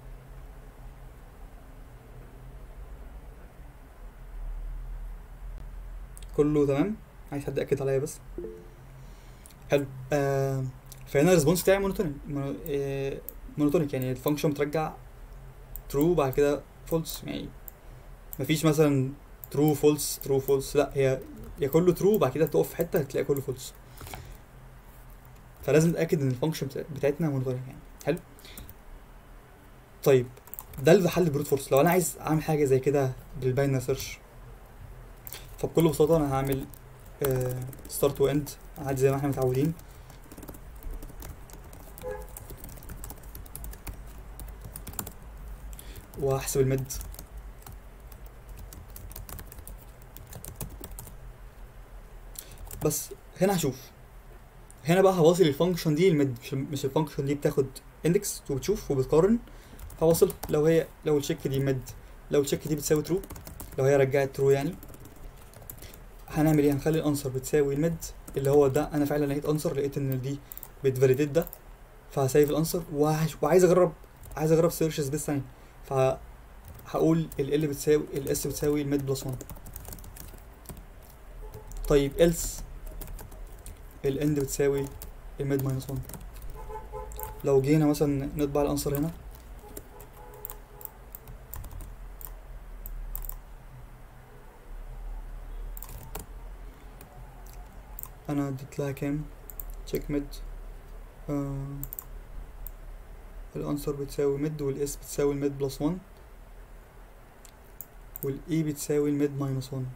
كله تمام؟ عايز حد ياكد عليا بس. حلو. آه فهنا الريسبونس بتاعي مونوتونيك، آه مونوتونيك يعني الفانكشن بترجع ترو بعد كده فولس، يعني مفيش مثلا ترو فولس ترو فولس، لا هي يا كله ترو بعد كده تقف في حته هتلاقي كله فولس. فلازم نتاكد ان الفانكشن بتاعتنا مونوتونيك يعني. حلو. طيب ده اللي حل البروت فورس. لو انا عايز اعمل حاجه زي كده بالباينري سيرش، فبكل بساطه انا هعمل ستارت واند عادي زي ما احنا متعودين. وهحسب الميد. بس هنا هشوف، هنا بقى هواصل الفانكشن دي الميد، مش مش الفانكشن دي بتاخد اندكس وبتشوف وبتقارن، هواصل لو هي لو التشيك دي ميد، لو التشيك دي بتساوي ترو، لو هي رجعت ترو يعني هنعمل ايه؟ هنخلي الانسر بتساوي الميد اللي هو ده. انا فعلا لقيت انسر، لقيت ان دي بتفاليديت ده، فهسيف الانسر وعايز اجرب، عايز اجرب سيرش سبيس ثاني، فهقول ال ال بتساوي ال اس بتساوي الميد بلس واحد. طيب else ال end بتساوي الميد ماينس واحد. لو جينا مثلا نطبع الانسر هنا، انا اديت لها كام؟ تشيك ميد، آه الانسر بتساوي ميد، والاس بتساوي الميد بلس واحد، والاي بتساوي الميد ماينس واحد.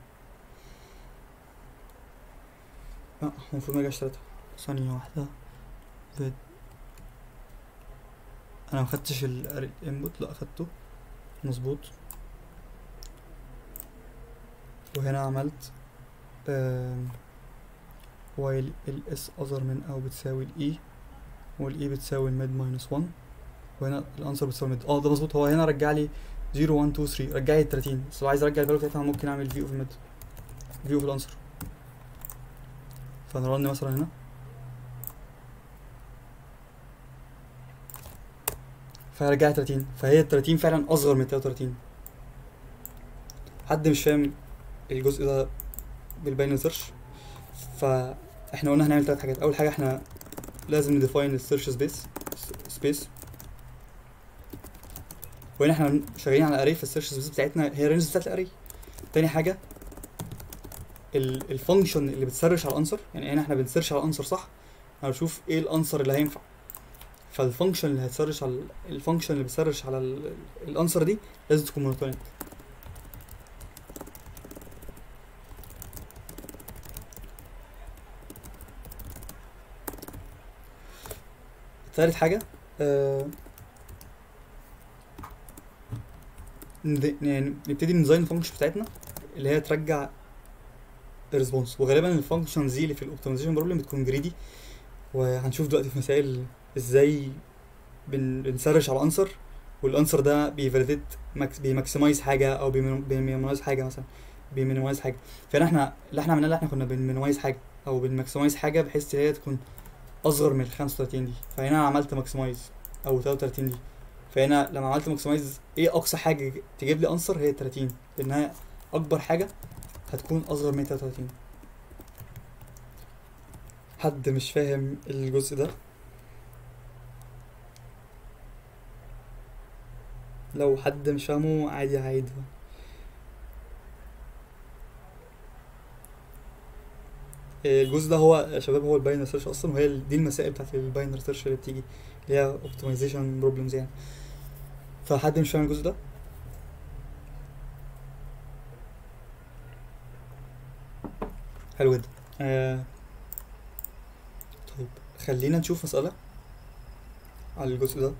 لا المفروض ما جاش تلاتة، ثانية واحدة. فيد انا مخدتش الانبوت، لا اخدته مظبوط. وهنا عملت آه while الاس اصغر من او بتساوي الاي، والاي بتساوي الميد ماينس واحد، وهنا الانسر بتساوي الميد. اه ده مظبوط، هو هنا رجع لي صفر واحد اتنين تلاتة، رجع لي تلاتين، بس لو عايز ارجع الفاليو بتاعتها ممكن اعمل في اوف الميد، في اوف الانسر. فنرن مثلا هنا، فرجع تلاتين، فهي ال تلاتين فعلا اصغر من تلاتة وتلاتين. حد مش فاهم الجزء ده بالباينري سيرش؟ فاحنا قلنا هنعمل تلات حاجات. اول حاجه احنا لازم نديفاين السيرش سبيس سبيس، وهنا احنا شغالين على اري، فالسيرش سبيس بتاعتنا هي الرينج بتاعت الاري. تاني حاجه الفانكشن اللي بتسرش على الانسر، يعني هنا احنا بنسيرش على الانسر صح، هنشوف ايه الانسر اللي هينفع، فالفانكشن اللي هتسرش على الفانكشن اللي بتسرش على الانسر دي لازم تكون مونوتونيك. تالت حاجه آه يعني نبتدي نديزاين الفانكشن بتاعتنا اللي هي ترجع الريسبونس، وغالبا الفانكشنز دي اللي في الاوبتمايزيشن بروبلم بتكون جريدي، وهنشوف دلوقتي في مسائل ازاي بن بنسرش على انسر والانسر ده بيفاليديت ماكس بيماكسمايز حاجه او بيمينيمايز حاجه، مثلا بيمينيمايز حاجه. فهنا احنا اللي احنا عملناه اللي احنا كنا بنمينيمايز حاجه او بنماكسمايز حاجه بحيث هي تكون اصغر من ال خمسة وتلاتين دي، فهنا عملت ماكسمايز، او تلاتة وتلاتين دي، فهنا لما عملت ماكسمايز ايه اقصى حاجه تجيب لي انسر هي تلاتين، لانها اكبر حاجه هتكون اصغر من تلاتة وتلاتين. حد مش فاهم الجزء ده؟ لو حد مش فاهمه عادي هعيدها. الجزء ده هو يا شباب هو الباينري سيرش اصلا، وهي دي المسائل بتاعت الباينري سيرش اللي بتيجي اللي هي اوبتمايزيشن بروبلمز يعني. فحد مش فاهم الجزء ده؟ حلو جدا. آه طيب خلينا نشوف مسألة على الجزء ده،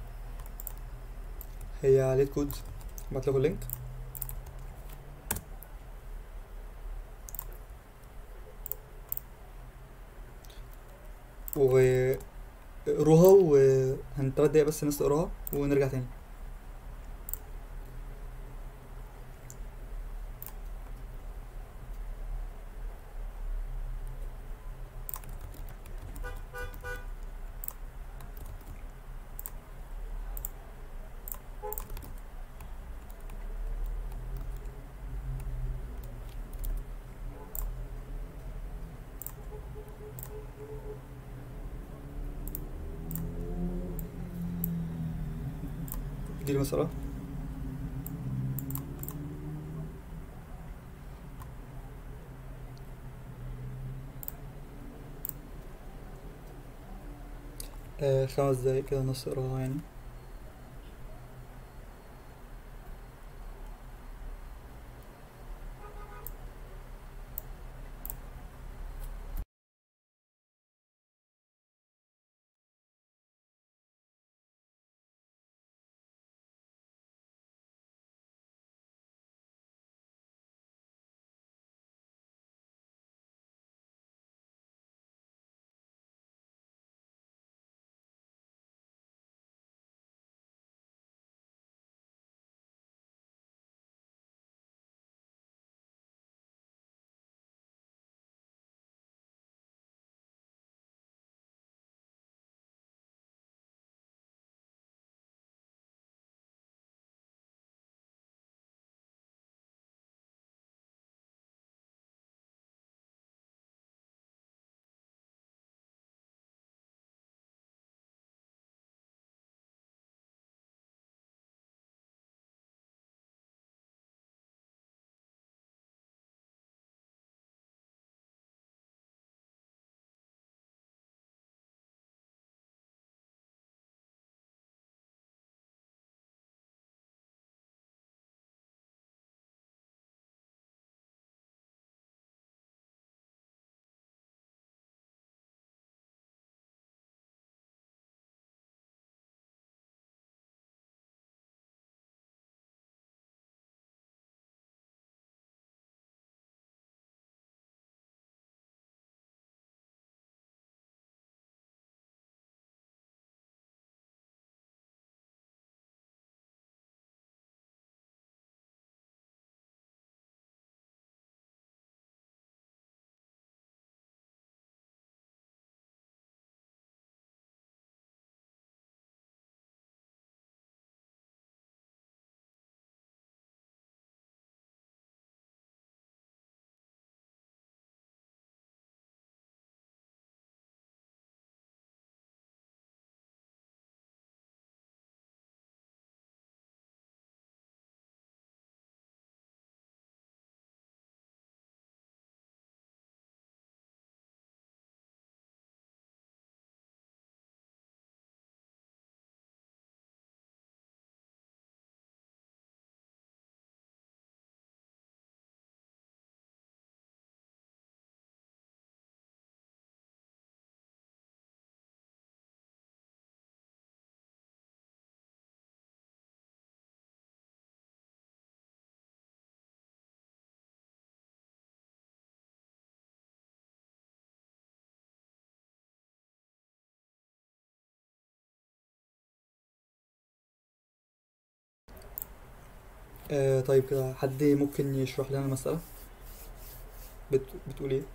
هي عليه كود، هبعت لكم اللينك. وقروها، وهن تلات دقايق بس الناس تقراها ونرجع تاني. دي المسألة. آه خمس دقايق كده الناس تقراها يعني. آه طيب كده حد ممكن يشرح لنا المسألة؟ بت... بتقول ايه؟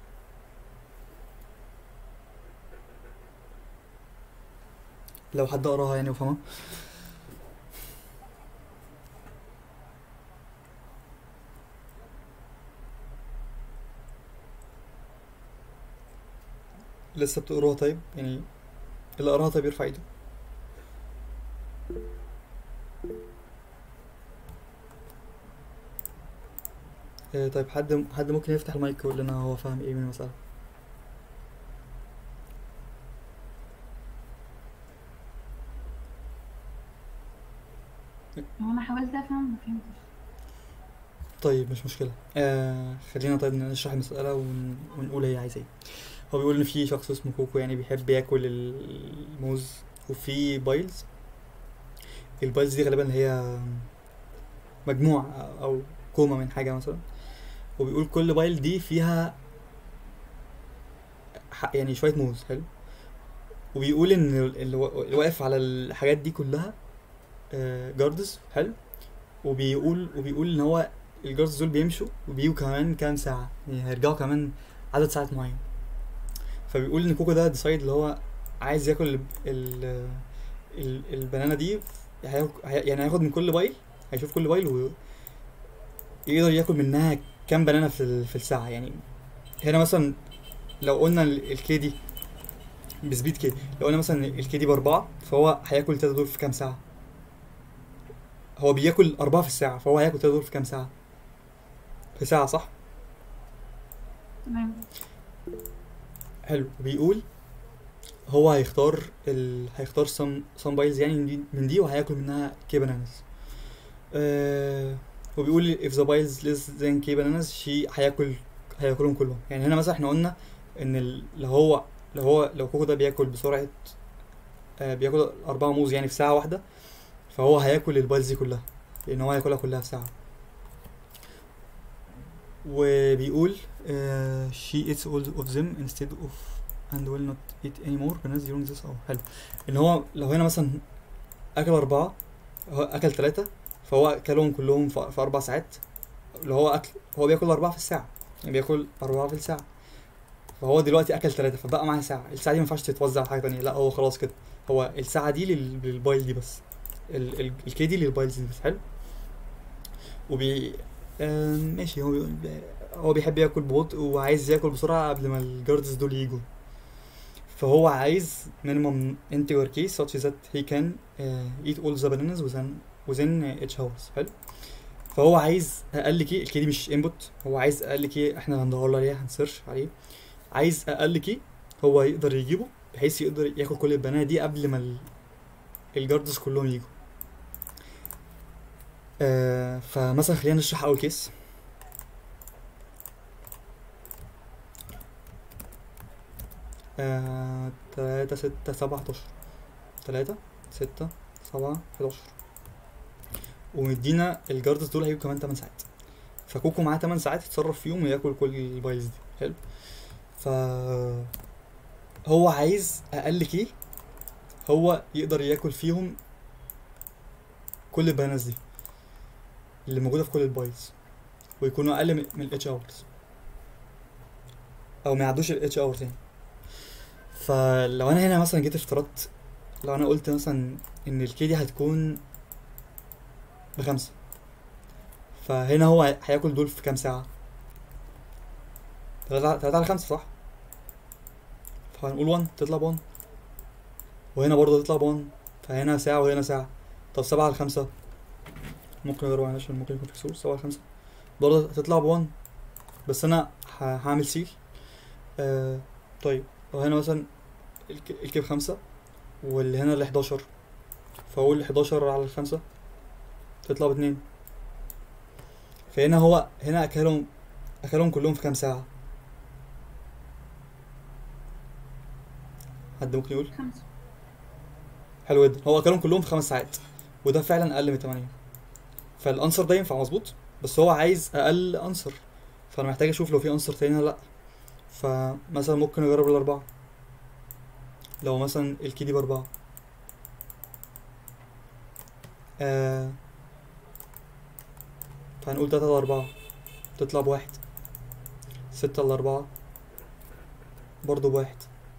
لو حد قراها يعني وفهمها. لسه بتقروها؟ طيب يعني اللي قراها طيب يرفع ايده. آه طيب حد حد ممكن يفتح المايك ويقول لنا هو فاهم ايه من المسألة؟ هو انا حاولت افهم ما فهمتش. طيب مش مشكلة. آه خلينا طيب نشرح المسألة ون... ونقول هي عايزة ايه. هو بيقول ان في شخص اسمه كوكو يعني بيحب ياكل الموز، وفي بايلز. البايلز دي غالبا هي مجموعة او كومة من حاجة مثلا. وبيقول كل بايل دي فيها ح- يعني شوية موز. حلو. وبيقول ان اللي وا- اللي واقف على الحاجات دي كلها آه جاردز. حلو. وبيقول وبيقول ان هو الجاردز دول بيمشوا وبيجوا كمان كام ساعة، يعني هيرجعوا كمان عدد ساعات معين. فبيقول ان كوكو ده ديسايد اللي هو عايز ياكل ال ال ال البنانة دي. هياك- هي- يعني هياخد من كل بايل، هيشوف كل بايل ويقدر ياكل منها كام بنانة في ال- في الساعة. يعني هنا مثلا لو قلنا ال- الكي دي بسبيد كي، لو قلنا مثلا الكي دي بأربعة، فهو هياكل تلاتة دول في كام ساعة؟ هو بياكل أربعة في الساعة، فهو هياكل تلاتة دول في كام ساعة؟ في ساعة، صح؟ تمام. حلو. بيقول هو هيختار ال... هيختار سم سم بايلز يعني من دي, من دي وهياكل منها كي بانانز. آه... وبيقول if the biles less than كي بانانز شي هياكل هياكلهم كلهم. يعني هنا مثلا احنا قلنا ان ال... لو هو لو هو لو كوكو ده بياكل بسرعة آه بياكل أربعة موز يعني في ساعة واحدة، فهو هياكل البايلز دي كلها لأن هو هياكلها كلها في ساعة. وبيقول uh, she eats all of them instead of and will not eat anymore bananas during this hour. حلو. ان هو لو هنا مثلا اكل اربعة، هو اكل ثلاثة، فهو اكلهم كلهم في في اربع ساعات. اللي هو اكل هو بياكل اربعة في الساعة، يعني بياكل اربعة في الساعة. فهو دلوقتي اكل ثلاثة فبقى معاه ساعة. الساعة دي ما ينفعش تتوزع على حاجة تانية، لا هو خلاص كده هو الساعة دي لل- للبايل دي بس، ال ال الكي دي للبايلز دي بس. حلو. وبي آه ماشي. هو بيقول هو بيحب ياكل ببطء وعايز ياكل بسرعة قبل ما الجاردز دول يجوا. فهو عايز minimum integer key such that he can uh, eat all the bananas within within each hours. حلو. فهو عايز اقل كي. الكي دي مش input، هو عايز اقل كي احنا هندور له عليه، هنسيرش عليه. عايز اقل كي هو يقدر يجيبه بحيث يقدر ياكل كل البنانة دي قبل ما ال- الجاردز كلهم يجوا. آه فمثلا خلينا نشرح اول كيس. آه تلاتة ستة سبعة حداشر. تلاتة ستة سبعة حداشر. ومدينا الجاردز دول هيجوا كمان تمن ساعات، فكوكو معاه تمن ساعات يتصرف فيهم وياكل كل البايلز دي. حلو. ف هو عايز اقل كي هو يقدر ياكل فيهم كل البنانز دي اللي موجوده في كل البايلز، ويكونوا اقل من من الاتش اورز، او ما يعدوش الاتش اورز يعني. فلو انا هنا مثلا جيت افترضت، لو انا قلت مثلا ان الكي دي هتكون بخمسة، فهنا هو هياكل دول في كام ساعة؟ تلاتة تلاتة على خمسة، صح؟ فهنقول واحد تطلع بون، وهنا برضه تطلع بون، فهنا ساعة وهنا ساعة. طب سبعة على خمسة ممكن نضربها عشان ممكن يكون في كسور. سبعة على خمسة برضه هتطلع بون، بس أنا ه- هعمل سيل. آه طيب وهنا مثلا الك- الكيب خمسة، واللي هنا اللي حداشر، فأقول حداشر على الخمسة تطلع باتنين. فهنا هو هنا أكلهم أكلهم كلهم في كام ساعة؟ حد ممكن يقول؟ خمسة. حلو جدا. هو اكلهم كلهم في خمس ساعات، وده فعلا اقل من تمانية. فالانسر ده ينفع مظبوط، بس هو عايز اقل انسر، فانا محتاج اشوف لو في انسر تاني ولا لا. فمثلا ممكن اجرب الاربعة. لو مثلا الكي دي باربعة، آه فهنقول تلاتة على أربعة تطلع بواحد، ستة على أربعة برضه بواحد.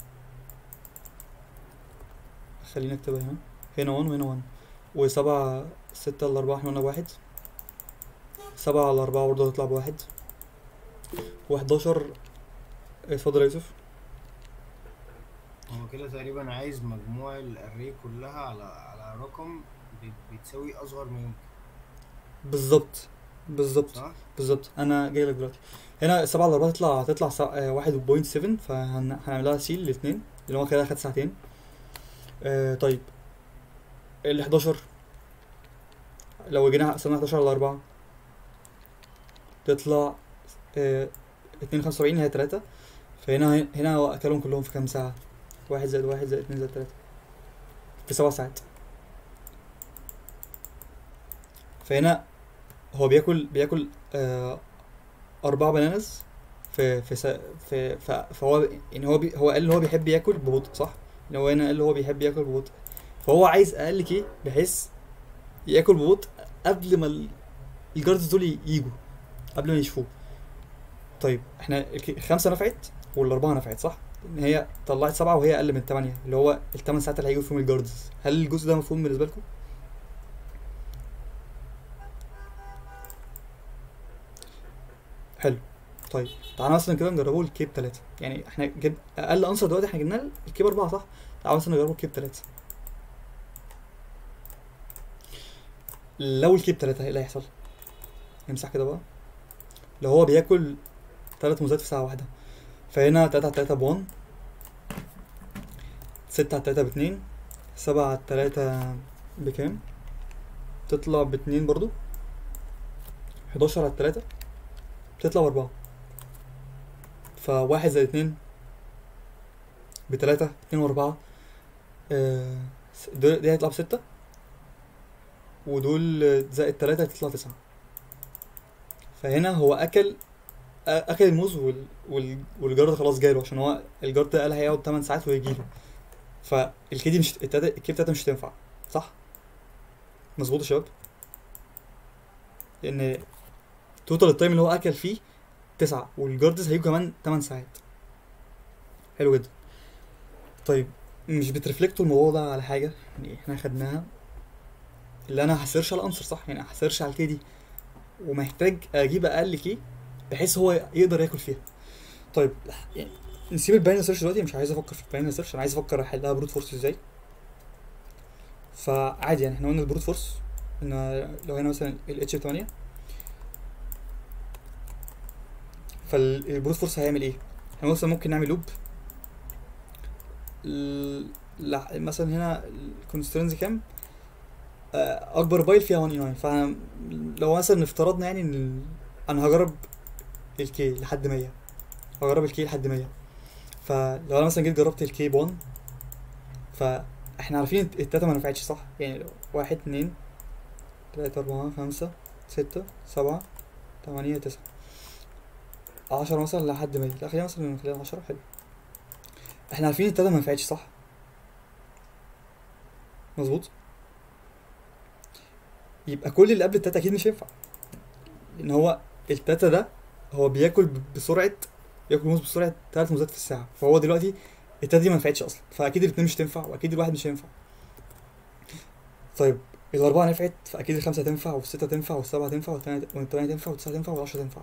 خلينا نكتبها هنا، هنا وان وهنا وان. وسبعة ستة على أربعة احنا قلنا بواحد، سبعة على أربعة برضه هتطلع بواحد، وحداشر. اتفضل يا يوسف. هو كده تقريبا عايز مجموع الاري كلها على على رقم بي- بتساوي اصغر ما يمكن، بالظبط بالظبط صح؟ بالظبط، انا جاي لك دلوقتي. هنا سبعة على أربعة تطلع هتطلع سا- آه، واحد بوينت سفن، فهنعملها سيل الاتنين اللي هو كده خد ساعتين. آه طيب ال حداشر لو جينا قسمنا حداشر على أربعة تطلع آه اتنين خمسة وسبعين، هي تلاتة. فهنا هنا هو أكلهم كلهم في كام ساعة؟ واحد زائد واحد زائد اتنين زائد تلاتة، في سبع ساعات. فهنا هو بياكل بياكل آه أربع بنانز في في سا في ف- فهو يعني هو بي هو قال ان هو بيحب ياكل ببطء، صح؟ ان هو هنا قال هو بيحب ياكل ببطء، فهو عايز اقل كي بحيث ياكل ببطء قبل ما ال- الجاردز دول ي- يجوا، قبل ما يشوفوه. طيب احنا الك- الخمسه نفعت والاربعه نفعت، صح؟ ان هي طلعت سبعه وهي اقل من تمانية، اللي هو الثمان ساعات اللي هيجوا فيهم الجاردز. هل الجزء ده مفهوم بالنسبه لكم؟ حلو. طيب تعالى مثلا كده نجربه الكيب تلاتة. يعني احنا جب اقل انسر دلوقتي احنا جبنا الكيب أربعة، صح؟ تعالى مثلا نجربه الكيب تلاتة. لو الكيب تلاتة ايه اللي هيحصل؟ نمسح كده بقى. لو هو بياكل تلات موزات في ساعة واحدة، فهنا تلاتة على تلاتة بوان، ستة على تلاتة باتنين، سبعة على تلاتة بكام؟ تطلع باتنين برضو، حداشر على تلاتة بتطلع بأربعة. فواحد زائد اتنين بتلاتة، اتنين وأربعة، آه دول- دي هيطلع بستة، ودول زائد تلاتة هتطلع تسعة. فهنا هو أكل أكل الموز وال... وال... والجارد خلاص جاله، عشان هو الجارد ده قال هيقعد تمن ساعات ويجيله. فالكي دي مش التلاتة الكي بتاعته مش هتنفع، صح؟ مظبوط يا شباب؟ لأن توتال التايم اللي هو أكل فيه تسعة، والجاردز هيجوا كمان تمن ساعات. حلو جدا. طيب مش بترفلكتوا الموضوع ده على حاجة يعني احنا خدناها، اللي انا هسيرش على الانسر، صح؟ يعني هسيرش على الكي دي ومحتاج اجيب اقل كي بحيث هو يقدر ياكل فيها. طيب يعني نسيب الباينري سيرش دلوقتي، مش عايز افكر في الباينري سيرش، انا عايز افكر احلها بروت فورس ازاي. فعادي يعني احنا قلنا البروت فورس ان لو هنا مثلا الاتش تمانية، فالبروت فورس هيعمل ايه؟ احنا مثلا ممكن نعمل لوب ال- لا مثلا هنا الكونسترنز كام؟ آه، اكبر بايل فيها واحد تسعة، فانا لو مثلا افترضنا يعني ان ال- انا هجرب الكي لحد مية، هجرب الكي لحد مية. فلو انا مثلا جيت جربت الكي ب واحد، فاحنا عارفين التلاته ما نفعتش، صح؟ يعني لو واحد اتنين تلاتة أربعة خمسة ستة سبعة تمانية تسعة عشرة مثلا لحد مية، لا خلينا مثلا خلينا عشرة. حلو. احنا عارفين التلاته ما نفعتش، صح؟ مظبوط. يبقى كل اللي قبل التلاته اكيد مش هينفع، لان هو التلاته ده هو بياكل ب- بسرعه، بياكل موز بسرعه تلات موزات في الساعه، فهو دلوقتي التلاته دي ما نفعتش اصلا، فاكيد الاتنين مش تنفع واكيد الواحد مش هينفع. طيب الاربعه نفعت، فاكيد الخمسه تنفع والسته تنفع والسبعه تنفع والثمانيه والثمانيه تنفع والتسعه تنفع والعشره تنفع.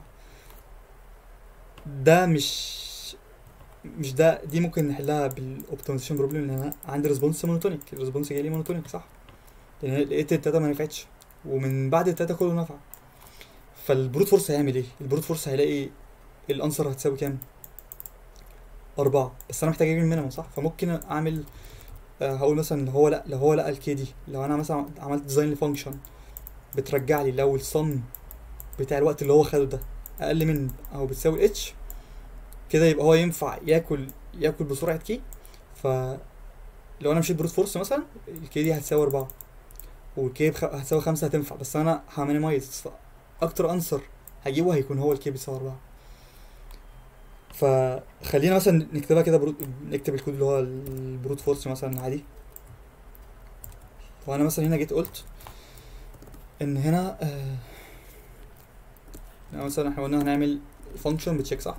ده مش مش ده دي ممكن نحلها بالاوبتمايزيشن بروبلم، لان انا عندي ريسبونس مونوتونيك، الريسبونس جاي لي مونوتونيك، صح؟ لان لقيت التلاته ما نفعتش ومن بعد التلاته كله نفع. فالبروت فورس هيعمل ايه؟ البروت فورس هيلاقي الانسر هتساوي كام؟ أربعة، بس أنا محتاج أجيب المينيمم، صح؟ فممكن أعمل آه هقول مثلا لو هو لأ لو هو لقى الكي دي، لو أنا مثلا عملت ديزاين لفانكشن بترجع لي لو الصم بتاع الوقت اللي هو خده ده أقل من أو بتساوي الاتش، كده يبقى هو ينفع ياكل ياكل بسرعة كي. فلو أنا مشيت بروت فورس مثلا الكي دي هتساوي أربعة والكي بخ... هتساوي خمسة هتنفع، بس أنا همينيمايز، فأكتر أنسر هجيبه هيكون هو الكي بيساوي أربعة. فخلينا مثلا نكتبها كده برو... نكتب الكود اللي هو البروت فورس مثلا عادي. وانا مثلا هنا جيت قلت ان هنا آه يعني مثلا احنا قلنا هنعمل فانكشن بتشيك صح،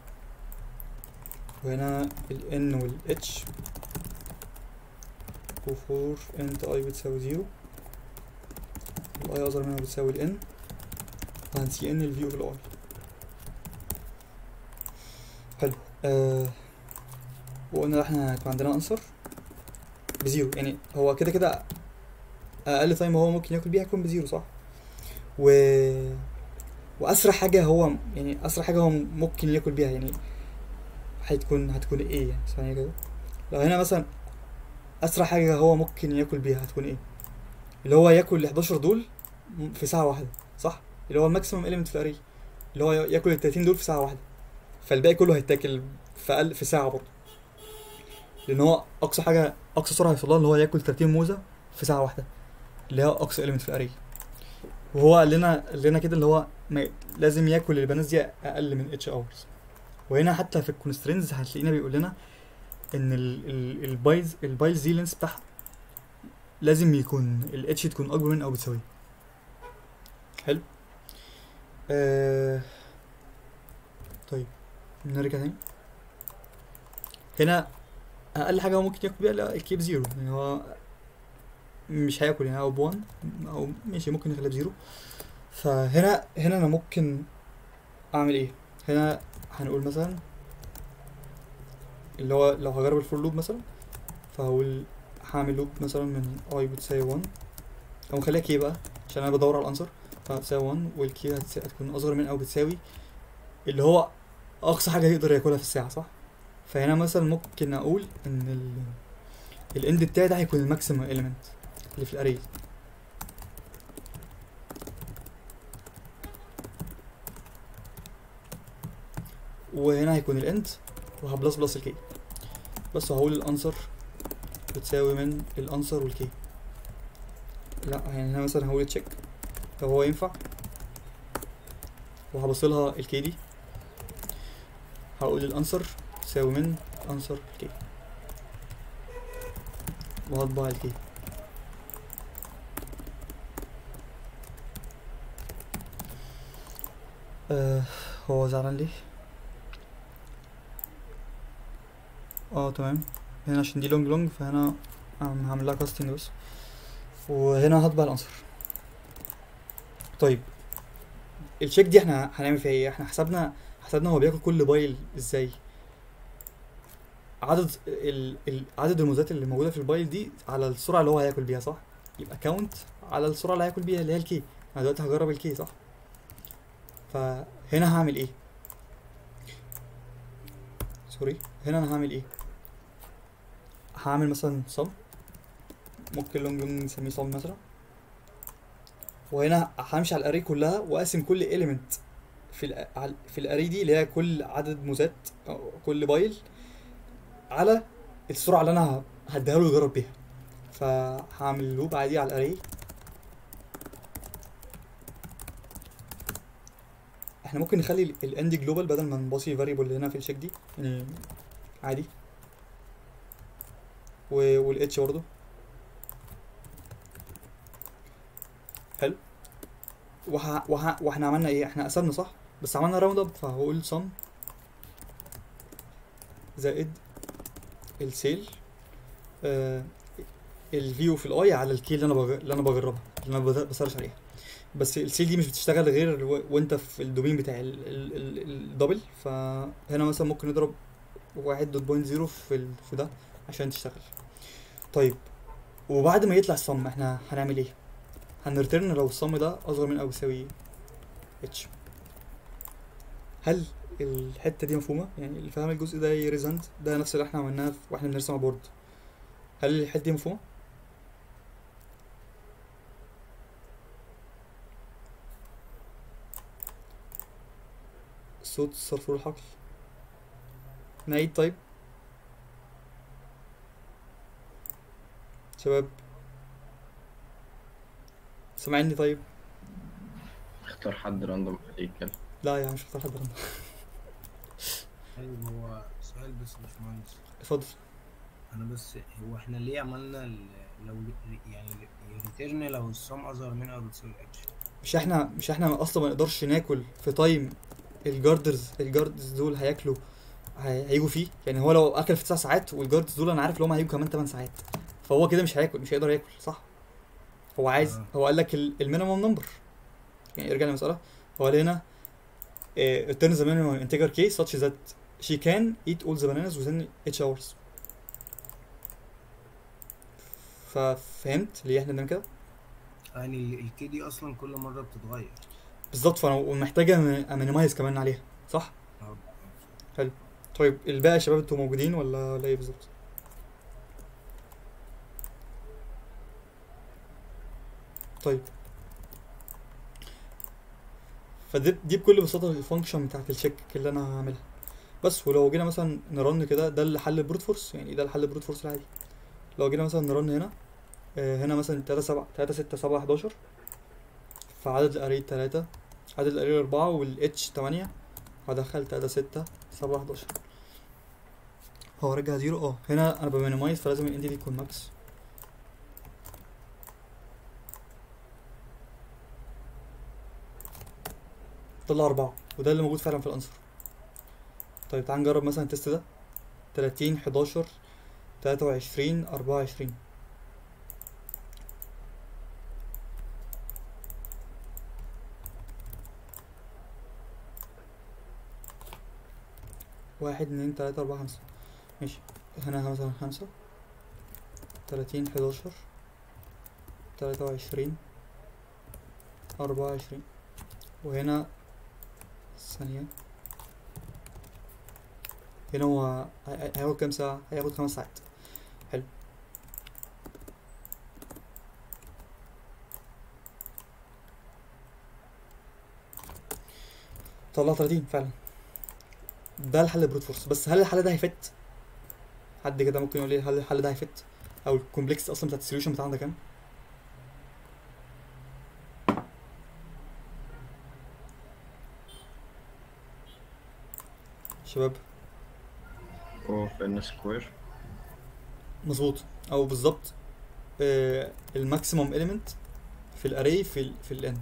وهنا ال n وال h و for int i بتساوي زيرو ال i اصغر منها بتساوي ال n، وهنسي n ال v وال i. حلو. آه وقلنا احنا هيكون عندنا انسر بزيرو، يعني هو كده كده اقل تايم هو ممكن ياكل بيها هيكون بزيرو صح. و واسرع حاجه هو يعني اسرع حاجه هو ممكن ياكل بيها يعني هتكون هتكون ايه يعني ثانيه كده. لو هنا مثلا اسرع حاجه هو ممكن ياكل بيها هتكون ايه؟ اللي هو ياكل ال حداشر دول في ساعه واحده صح، اللي هو الماكسيمم اليمنت في الاري، اللي هو ياكل ال تلاتين دول في ساعه واحده، فالباقي كله هيتاكل في اقل في ساعه برضه، لان هو اقصى حاجه اقصى سرعه هيوصلها اللي هو ياكل تلاتين موزه في ساعه واحده، اللي هو اقصى اليمنت في الاري. وهو قال لنا قال لنا كده اللي هو ما لازم ياكل البنات دي اقل من اتش اورز. وهنا حتى في الكونسترينز هتلاقينا بيقول لنا ان البايلز البايلز دي لينس بتاعها لازم يكون الاتش تكون اكبر من او بتساوي. حلو. آه طيب نرجع تاني. هنا اقل حاجه هو ممكن ياكل بيها الكيب زيرو، يعني هو مش هياكل يعني، او بوان او ماشي ممكن نخليها بزيرو. فهنا هنا انا ممكن اعمل ايه؟ هنا هنقول مثلا اللي هو لو هجرب الفور لوب مثلا، فهقول هعمل لوب مثلا من i بتساوي واحد، او نخليها كي بقى عشان انا بدور على الانسر، فهتساوي واحد والكي هتكون اصغر من او بتساوي اللي هو اقصى حاجه يقدر ياكلها في الساعه صح. فهنا مثلا ممكن اقول ان ال الاند بتاعي ده هيكون الماكسيمم اليمنت اللي في الاري، وهنا هيكون الاند وهبلس بلس الكي بس، وهقول الانسر بتساوي من الانسر والكي. لا يعني هنا مثلا هقول تشيك لو هو ينفع، وهبصلها الكي دي، هقول الانسر تساوي من انسر الكي وهطبع الكي. آه هو زعلان ليه؟ اه تمام. هنا عشان دي لونج لونج فهنا هعمل لها كاستنج بس، وهنا هطبع الانسر. طيب التشيك دي احنا هنعمل فيها ايه؟ احنا حسبنا حسبنا هو بياكل كل بايل ازاي، عدد ال... ال... عدد الموزات اللي موجوده في البايل دي على السرعه اللي هو هياكل بيها صح، يبقى كاونت على السرعه اللي هياكل بيها اللي هي الكي. انا دلوقتي هجرب الكي صح، فهنا هعمل ايه؟ سوري هنا انا هعمل ايه؟ هعمل مثلا صم، ممكن لونج لونج نسميه صم مثلا، وهنا همشي على الاري كلها واقسم كل اليمنت في ال في الاري دي اللي هي كل عدد موزات أو كل بايل على السرعه اللي انا هديها له يجرب بيها. فهعمل لوب عادي على الاري. احنا ممكن نخلي الاند جلوبال بدل ما نباصي فاريبل هنا في الشيك دي يعني عادي، والاتش برضه حلو. وه... وه... واحنا عملنا ايه؟ احنا قسمنا صح بس عملنا راوند اب، فهقول sum زائد السيل آه الفيو في الاي على الكي اللي انا بج... اللي انا بجربها اللي انا بسرش عليها. بس السيل دي مش بتشتغل غير و... وانت في الدومين بتاع الدبل، فهنا مثلا ممكن نضرب واحد دوت بوينت زيرو في ال... في ده عشان تشتغل. طيب وبعد ما يطلع الصم احنا هنعمل ايه؟ هنرترن لو الصم ده اصغر من او يساوي اتش. هل الحته دي مفهومه؟ يعني اللي فاهم الجزء ده يريزنت ده نفس اللي احنا عملناه واحنا بنرسم بورد. هل الحته دي مفهومه؟ صوت صرفور الحقل. نعيد طيب شباب، سامعني طيب؟ اختار حد راندوم خليه يتكلم. لا يعني مش هختار حد راندوم. طيب هو سؤال بس يا باشمهندس. اتفضل. انا بس هو احنا ليه عملنا ال- لو يعني ريتيرن لو السم اصغر من او بتساوي اتش؟ مش احنا مش احنا اصلا ما نقدرش ناكل في تايم الجاردرز الجاردرز دول هياكلوا هي- هيجوا فيه. يعني هو لو اكل في تسع ساعات والجاردرز دول انا عارف ان هم هيجوا كمان تمن ساعات، فهو كده مش هياكل، مش هيقدر ياكل صح. هو عايز آه. هو قال لك المينيمم نمبر. يعني ارجع للمساله، هو قال هنا uh, return the minimum integer k such that she can eat all the bananas within eight hours. ففهمت ليه احنا بنعمل كده يعني ال- الكي دي اصلا كل مره بتتغير. بالظبط. فانا ومحتاجه امينيمايز كمان عليها صح. اه حلو. طيب الباقي يا شباب انتوا موجودين ولا ولا ايه بالظبط؟ طيب فدي دي بكل بساطه الفانكشن بتاعت التشيك اللي انا هعملها بس. ولو جينا مثلا نرن كده، ده اللي حل البروت فورس، يعني ده الحل البروت فورس العادي. لو جينا مثلا نرن هنا آه، هنا مثلا تلاتة سبعة تلاتة ستة سبعة حداشر، فعدد الاري تلاتة، عدد الاري أربعة والاتش تمانية، هدخل تلاتة ستة سبعة حداشر، هو رجع زيرو. اه هنا انا بمينيمايز فلازم الانت دي تكون ماكس. طلع أربعة، وده اللي موجود فعلا في الانسر. طيب تعال نجرب مثلا التست ده، تلاتين حداشر تلاتة وعشرين أربعة وعشرين. واحد اتنين تلاتة أربعة خمسة، ماشي. هنا مثلا خمسة تلاتين حداشر تلاتة وعشرين أربعة وعشرين، وهنا ثانية هنا هو هي- هياخد كام ساعة؟ هياخد خمس ساعات. حلو. طلع تلاتين فعلا. ده الحل بروت فورس. بس هل الحل ده هيفت؟ حد كده ممكن يقول لي هل الحل ده هيفت؟ او الكومبلكس اصلا بتاعت السوليوشن بتاعنا ده كام؟ شباب او في ان سكوير. مظبوط او بالظبط. آه الماكسيموم اليمنت في الاري في ال في الان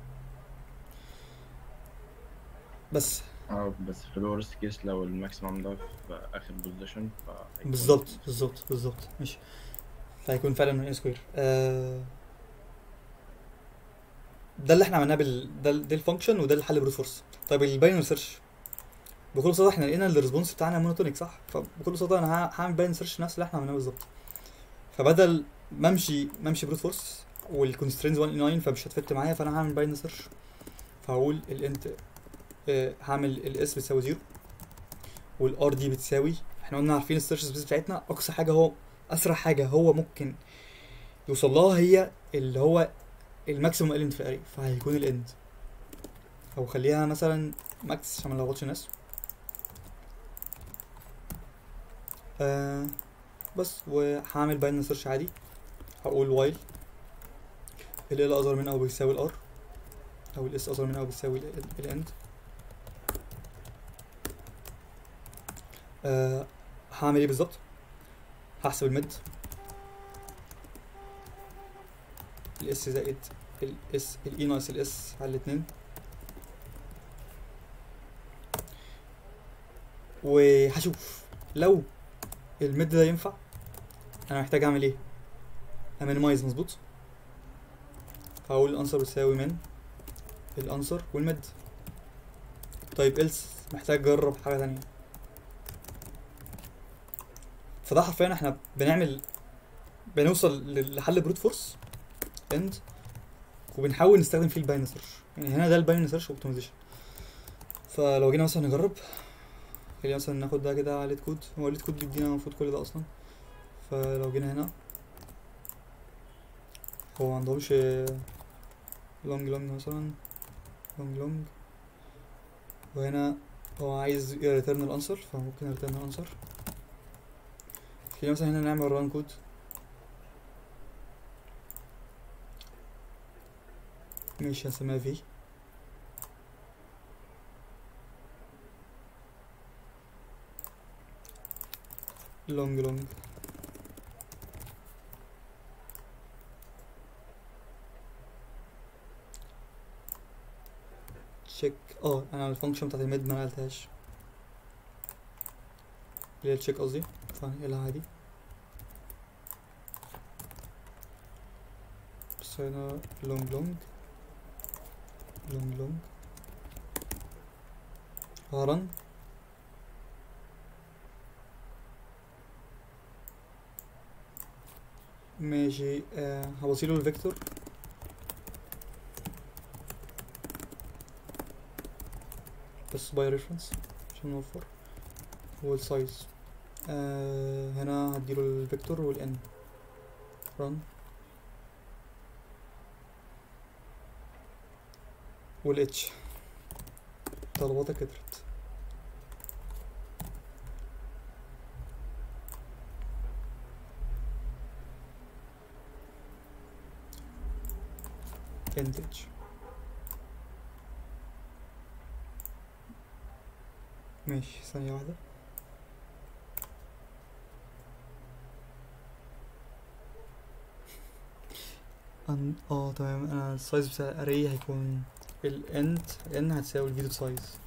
بس. اه بس في الورست كيس لو الماكسيمم ده في اخر بوزيشن فهيكون بالظبط في بالظبط بالظبط ماشي. فهيكون فعلا من ان سكوير. آه ده اللي احنا عملناه بال ده ده الفانكشن وده الحل بروت فورس. طيب الباينري سيرش، بكل بساطه احنا لقينا الريسبونس بتاعنا مونوتونيك صح. فبكل بساطه انا ه- هعمل باينري سيرش نفس اللي احنا عملناه بالظبط. فبدل ما امشي ما امشي بروت فورس والكونسترينز واحد تسعة فمش هتفت معايا، فانا هعمل باينري سيرش. فهقول الانت آه هعمل الاس بتساوي زيرو والار دي بتساوي، احنا قلنا عارفين السيرش سبيس بتاعتنا اقصى حاجه هو اسرع حاجه هو ممكن يوصل لها هي اللي هو الماكسيموم اليمنت في الاري، فهيكون الاند. او خليها مثلا ماكس عشان ما نلخبطش الناس. آه بس. وهعمل باينري سيرش عادي، هقول وايل ال ال اصغر من او بيساوي الار، او الاس اصغر من او بيساوي الاند. آه هعمل ايه بالظبط؟ هحسب الميد الاس زائد الاس الاي ناقص الاس على الاتنين، وهشوف لو الميد ده ينفع انا محتاج اعمل ايه. امينيمايز مظبوط. فهقول الانسر بتساوي من الانسر والميد. طيب إلس محتاج اجرب حاجه تانية. فده حرفيا احنا بنعمل بنوصل لحل بروت فورس اند، وبنحاول نستخدم فيه الباينري سيرش. يعني هنا ده الباينري سيرش اوبتمايزيشن. فلو جينا مثلا نجرب، خلينا مثلا ناخد ده كده على ليت كود. هو ليت كود بيدينا المفروض كل ده اصلا. فلو جينا هنا هو معندهمش لونج لونج مثلا لونج لونج، وهنا هو عايز يريتيرن الانسر فممكن يريتيرن الانسر. خلينا مثلا هنا نعمل ران كود. ماشي هنسميها في لونج لونج تشيك. اه انا الفانكشن بتاعت الميد ما نقلتهاش، اللي هي التشيك قصدي، فهنقلها عادي. بس هنا لونج لونج لونج لونج هرن. ماشي. آه هبصيله الفيكتور بس باي ريفرنس عشان نوفر، والسايز. آه هنا هديله الفيكتور والان رن والاتش. طلباتك كترت. انتج. ماشي ثانية واحدة. أن... اه تمام. انا السايز بتاع الاري هيكون الانت ان هتساوي الفيديو سايز.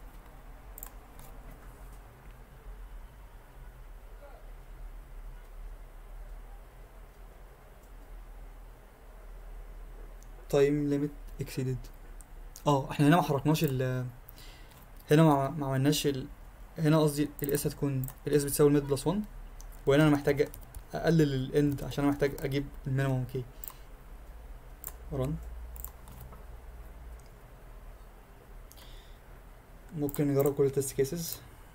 تايم ليميت اكسيدد. اه احنا هنا ما حركناش ال هنا ما ما عملناش ال هنا قصدي الاس هتكون الاس بتساوي الميد بلس واحد، وهنا انا محتاج اقلل الاند عشان انا محتاج اجيب المينيمم كي. رن. ممكن نجرب كل التست كيسز.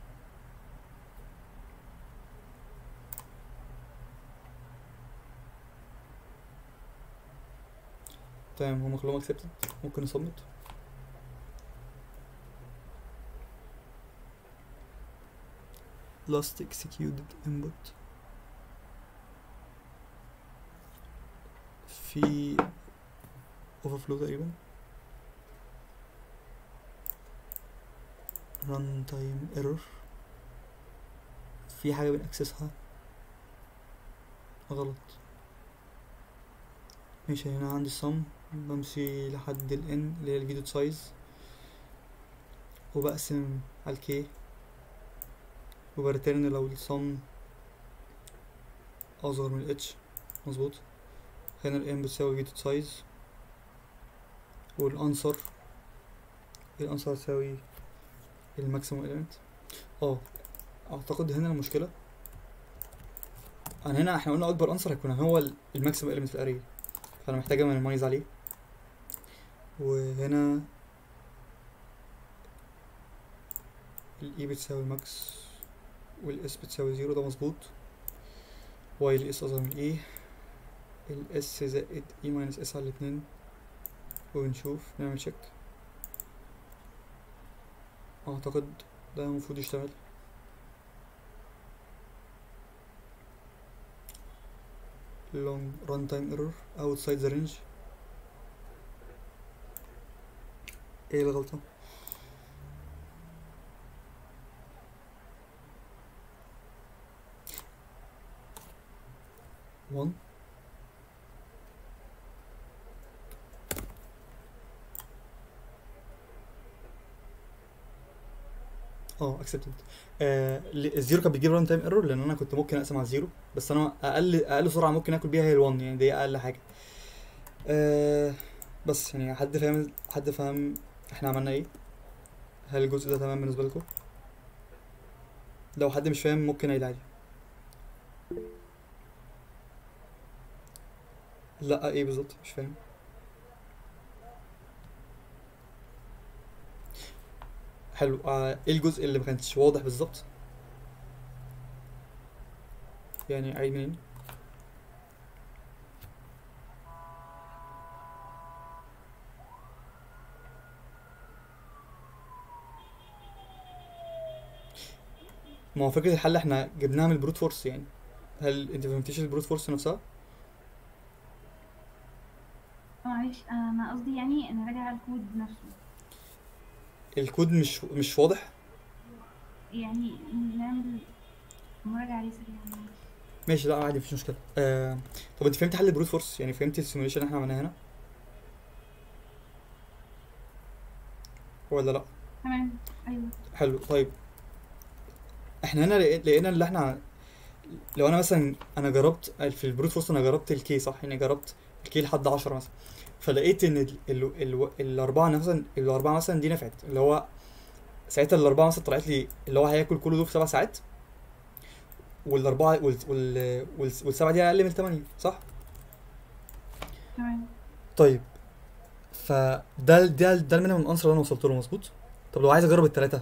تمام هما كلهم accepted. ممكن نسبمت. last executed input. في overflow تقريبا. run time error. في حاجة بنأكسسها غلط. ماشي هنا عندي السم، بمشي لحد ال n اللي هي الفيديو سايز، وبقسم على الكي، وبرترن لو السم أصغر من ال h. مظبوط. هنا ال n بتساوي فيديو سايز، والأنسر الأنسر هتساوي الماكسيموم إليمنت. اه أعتقد هنا المشكلة، أنا هنا احنا قلنا أكبر أنسر هيكون هو الماكسيموم إليمنت في الأري، فأنا محتاج أمينيمايز عليه. وهنا ال E بتساوي ماكس وال S بتساوي زيرو، ده مظبوط. واي ال S أصغر من ال E، ال S زائد E ماينس S على الاتنين، ونشوف نعمل تشيك. أعتقد ده المفروض يشتغل. long runtime error outside the range. ايه الغلطة؟ one اه accepted. آه الزيرو كان بيجيب ران تايم ايرور لان انا كنت ممكن اقسم على الزيرو، بس انا اقل اقل سرعه ممكن اكل بيها هي ال1، يعني دي اقل حاجه. آه بس يعني حد فاهم حد فاهم احنا عملنا ايه؟ هل الجزء ده تمام بالنسبه لكم؟ لو حد مش فاهم ممكن يعيد عادي. لا ايه بالظبط مش فاهم. حلو. آه ايه الجزء اللي ما كانش واضح بالظبط؟ يعني عيد منين؟ ما هو فكرة الحل احنا جبناها من البروت فورس، يعني هل انت فهمتيش البروت فورس نفسها؟ معلش انا قصدي يعني نراجع الكود نفسه، الكود مش مش واضح. يعني نعمل مراجعة عليه سريعا. ماشي لا عادي مفيش مشكلة. آه طب انت فهمتي حل البروت فورس؟ يعني فهمتي السيموليشن اللي احنا عملناه هنا؟ ولا لا؟ تمام. ايوه. حلو. طيب احنا هنا لقي- لقينا اللي احنا لو انا مثلا انا جربت في البروت فورس، انا جربت الكي صح، يعني جربت الكي لحد عشرة مثلا، فلقيت ان ال ال ال الاربعه مثلا الاربعه مثلا دي نفعت، اللي هو ساعتها الاربعه مثلا طلعت لي اللي هو هياكل كل دول في سبع ساعات، والاربعه وال وال وال والسبعه دي اقل من ثمانية صح؟ تمام. طيب فده ده ده المينيمم انسر اللي انا وصلت له مظبوط. طب لو عايز اجرب الثلاثه،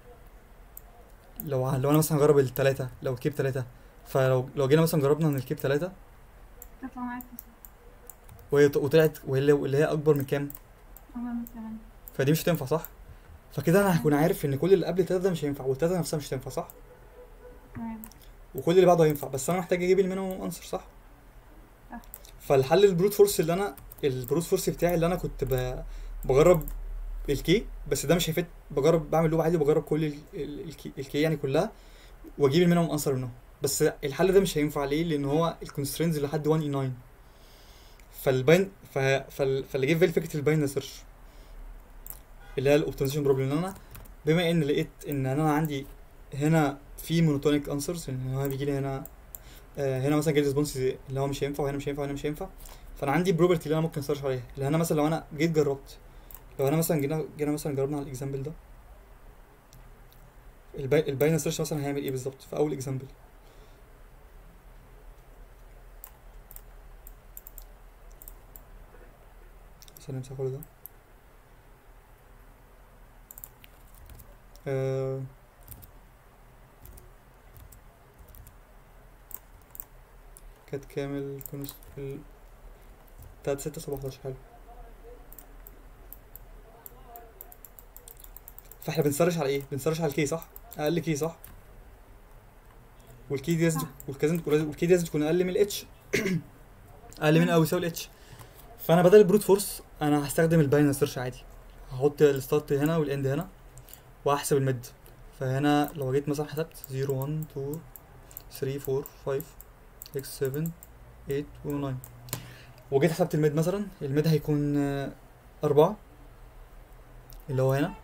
لو لو انا مثلا هجرب الثلاثه، لو الكيب ثلاثه، فلو لو جينا مثلا جربنا ان الكيب ثلاثه تطلع معاك تسعة. وهي وطلعت وهي اللي هي اكبر من كام، أكبر من تمانية. فدي مش هتنفع صح؟ فكده انا هكون عارف ان كل اللي قبل التلاته ده مش هينفع، والتلاته نفسها مش هتنفع صح؟ تمام. وكل اللي بعده هينفع، بس انا محتاج اجيب المينيمم انسر صح؟ صح. فالحل البروت فورس اللي انا البروت فورس بتاعي اللي انا كنت ب... بجرب الكي، بس ده مش هيفيد، بجرب بعمل لوب عادي وبجرب كل ال... ال... الكي... الكي يعني كلها واجيب المينيمم انسر منهم، بس الحل ده مش هينفع ليه؟ لان هو الكونسترينز لحد واحد اي تسعة، فالباين ف... فال... فاللي جه في بالي فكره الباين سيرش اللي هي الاوبتمايزيشن بروبلم، ان انا بما ان لقيت ان انا عندي هنا في مونوتونيك انسرز، ان هو بيجي لي هنا آه هنا مثلا جاي ريسبونس اللي هو مش هينفع، وهنا مش هينفع، وهنا مش هينفع، فانا عندي بروبرتي اللي انا ممكن اسيرش عليها، اللي انا مثلا لو انا جيت جربت، لو انا مثلا جينا جينا مثلا جربنا على الاكزامبل ده الباي الباين سيرش مثلا هيعمل ايه بالظبط في اول اكزامبل. مثلا نمسح كل ده آه كات كامل كونس ال تلاتة ستة سبعتاشر. حلو. فاحنا بنسرش على ايه؟ بنسرش على الكي صح؟ اقل كي صح؟ والكي دي لازم صح. والكي والكي دي لازم تكون اقل من الاتش اقل من او يساوي الاتش. فانا بدل البروت فورس انا هستخدم الباينري سيرش عادي، هحط الستارت هنا والاند هنا واحسب الميد. فهنا لو جيت مثلا حسبت صفر واحد اتنين تلاتة اربعة خمسة ستة سبعة تمانية و تسعة، وجيت حسبت الميد مثلا، الميد هيكون آه، أربعة اللي هو هنا،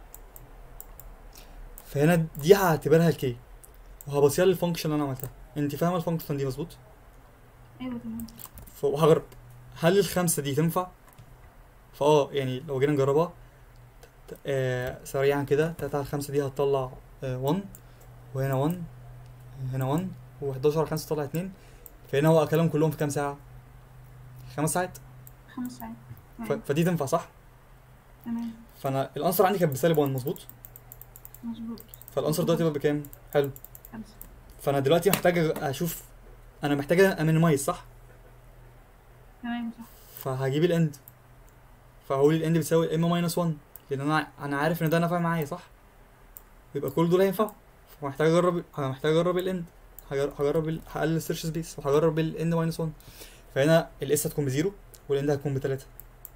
فهنا دي هعتبرها الكي وهبصيها للفانكشن اللي انا عملتها. انت فاهمه الفانكشن دي مظبوط؟ ايوه تمام. وهجرب هل الخمسه دي تنفع، فاه يعني لو جينا نجربها آه سريعا كده، تلاتة على خمسة دي هتطلع آه واحد، وهنا واحد، هنا واحد، و11 على خمسة تطلع اتنين، فهنا هو اكلهم كلهم في كام ساعه؟ خمس ساعات. خمس ساعات. ف... تمام. فدي تنفع صح؟ تمام. فانا الانسر عندي كانت بسالب واحد مظبوط، مظبوط. فالانسر ده هتبقى بكام؟ حلو. خمسة. فانا دلوقتي محتاج اشوف، انا محتاج امينيمايز صح؟ تمام صح. فهجيب الاند، فهقول الاند بتساوي ام ماينس واحد، لان انا انا عارف ان ده نافع معايا صح؟ يبقى كل دول هينفعوا، فمحتاج اجرب محتاج اجرب الاند، هجر- هجرب ال... هقلل السيرش سبيس وهجرب الاند ماينس واحد، فهنا الاس هتكون بزيرو والاند هتكون بتلاتة.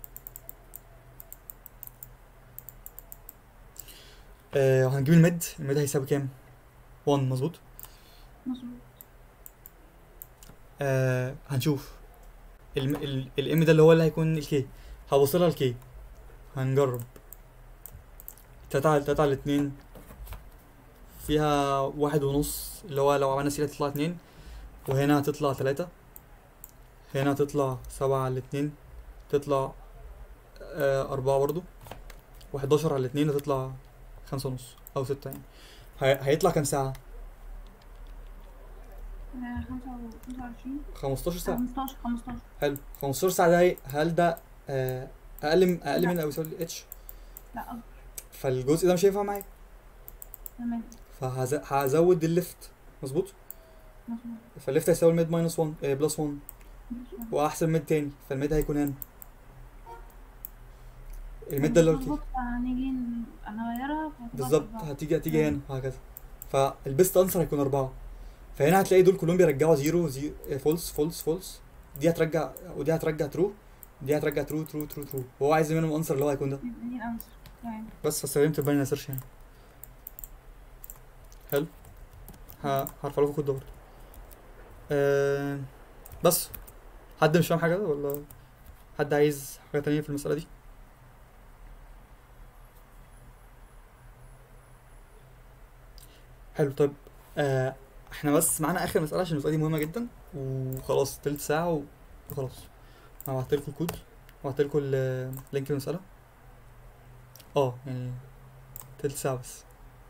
آه وهنجيب الميد، الميد هيساوي كام؟ واحد مظبوط. مظبوط. آه هنشوف الم... ال... الام ده اللي هو اللي هيكون الكي، هوصلها الكي، هنجرب تلاتة على تلاتة على اتنين فيها واحد ونص، اللي هو لو عملنا سيلة تطلع اتنين، وهنا هتطلع تلاتة، هنا هتطلع سبعة على اتنين تطلع آه أربعة برضو، وحداشر على اتنين هتطلع خمسة ونص أو ستة يعني. هي... هيطلع كام ساعة؟ آه، خمسة و- خمسة وعشرين. خمستاشر ساعة. خمستاشر خمستاشر. حلو. خمستاشر ساعة ده هي- هل ده آه أقل من أقل لا. من أو يساوي اتش؟ لا أكبر. فالجزء ده مش هينفع معايا، تمام. فهزود الليفت مظبوط، مظبوط. فالليفت هيساوي الميد ماينس واحد آه بلس واحد، مظبوط. واحسب ميد تاني، فالميد هيكون هنا، الميد ده اللي هو الكي مظبوط، هنيجي ن- نغيرها فهتبقى بالظبط، أربعة. هتيجي هتيجي تمام. هنا وهكذا. فالبيست انسر هيكون أربعة، فهنا هتلاقي دول كلهم بيرجعوا زيرو زيرو فولس فولس فولس، دي هترجع ودي هترجع ترو، دي هترجع ترو ترو ترو ترو، وهو عايز منهم انسر اللي هو هيكون ده. يبقى دي الأنسر. تمام. بس فاستخدمت الباينري سيرش يعني. حلو. ه- هرفع لكم الكود ده برضه. أه بس حد مش فاهم حاجة ولا حد عايز حاجة تانية في المسألة دي؟ حلو. طيب آه احنا بس معانا اخر مساله عشان المساله دي مهمه جدا، وخلاص تلت ساعه و- وخلاص. انا هبعت لكم الكود وهبعت لكم لينك المساله. اه يعني تلت ساعه بس.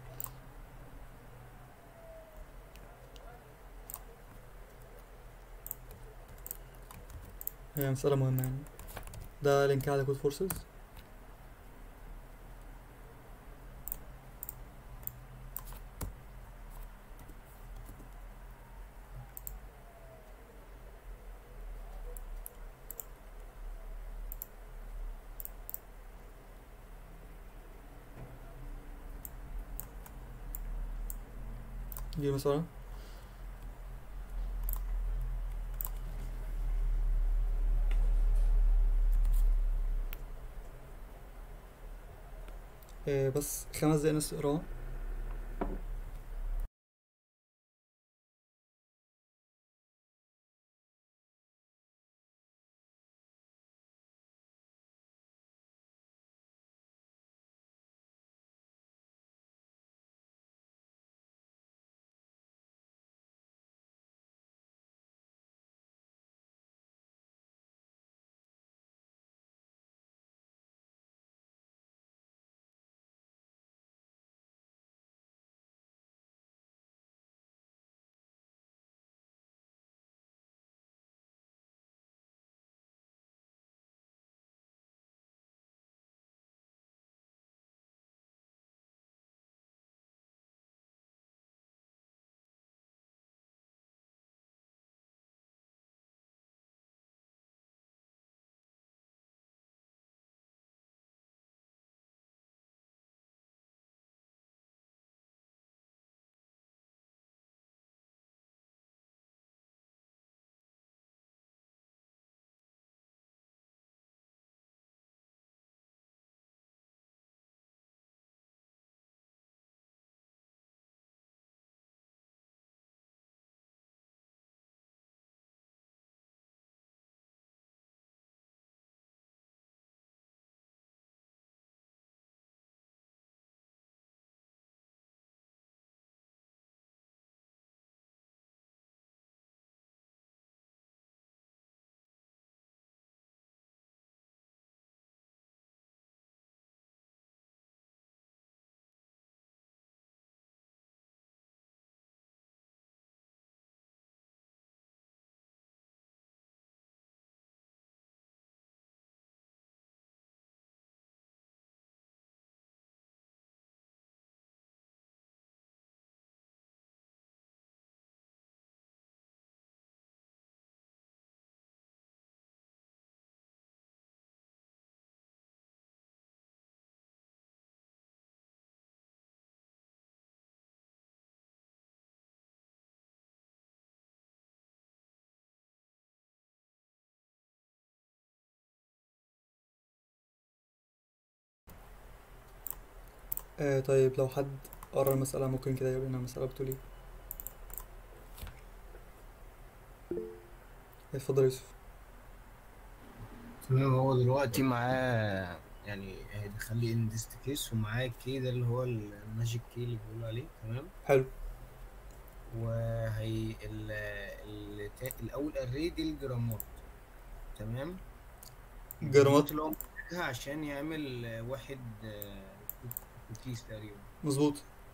هي مساله مهمه يعني. ده لينك على كود فورسز. دي مساله آه بس خمس دقايق نص اقراها. آه طيب لو حد قرا المساله ممكن كده يقول لنا المساله بتقول ايه. اتفضل يا يوسف. تمام. هو دلوقتي معاه يعني هيدخل لي اندست كيس ومعاه كي ده اللي هو الماجيك كي اللي بيقولوا عليه. تمام. حلو. وهي ال ال الاول الري دي الجرامات. تمام. جرامات. الجرامات اللي هو محتاجها عشان يعمل واحد كوكيز تقريبا. مظبوط.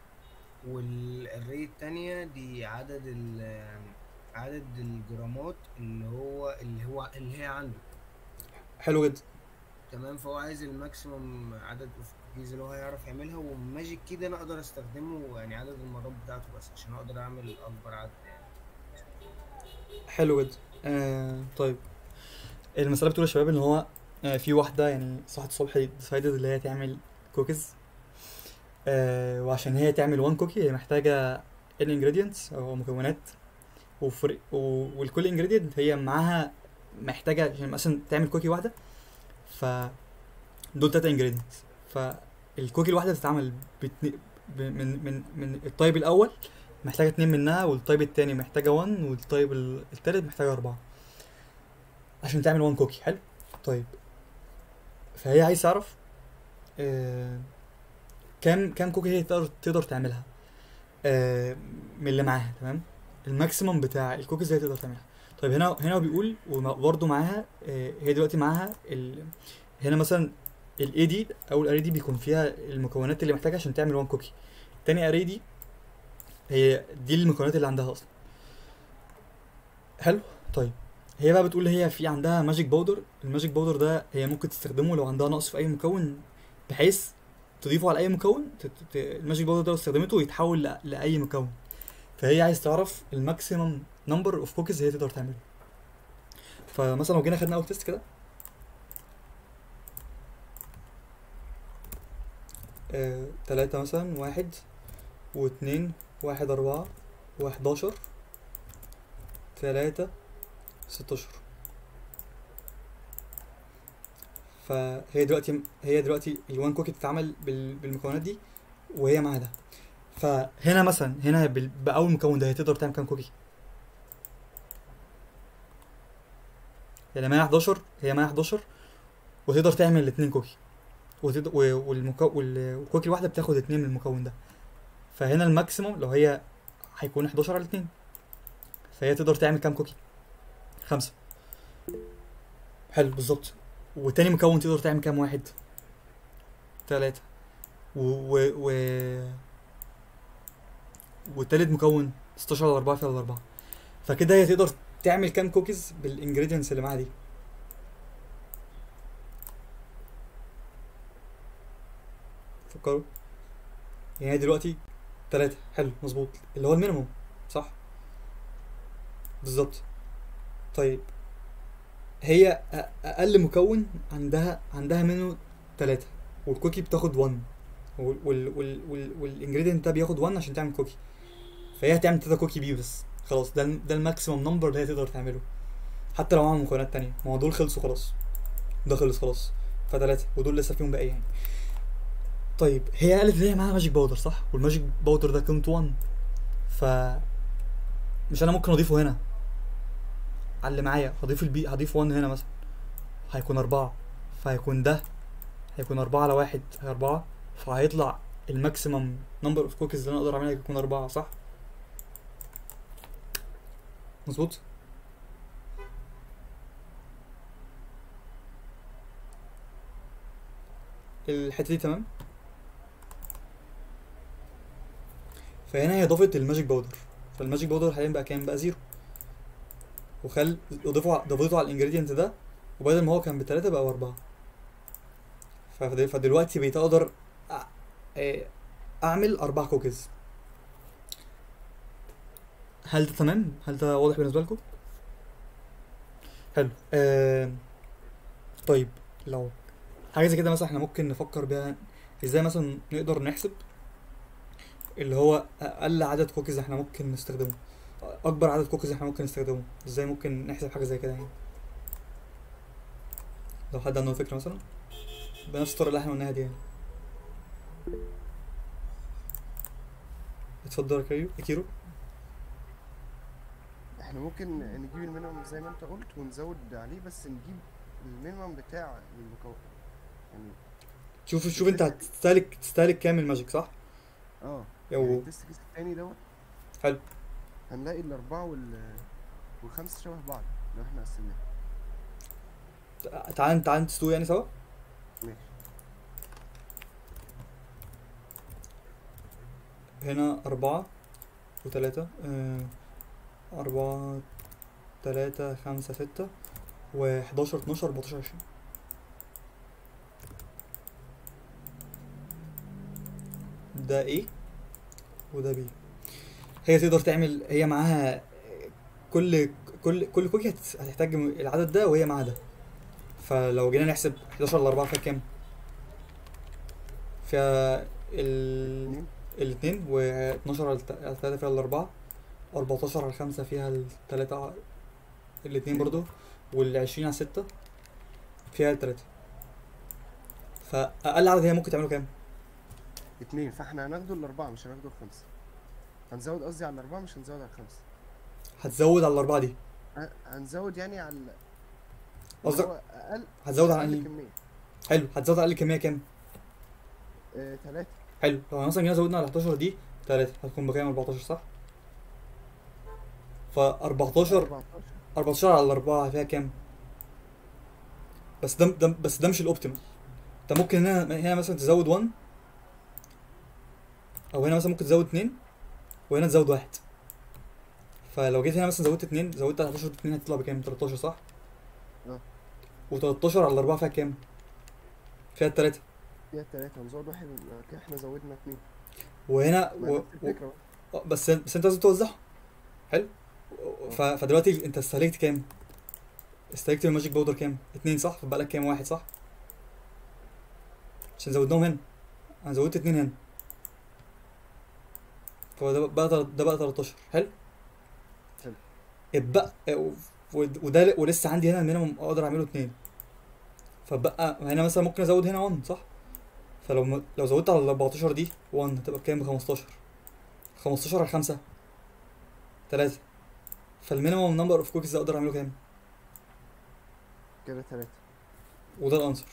والري التانية دي عدد ال عدد الجرامات اللي هو اللي هو اللي هي عنده. حلو جدا. تمام. فهو عايز الماكسيمم عدد اوف كوكيز اللي هو هيعرف يعملها، والماجيك كي ده انا اقدر استخدمه يعني عدد المرات بتاعته بس عشان اقدر اعمل اكبر عدد يعني. حلو جدا. آه طيب المسألة بتقول يا شباب ان هو آه في واحدة يعني صحت الصبح ديسايدد اللي هي تعمل كوكيز. آه وعشان هي تعمل وان كوكي هي محتاجة الانجريدينتس او مكونات وفرق و... والكل انجريدينت هي معاها محتاجة عشان مثلا تعمل كوكي واحدة، ف دول تلاتة انجريدينتس. فالكوكي الواحدة بتتعمل بتن... ب... من من من الطيب الاول محتاجة اتنين منها، والطيب التاني محتاجة وان، والطيب التالت محتاجة اربعة عشان تعمل وان كوكي. حلو. طيب فهي عايز تعرف آه كام كام كوكي هي تقدر تقدر تعملها. آه من اللي معاها، تمام. الماكسيمم بتاع الكوكيز اللي هي تقدر تعملها. طيب هنا هنا هو بيقول وبرده معاها آه هي دلوقتي معاها ال... هنا مثلا الاي دي او الاري دي بيكون فيها المكونات اللي محتاجها عشان تعمل وان كوكي. تاني اري دي هي دي المكونات اللي عندها اصلا. حلو. طيب هي بقى بتقول هي في عندها ماجيك باودر. الماجيك باودر ده هي ممكن تستخدمه لو عندها نقص في اي مكون، بحيث تضيفه على اي مكون. ت- ت- الماجيك باودر ده لو استخدمته يتحول ل- لاي مكون. فهي عايز تعرف الماكسيمم نمبر اوف كوكيز هي تقدر تعمله. فمثلا لو جينا خدنا اول تيست كده، آه، تلاتة مثلا، واحد واتنين، واحد أربعة، وحداشر، تلاتة، ستاشر. فهي دلوقتي هي دلوقتي الوان كوكي بتتعمل بال- بالمكونات دي وهي معاها ده. فهنا مثلا هنا بال- بأول مكون ده هي تقدر تعمل كام كوكي؟ يعني معاها حداشر، هي معاها حداشر وتقدر تعمل الاتنين كوكي، وتقدر و- والمكو... وال- والكوكي الواحدة بتاخد اتنين من المكون ده. فهنا الماكسيموم لو هي هيكون حداشر على اتنين، فهي تقدر تعمل كام كوكي؟ خمسة. حلو بالظبط. وتاني مكون تقدر تعمل كام واحد؟ تلاتة. و و و والتالت مكون ستاشر على أربعة في على أربعة. فكده هي تقدر تعمل كام كوكيز بالانجريدينتس اللي معاها دي؟ فكروا. يعني هي دلوقتي تلاتة. حلو مظبوط، اللي هو المينيموم، صح؟ بالظبط. طيب هي أ- اقل مكون عندها عندها منه تلاتة، والكوكي بتاخد واحد، وال وال وال وال والانجريدينت ده بياخد واحد عشان تعمل كوكي. فهي هتعمل تلاتة كوكي بيه بس. خلاص ده ال- ده الماكسيمم نمبر اللي هي تقدر تعمله، حتى لو معاها مكونات تانية. ما هو دول خلصوا خلاص، ده خلص خلاص، فتلاتة، ودول لسه فيهم باقي يعني. طيب هي قالت ان هي معاها ماجيك باودر، صح؟ والماجيك باودر ده كنت واحد. ف مش انا ممكن اضيفه هنا على اللي معايا؟ هضيف البي هضيف واحد هنا مثلا، هيكون أربعة. فهيكون ده هيكون أربعة على واحد هي أربعة. فهيطلع الماكسيمم نمبر اوف كوكيز اللي انا اقدر اعملها يكون أربعة، صح؟ مظبوط. الحته دي تمام. فهنا هي ضافت الماجيك باودر. فالماجيك باودر حاليا بقى كام؟ بقى زيرو. وخل ضيفه ضافته على الانجريدينت ده، وبدل ما هو كان بتلاتة بقى بأربعة. فد- فدلوقتي بقيت اقدر أ- إيه، اعمل اربع كوكيز. هل ده تمام؟ هل ده واضح بالنسبه لكم؟ حلو. آه طيب لو حاجه زي كده مثلا احنا ممكن نفكر بيها ازاي مثلا نقدر نحسب اللي هو اقل عدد كوكيز احنا ممكن نستخدمه، اكبر عدد كوكيز احنا ممكن نستخدمه. ازاي ممكن نحسب حاجه زي كده يعني؟ لو حد عنده فكره مثلا بنفس الطريقه اللي احنا قلناها دي يعني. اتفضل يا كيرو يا كيرو. احنا ممكن نجيب المينيمم زي ما انت قلت ونزود عليه، بس نجيب المينيمم بتاع المكون يعني. شوف شوف انت هتستهلك تستهلك كام الماجيك، صح؟ اه يو. يعني التست كيس التاني دوت حلو. هنلاقي الأربعة وال والخمسة شبه بعض لو احنا قسمناهم. تعال تعال نتستوي يعني سوا. ماشي. هنا أربعة وتلاتة، آه، أربعة، تلاتة، خمسة، ستة، وحداشر، اتناشر، أربعتاشر، عشرين. ده ايه وده بي. هي تقدر تعمل، هي معاها كل كل كل كوكي هت- هتحتاج العدد ده وهي معاها ده. فلو جينا نحسب حداشر على أربعة فيها كام؟ فيها ال اتنين. الاتنين، واتناشر على الت- على التلاتة فيها الأربعة، أربعتاشر على الخمسة فيها التلاتة الاتنين برضو، والعشرين على الستة فيها التلاتة. فأقل عدد هي ممكن تعمله كام؟ اتنين. فاحنا هناخده الأربعة مش هناخده الخمسة. هنزود قصدي على الأربعة مش هنزود على الخمسة. هتزود على الأربعة دي؟ ه- هنزود يعني على اللي قصدك هو أقل هتزود على أقل أنهي؟ كمية. حلو. هتزود على أقل كمية كام؟ آه تلاتة. حلو. لو مثلا جينا زودنا على حداشر دي تلاتة هتكون بكام؟ أربعتاشر صح؟ ف أربعتاشر أربعتاشر. أربعتاشر على أربعة فيها كام؟ بس ده ده بس ده مش الأوبتيمال. أنت ممكن هنا هنا مثلا تزود واحد، أو هنا مثلا ممكن تزود اتنين، وهنا تزود واحد. فلو جيت هنا مثلا زودت اتنين، زودت حداشر اتنين هتطلع بكام؟ تلتاشر صح؟ اه. و13 على أربعة فيها كام؟ فيها التلاتة. فيها تلاتة، هنزود واحد يبقى كده احنا زودنا اتنين. وهنا ما و... نفس و... الفكرة بقى. آه، بس بس انت لازم توزعهم. حلو. ف... فدلوقتي انت استهلكت كام؟ استهلكت من الماجيك باودر كام؟ اتنين صح؟ فبقى لك كام؟ واحد صح؟ عشان زودناهم هنا. انا زودت اتنين هنا. فده بقى تل- ده بقى تلتاشر. حلو. حلو. اتبقى و- وده ولسه عندي هنا المينيمم اقدر اعمله اتنين. فبقى هنا مثلا ممكن ازود هنا واحد صح؟ فلو م... لو زودت على ال أربعتاشر دي واحد هتبقى بكام؟ ب خمستاشر. خمستاشر على خمسة تلاتة. فالمينيمم نمبر اوف كوكيز اقدر اعمله كام؟ كده تلاتة. وده الانسر.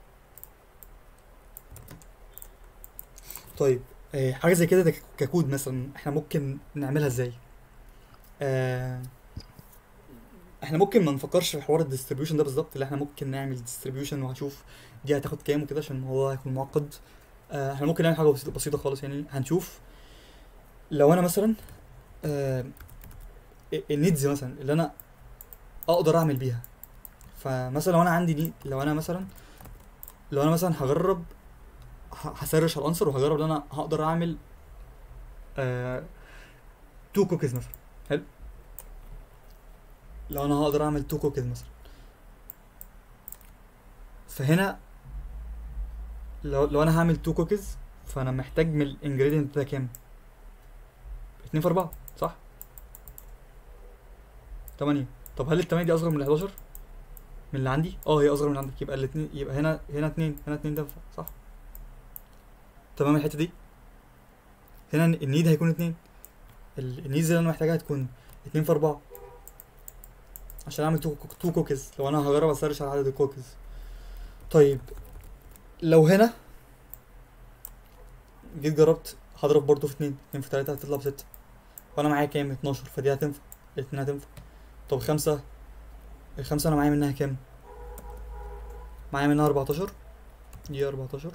طيب آه حاجه زي كده ده ك- ككود مثلا احنا ممكن نعملها ازاي؟ آه احنا ممكن ما نفكرش في حوار الديستريبيوشن ده بالظبط، اللي احنا ممكن نعمل ديستريبيوشن وهشوف دي هتاخد كام وكده عشان الموضوع هيكون معقد. آه احنا ممكن نعمل حاجه بسيطه بسيطه خالص. يعني هنشوف لو انا مثلا آه النيدز مثلا اللي انا اقدر اعمل بيها. فمثلا لو انا عندي دي، لو انا مثلا لو انا مثلا هجرب ه- هسرش على الانسر وهجرب ان انا هقدر اعمل آه تو كوكيز مثلا. حلو. لو انا هقدر اعمل تو كوكيز مثلا، فهنا لو لو انا هعمل تو كوكيز فانا محتاج من الانجريدينت ده كام؟ اتنين في أربعة صح؟ تمانية. طب هل التمانية دي اصغر من الحداشر من اللي عندي؟ اه هي اصغر من اللي عندك. يبقى الاتنين، يبقى هنا هنا اتنين، هنا اتنين ده صح؟ تمام. الحته دي هنا النيد هيكون اتنين. ال- النيدز اللي انا محتاجها هتكون اتنين في أربعة عشان اعمل تو, تو كوكيز لو انا هجرب اسرش على عدد الكوكيز. طيب لو هنا جيت جربت هضرب برضو في اتنين، اتنين في تلاتة هتطلع بستة، وانا معايا كام؟ اتناشر. فدي هتنفع، الاتنين هتنفع. طب خمسة، الخمسة انا معايا منها كام؟ معايا منها أربعتاشر. دي أربعتاشر.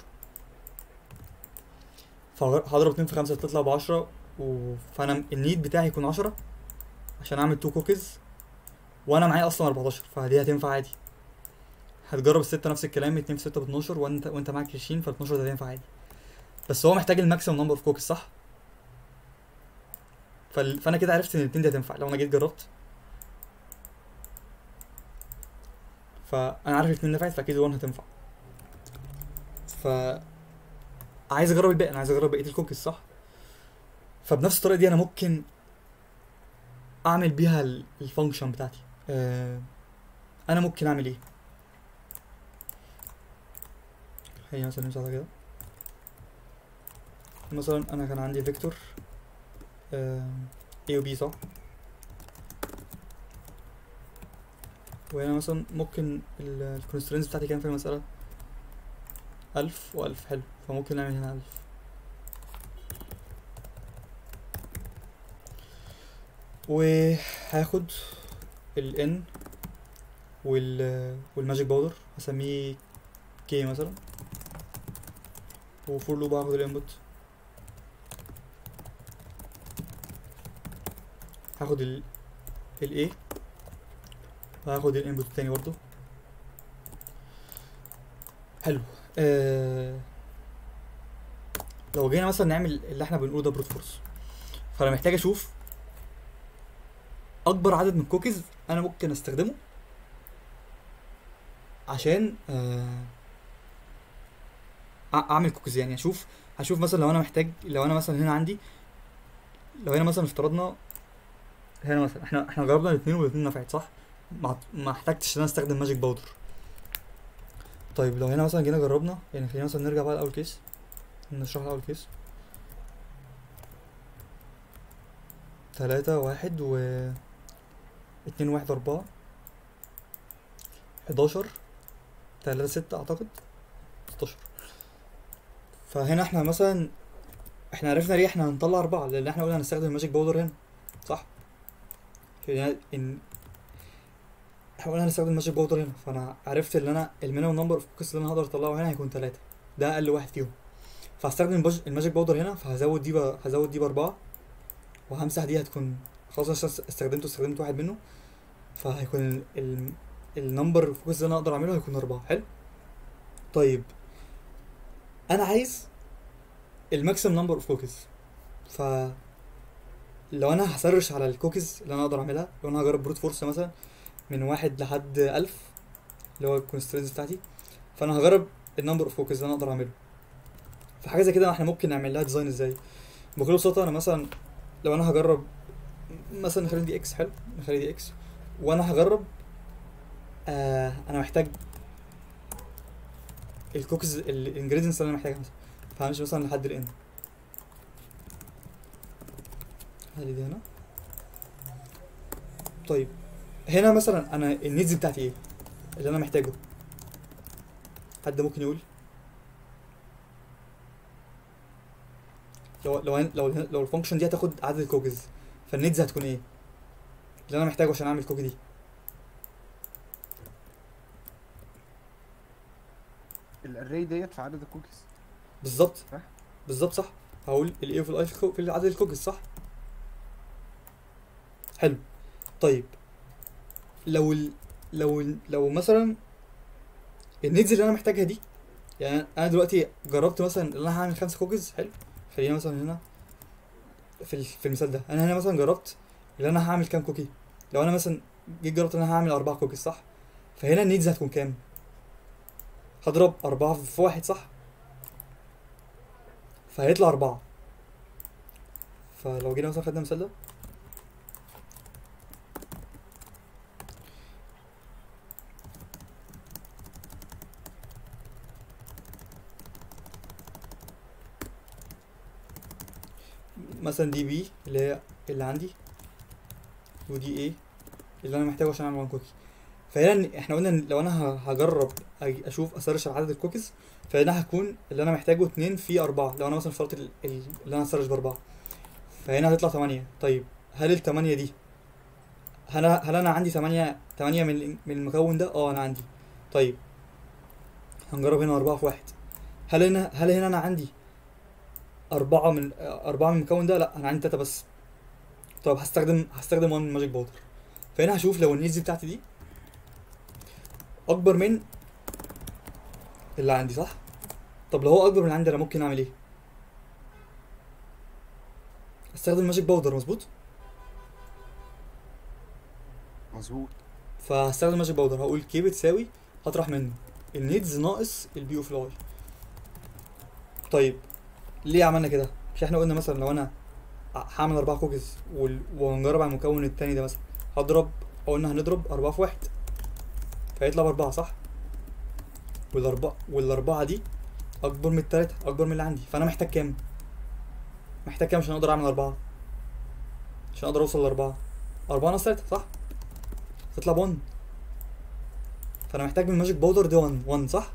فهضرب اتنين في خمسة تطلع بعشرة. و... فانا النيد بتاعي يكون عشرة عشان اعمل تو كوكيز، وانا معايا اصلا أربعتاشر. فدي هتنفع عادي. هتجرب الستة نفس الكلام، اتنين في ستة ب اتناشر، وانت وانت معاك عشرين، ف اتناشر ده هينفع عادي. بس هو محتاج الماكسيمم نمبر اوف كوكيز صح؟ فال... فانا كده عرفت ان الاتنين دي هتنفع لو انا جيت جربت. فانا عارف الاتنين نفعت، فاكيد الوان هتنفع. ف عايز اجرب الباقي، انا عايز اجرب بقيه الكوكيز صح؟ فبنفس الطريقه دي انا ممكن اعمل بيها الفانكشن بتاعتي. آه انا ممكن اعمل ايه؟ هي مثلا نمسح ده كده. مثلا انا كان عندي فيكتور آه A و B صح؟ وهنا مثلا ممكن الكونسترينز بتاعتي كام في المسألة؟ ألف وألف. حلو. فممكن نعمل هنا ألف. وهاخد ال N وال والماجيك باودر هسميه K مثلا، وفور لوب هاخد الانبوت، هاخد ال ال A وهاخد الانبوت التاني برضو. حلو. آه لو جينا مثلا نعمل اللي احنا بنقوله ده بروت فورس، فانا محتاج اشوف اكبر عدد من الكوكيز انا ممكن استخدمه عشان آه اعمل كوكيز. يعني اشوف هشوف مثلا لو انا محتاج، لو انا مثلا هنا عندي، لو هنا مثلا افترضنا هنا مثلا احنا احنا جربنا الاثنين والاثنين نفعت صح؟ ما ما احتاجتش ان انا استخدم ماجيك باودر. طيب لو هنا مثلا جينا جربنا، يعني خلينا مثلا نرجع بقى لاول كيس، نشرح الاول كيس. تلاتة واحد و اتنين واحد أربعة حداشر تلاتة ستة أعتقد ستاشر. فهنا احنا مثلا احنا احنا عرفنا ليه احنا هنطلع اربعة، لان احنا قلنا هنستخدم الماجيك باودر هنا صح؟ يعني ان احنا قلنا هنستخدم الماجيك باودر هنا، فانا عرفت ان انا المينيمم نمبر اوف كوكيز اللي انا هقدر اطلعه هنا هيكون تلاتة، ده اقل واحد فيهم. فهستخدم البج- الماجيك باودر هنا، فهزود دي ب... هزود دي باربعة، وهمسح دي هتكون خلاص عشان استخدمته استخدمت واحد منه، فهيكون ال... ال... النمبر اوف كوكيز اللي انا اقدر اعمله هيكون اربعة. حلو. طيب انا عايز الماكسيمم نمبر اوف كوكيز، ف لو انا هسرش على الكوكيز اللي انا اقدر اعملها، لو انا هجرب بروت فورس مثلا من واحد لحد الف اللي هو الكونسترينز بتاعتي، فانا هجرب النمبر اوف كوكيز اللي انا اقدر اعمله. فحاجه زي كده احنا ممكن نعمل لها ديزاين ازاي؟ بكل بساطه انا مثلا لو انا هجرب مثلا نخلي دي اكس، حلو نخلي دي اكس، وانا هجرب آه انا محتاج الكوكيز الانجريدينتس اللي انا محتاجها مثلا، فهمشي مثلا لحد الان، هذه دي هنا. طيب هنا مثلا انا النيدز بتاعتي ايه اللي انا محتاجه؟ حد ممكن يقول؟ لو لو لو لو الفانكشن دي هتاخد عدد الكوكيز، فالنيدز هتكون ايه اللي انا محتاجه عشان اعمل الكوكي دي؟ الاري ديت في عدد الكوكيز. بالظبط صح. بالظبط صح. هقول الايه في الاي في عدد الكوكيز صح. حلو. طيب لو ال... لو ال... لو مثلا النيدز اللي انا محتاجها دي، يعني انا دلوقتي جربت مثلا ان انا هعمل خمسة كوكيز، حلو خلينا مثلا هنا في ال... في المثال ده انا هنا مثلا جربت ان انا هعمل كام كوكي. لو انا مثلا جيت جربت ان انا هعمل اربعة كوكيز صح، فهنا النيدز هتكون كام؟ هضرب اربعة في واحد صح، فهيطلع اربعة. فلو جينا مثلا خدنا المثال ده، مثلا دي بي اللي هي اللي عندي، ودي ايه اللي انا محتاجه عشان اعمل وان كوكي. فهنا احنا قلنا لو انا هجرب اشوف اسرش على عدد الكوكيز، فهنا هكون اللي انا محتاجه اتنين في اربعة. لو انا مثلا اخترت اللي انا اسرش باربعة، فهنا هتطلع تمانية. طيب هل التمانية دي هل هل انا عندي تمانية تمانية من من المكون ده؟ اه انا عندي. طيب هنجرب هنا اربعة في واحد، هل هنا هل هنا انا عندي أربعة من أربعة من المكون ده؟ لا أنا عندي تلاتة بس. طب هستخدم هستخدم وان ماجيك باودر، فهنا هشوف لو النيدز بتاعتي دي أكبر من اللي عندي صح؟ طب لو هو أكبر من اللي عندي أنا ممكن أعمل إيه؟ أستخدم ماجيك باودر مظبوط؟ مظبوط. فهستخدم ماجيك باودر، هقول كي بتساوي هطرح منه النيدز ناقص البي اوف الاي. طيب ليه عملنا كده؟ مش احنا قلنا مثلا لو انا هعمل اربعة كوكيز ونجرب على المكون التاني ده مثلا هضرب، قلنا هنضرب اربعة في واحد فيطلع باربعة صح؟ والاربعة والاربعة دي اكبر من التلاتة، اكبر من اللي عندي، فانا محتاج كام؟ محتاج كام عشان اقدر اعمل اربعة؟ عشان اقدر اوصل لاربعة، اربعة ناقص تلاتة صح؟ تطلع بون. فانا محتاج من ماجيك باودر دي واحد واحد صح؟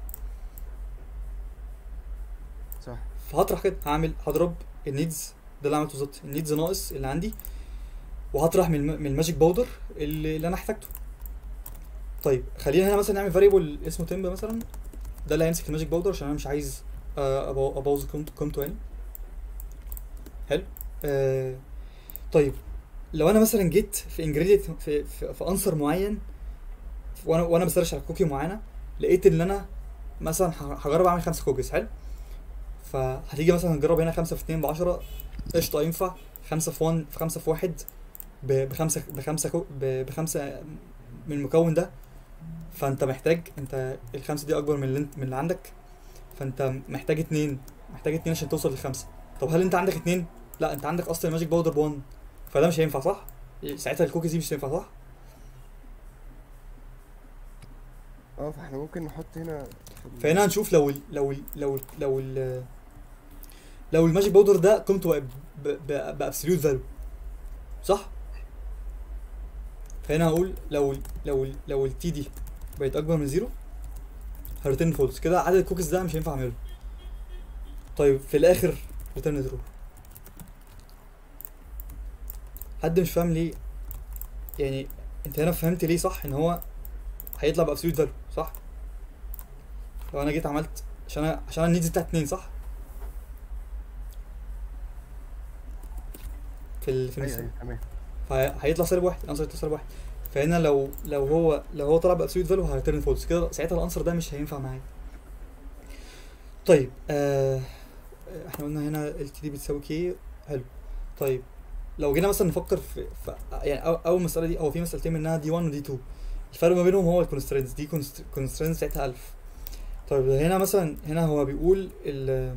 صح. فهطرح كده، هعمل هضرب النيدز ده اللي عملته بالظبط، النيدز ناقص اللي عندي، وهطرح من من الماجيك باودر اللي, اللي انا احتاجته. طيب خلينا هنا مثلا نعمل فاريبل اسمه تمب مثلا، ده اللي هيمسك الماجيك باودر عشان انا مش عايز ابوظ قيمته يعني. حلو. آه طيب لو انا مثلا جيت في انجريدينت في في, في عنصر معين، وانا وانا بسرش على كوكي معينه، لقيت ان انا مثلا هجرب اعمل خمسة كوكيز حلو، فهتيجي مثلا نجرب هنا خمسة في اتنين بعشرة قشطة ينفع، خمسة في واحد في خمسة في واحد بخمسة بخمسة بخمسة من المكون ده، فانت محتاج انت الخمسة دي اكبر من اللي انت من اللي عندك، فانت محتاج اتنين محتاج اتنين عشان توصل للخمسة. طب هل انت عندك اتنين؟ لا انت عندك اصلا ماجيك باودر بون، فده مش هينفع صح؟ ساعتها الكوكيز دي مش هينفع صح؟ اه فاحنا ممكن نحط هنا فهنا هنشوف لو ال لو ال لو ال لو ال لو الماجيك باودر ده قيمته بابسوليوت فاليو صح؟ فهنا هقول لو ال لو ال لو التي دي بقت اكبر من زيرو هريتيرن فولس، كده عدد الكوكيز ده مش هينفع اعمله. طيب في الاخر ريتيرن ترو. حد مش فاهم ليه يعني. انت هنا فهمت ليه صح ان هو هيطلع بابسوليوت فاليو صح؟ لو انا جيت عملت عشان انا عشان النيدز بتاعت اتنين صح؟ في ال في ايوه المثال ايوه تمام. فهيطلع سالب واحد، الانسر هيطلع سالب واحد. فهنا لو لو هو لو هو طلع بابسوليوت فاليو هيرترن فولس كده، ساعتها الانسر ده مش هينفع معايا. طيب آه احنا قلنا هنا ال تي دي بتساوي كي. حلو. طيب لو جينا مثلا نفكر في, في يعني أو اول مساله دي او في مسالتين منها دي واحد ودي اتنين، الفرق ما بينهم هو الكونسترينتس. دي كونسترينتس بتاعتها ألف. طيب هنا مثلا هنا هو بيقول ال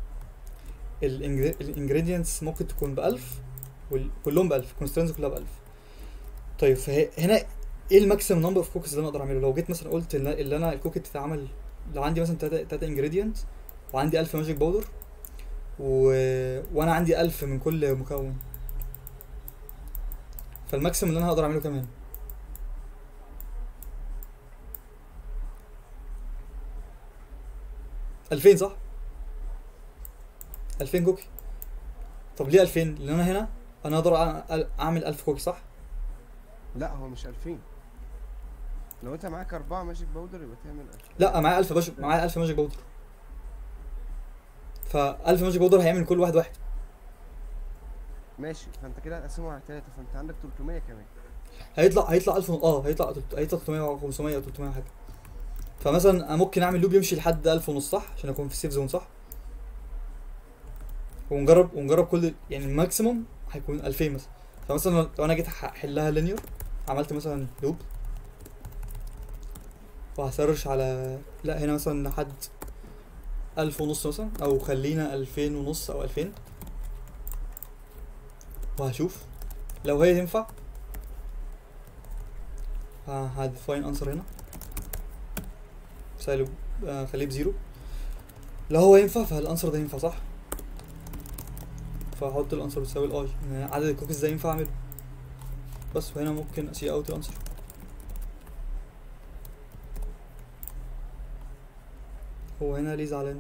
الانجريدينتس ممكن تكون ب ألف وكلهم ب ألف، الكونسترينتس كلها ب ألف. طيب فهنا ايه الماكسيمم نمبر اوف كوكيز اللي انا اقدر اعمله؟ لو جيت مثلا قلت ان اللي انا الكوكي تتعمل لو عندي مثلا تلاتة انجريدينت وعندي ألف ماجيك باودر و... وانا عندي ألف من كل مكون، فالماكسيمم اللي انا هقدر اعمله كمان ألفين صح؟ ألفين كوكي. طب ليه ألفين؟ لان انا هنا انا اقدر أع- اعمل ألف كوكي صح؟ لا هو مش ألفين. لو انت معاك أربعة ماجيك باودر يبقى تعمل ألفين. لا معايا ألف ماجيك معايا ألف ماجيك باودر، فألف ماجيك باودر هيعمل كل واحد واحد. ماشي، فانت كده هتقسمه على تلاتة، فانت عندك تلتمية كمان. هيطلع هيطلع ألف اه هيطلع هيطلع تلتمية او خمسمية او تلتمية حاجه. فمثلا أنا ممكن اعمل لوب يمشي لحد ألف ونص صح عشان اكون في السيف زون صح؟ ونجرب ونجرب كل يعني الماكسيموم هيكون ألفين مثلا. فمثلا لو انا جيت احلها لينير، عملت مثلا لوب وهسرش على لا هنا مثلا لحد ألف ونص مثلا، او خلينا ألفين ونص او ألفين، وهشوف لو هي تنفع هديفاين انسر هنا سالب آه خليه بزيرو. لو هو ينفع فالانسر ده ينفع صح، فهحط الانسر بتساوي الاي ان عدد الكوكيز ده ينفع اعمله بس. وهنا ممكن اسي اوت الانسر. هو هنا ليه زعلان؟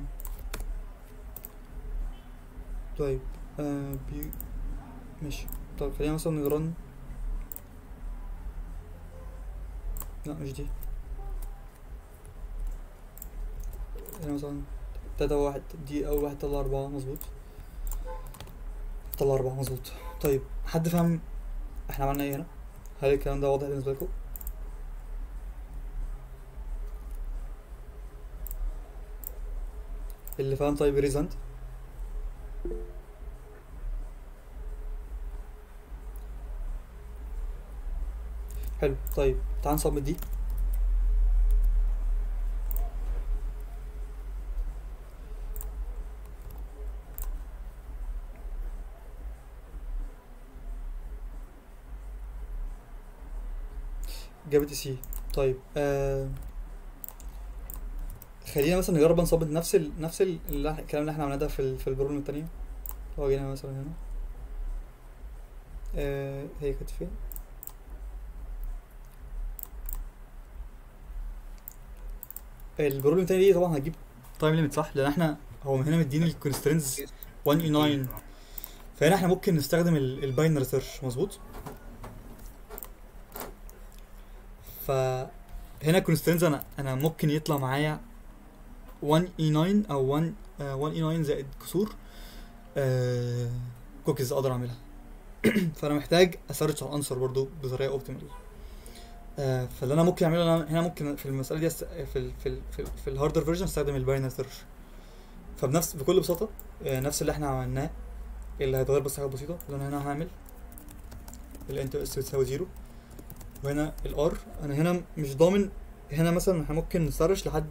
طيب آه بي ماشي. طب خلينا مثلا نجرن. لا مش دي. هنا مثلا تلاتة واحد دي اول واحد طلع اربعة مظبوط، طلع اربعة مظبوط. طيب حد فاهم احنا عملنا ايه هنا؟ هل الكلام ده واضح بالنسبة لكم؟ اللي فاهم طيب يريز هاند. حلو. طيب تعال نصمم دي. جابت سي. طيب آه خلينا مثلا نجرب نصمم نفس ال... نفس ال... الكلام اللي احنا عملناه ده في ال... في البروبلم التانية. لو جينا مثلا هنا آه هي كانت فين؟ البروبلم التانية دي طبعا هتجيب تايم ليميت صح؟ لان احنا هو هنا مديني الكونسترينز واحد اي تسعة، فهنا احنا ممكن نستخدم الباينري سيرش مظبوط. فهنا الكونسترينز انا انا ممكن يطلع معايا واحد اي تسعة او واحد واحد اي تسعة زائد كسور آه كوكيز اقدر اعملها. فانا محتاج اسيرش على الانسر برضو بطريقه اوبتيمال. آه فاللي انا ممكن اعمله انا هنا ممكن في المساله دي في ال في ال في, ال في, ال في الهاردر فيرجن استخدم الباينري سيرش. فبنفس بكل بساطه آه نفس اللي احنا عملناه، اللي هيتغير بس حاجه بسيطه. اللي انا هنا هعمل الانت اس بتساوي زيرو، وهنا الار انا هنا مش ضامن. هنا مثلا احنا ممكن نسرش لحد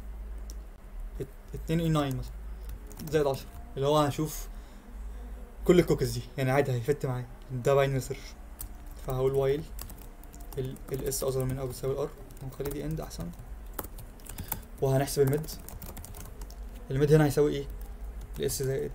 اتنين اي تسعة مثلا زائد عشرة، اللي هو هشوف كل الكوكيز دي يعني عادي هيفت معايا. ده باينري سيرش. فهقول وايل الاس اصغر من او بتساوي الار، هنخلي دي اند احسن. وهنحسب الميد. الميد هنا هيساوي ايه؟ الاس زائد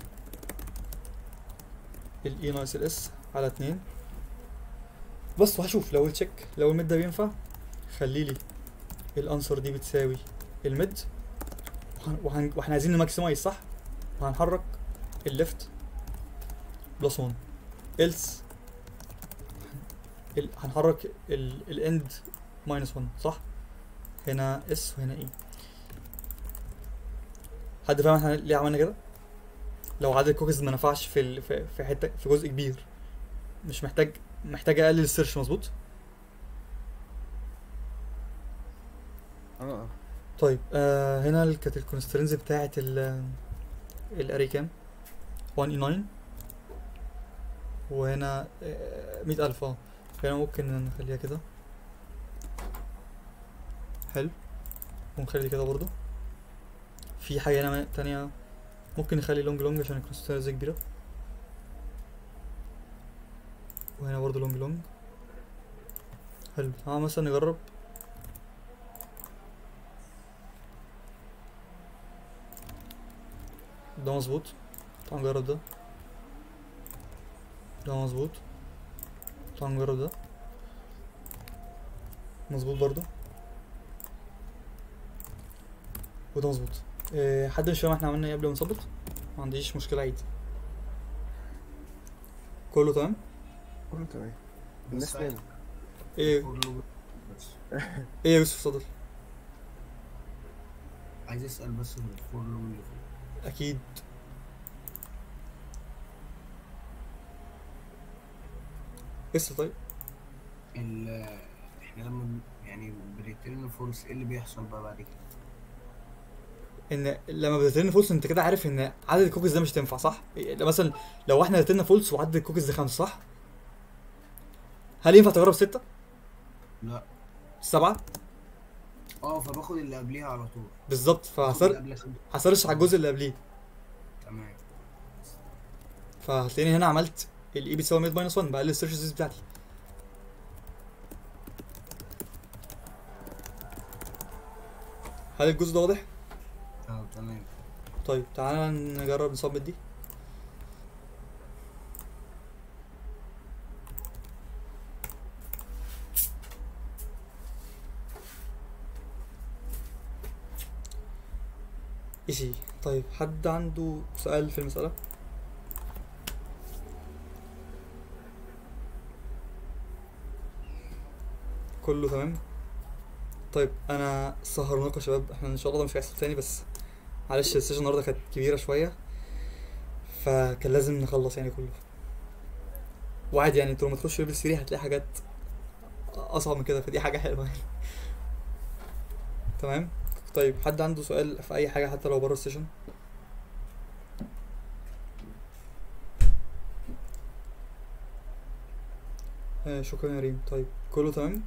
الاي ناقص الاس على اتنين بس. وهشوف لو التشيك لو الميد ده بينفع خلي لي الانسر دي بتساوي الميد، وهن... واحنا عايزين نماكسمايز صح، وهنحرك الليفت بلس واحد. else ال... هنحرك ال... الاند ماينس واحد صح؟ هنا اس وهنا اي. حد فاهم احنا ليه عملنا كده؟ لو عدد الكوكيز ما نفعش في ال... في في حته في جزء كبير، مش محتاج محتاج اقلل السيرش، مظبوط؟ اه طيب آه هنا ال- كانت الكونسترينز بتاعه ال الاري كام؟ واحد اي تسعة. وهنا آه مية ألف. اه هنا ممكن نخليها كده، حلو، ونخلي دي كده برضو. في حاجة هنا تانية ممكن نخلي لونج لونج عشان الكونسترينز كبيرة، وهنا برضو لونج لونج. حلو، تعالى مثلا نجرب ده مظبوط. تعال نجرب ده، ده مظبوط. تعال نجرب ده، مظبوط برضو، وده مظبوط. إيه حد مش فاهم احنا عملنا ايه قبل ما نظبط؟ ما عنديش مشكلة، عيد. كله تمام؟ كله تمام. بس الناس نامت. ايه فور لوب بس. ايه يا يوسف اتفضل. عايز اسال بس في الفور لوب اللي فوق. اكيد. لسه طيب. ال احنا لما ب- يعني بنريتيرن فولس ايه اللي بيحصل بقى بعد كده؟ ان لما بترن فولس انت كده عارف ان عدد الكوكيز ده مش تنفع، صح؟ إيه، مثلا لو احنا رتلنا فولس وعدد الكوكيز ده خمسة، صح؟ هل ينفع تجرب ستة؟ لا. سبعة؟ اه فباخد اللي قبليها على طول. بالظبط. باخد اللي فهسر قبل خمسة. هسرش على الجزء اللي قبليه. تمام. فهتلاقيني هنا عملت الاي بتساوي مية ماينس واحد، بقلل السيرش سبيس بتاعتي. هل الجزء ده واضح؟ اه تمام. طيب تعالى نجرب نصمم دي. ايزي. طيب حد عنده سؤال في المسألة؟ كله تمام؟ طيب انا سهرناكم يا شباب، احنا ان شاء الله ده مش هيحصل تاني، بس معلش السيشن النهارده كانت كبيرة شوية، فكان لازم نخلص يعني كله. وعادي يعني انتوا لما تخشوا ليفل ثلاثة هتلاقي حاجات اصعب من كده، فدي حاجة حلوة يعني. تمام. طيب حد عنده سؤال في اي حاجة حتى لو بره السيشن؟ آه شكرا يا ريم. طيب كله تمام؟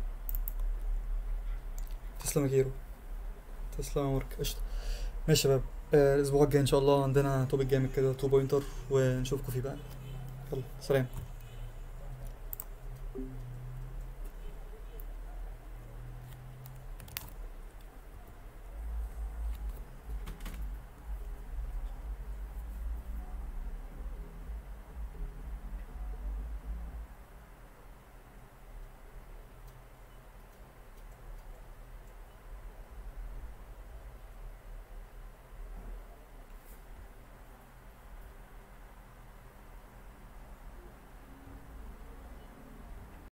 تسلم يا كيرو، تسلم يا مارك. قشطة. ماشي يا شباب، آه الاسبوع الجاي ان شاء الله عندنا توبيك جامد كده، تو بوينتر، ونشوفكم فيه بقى. يلا سلام.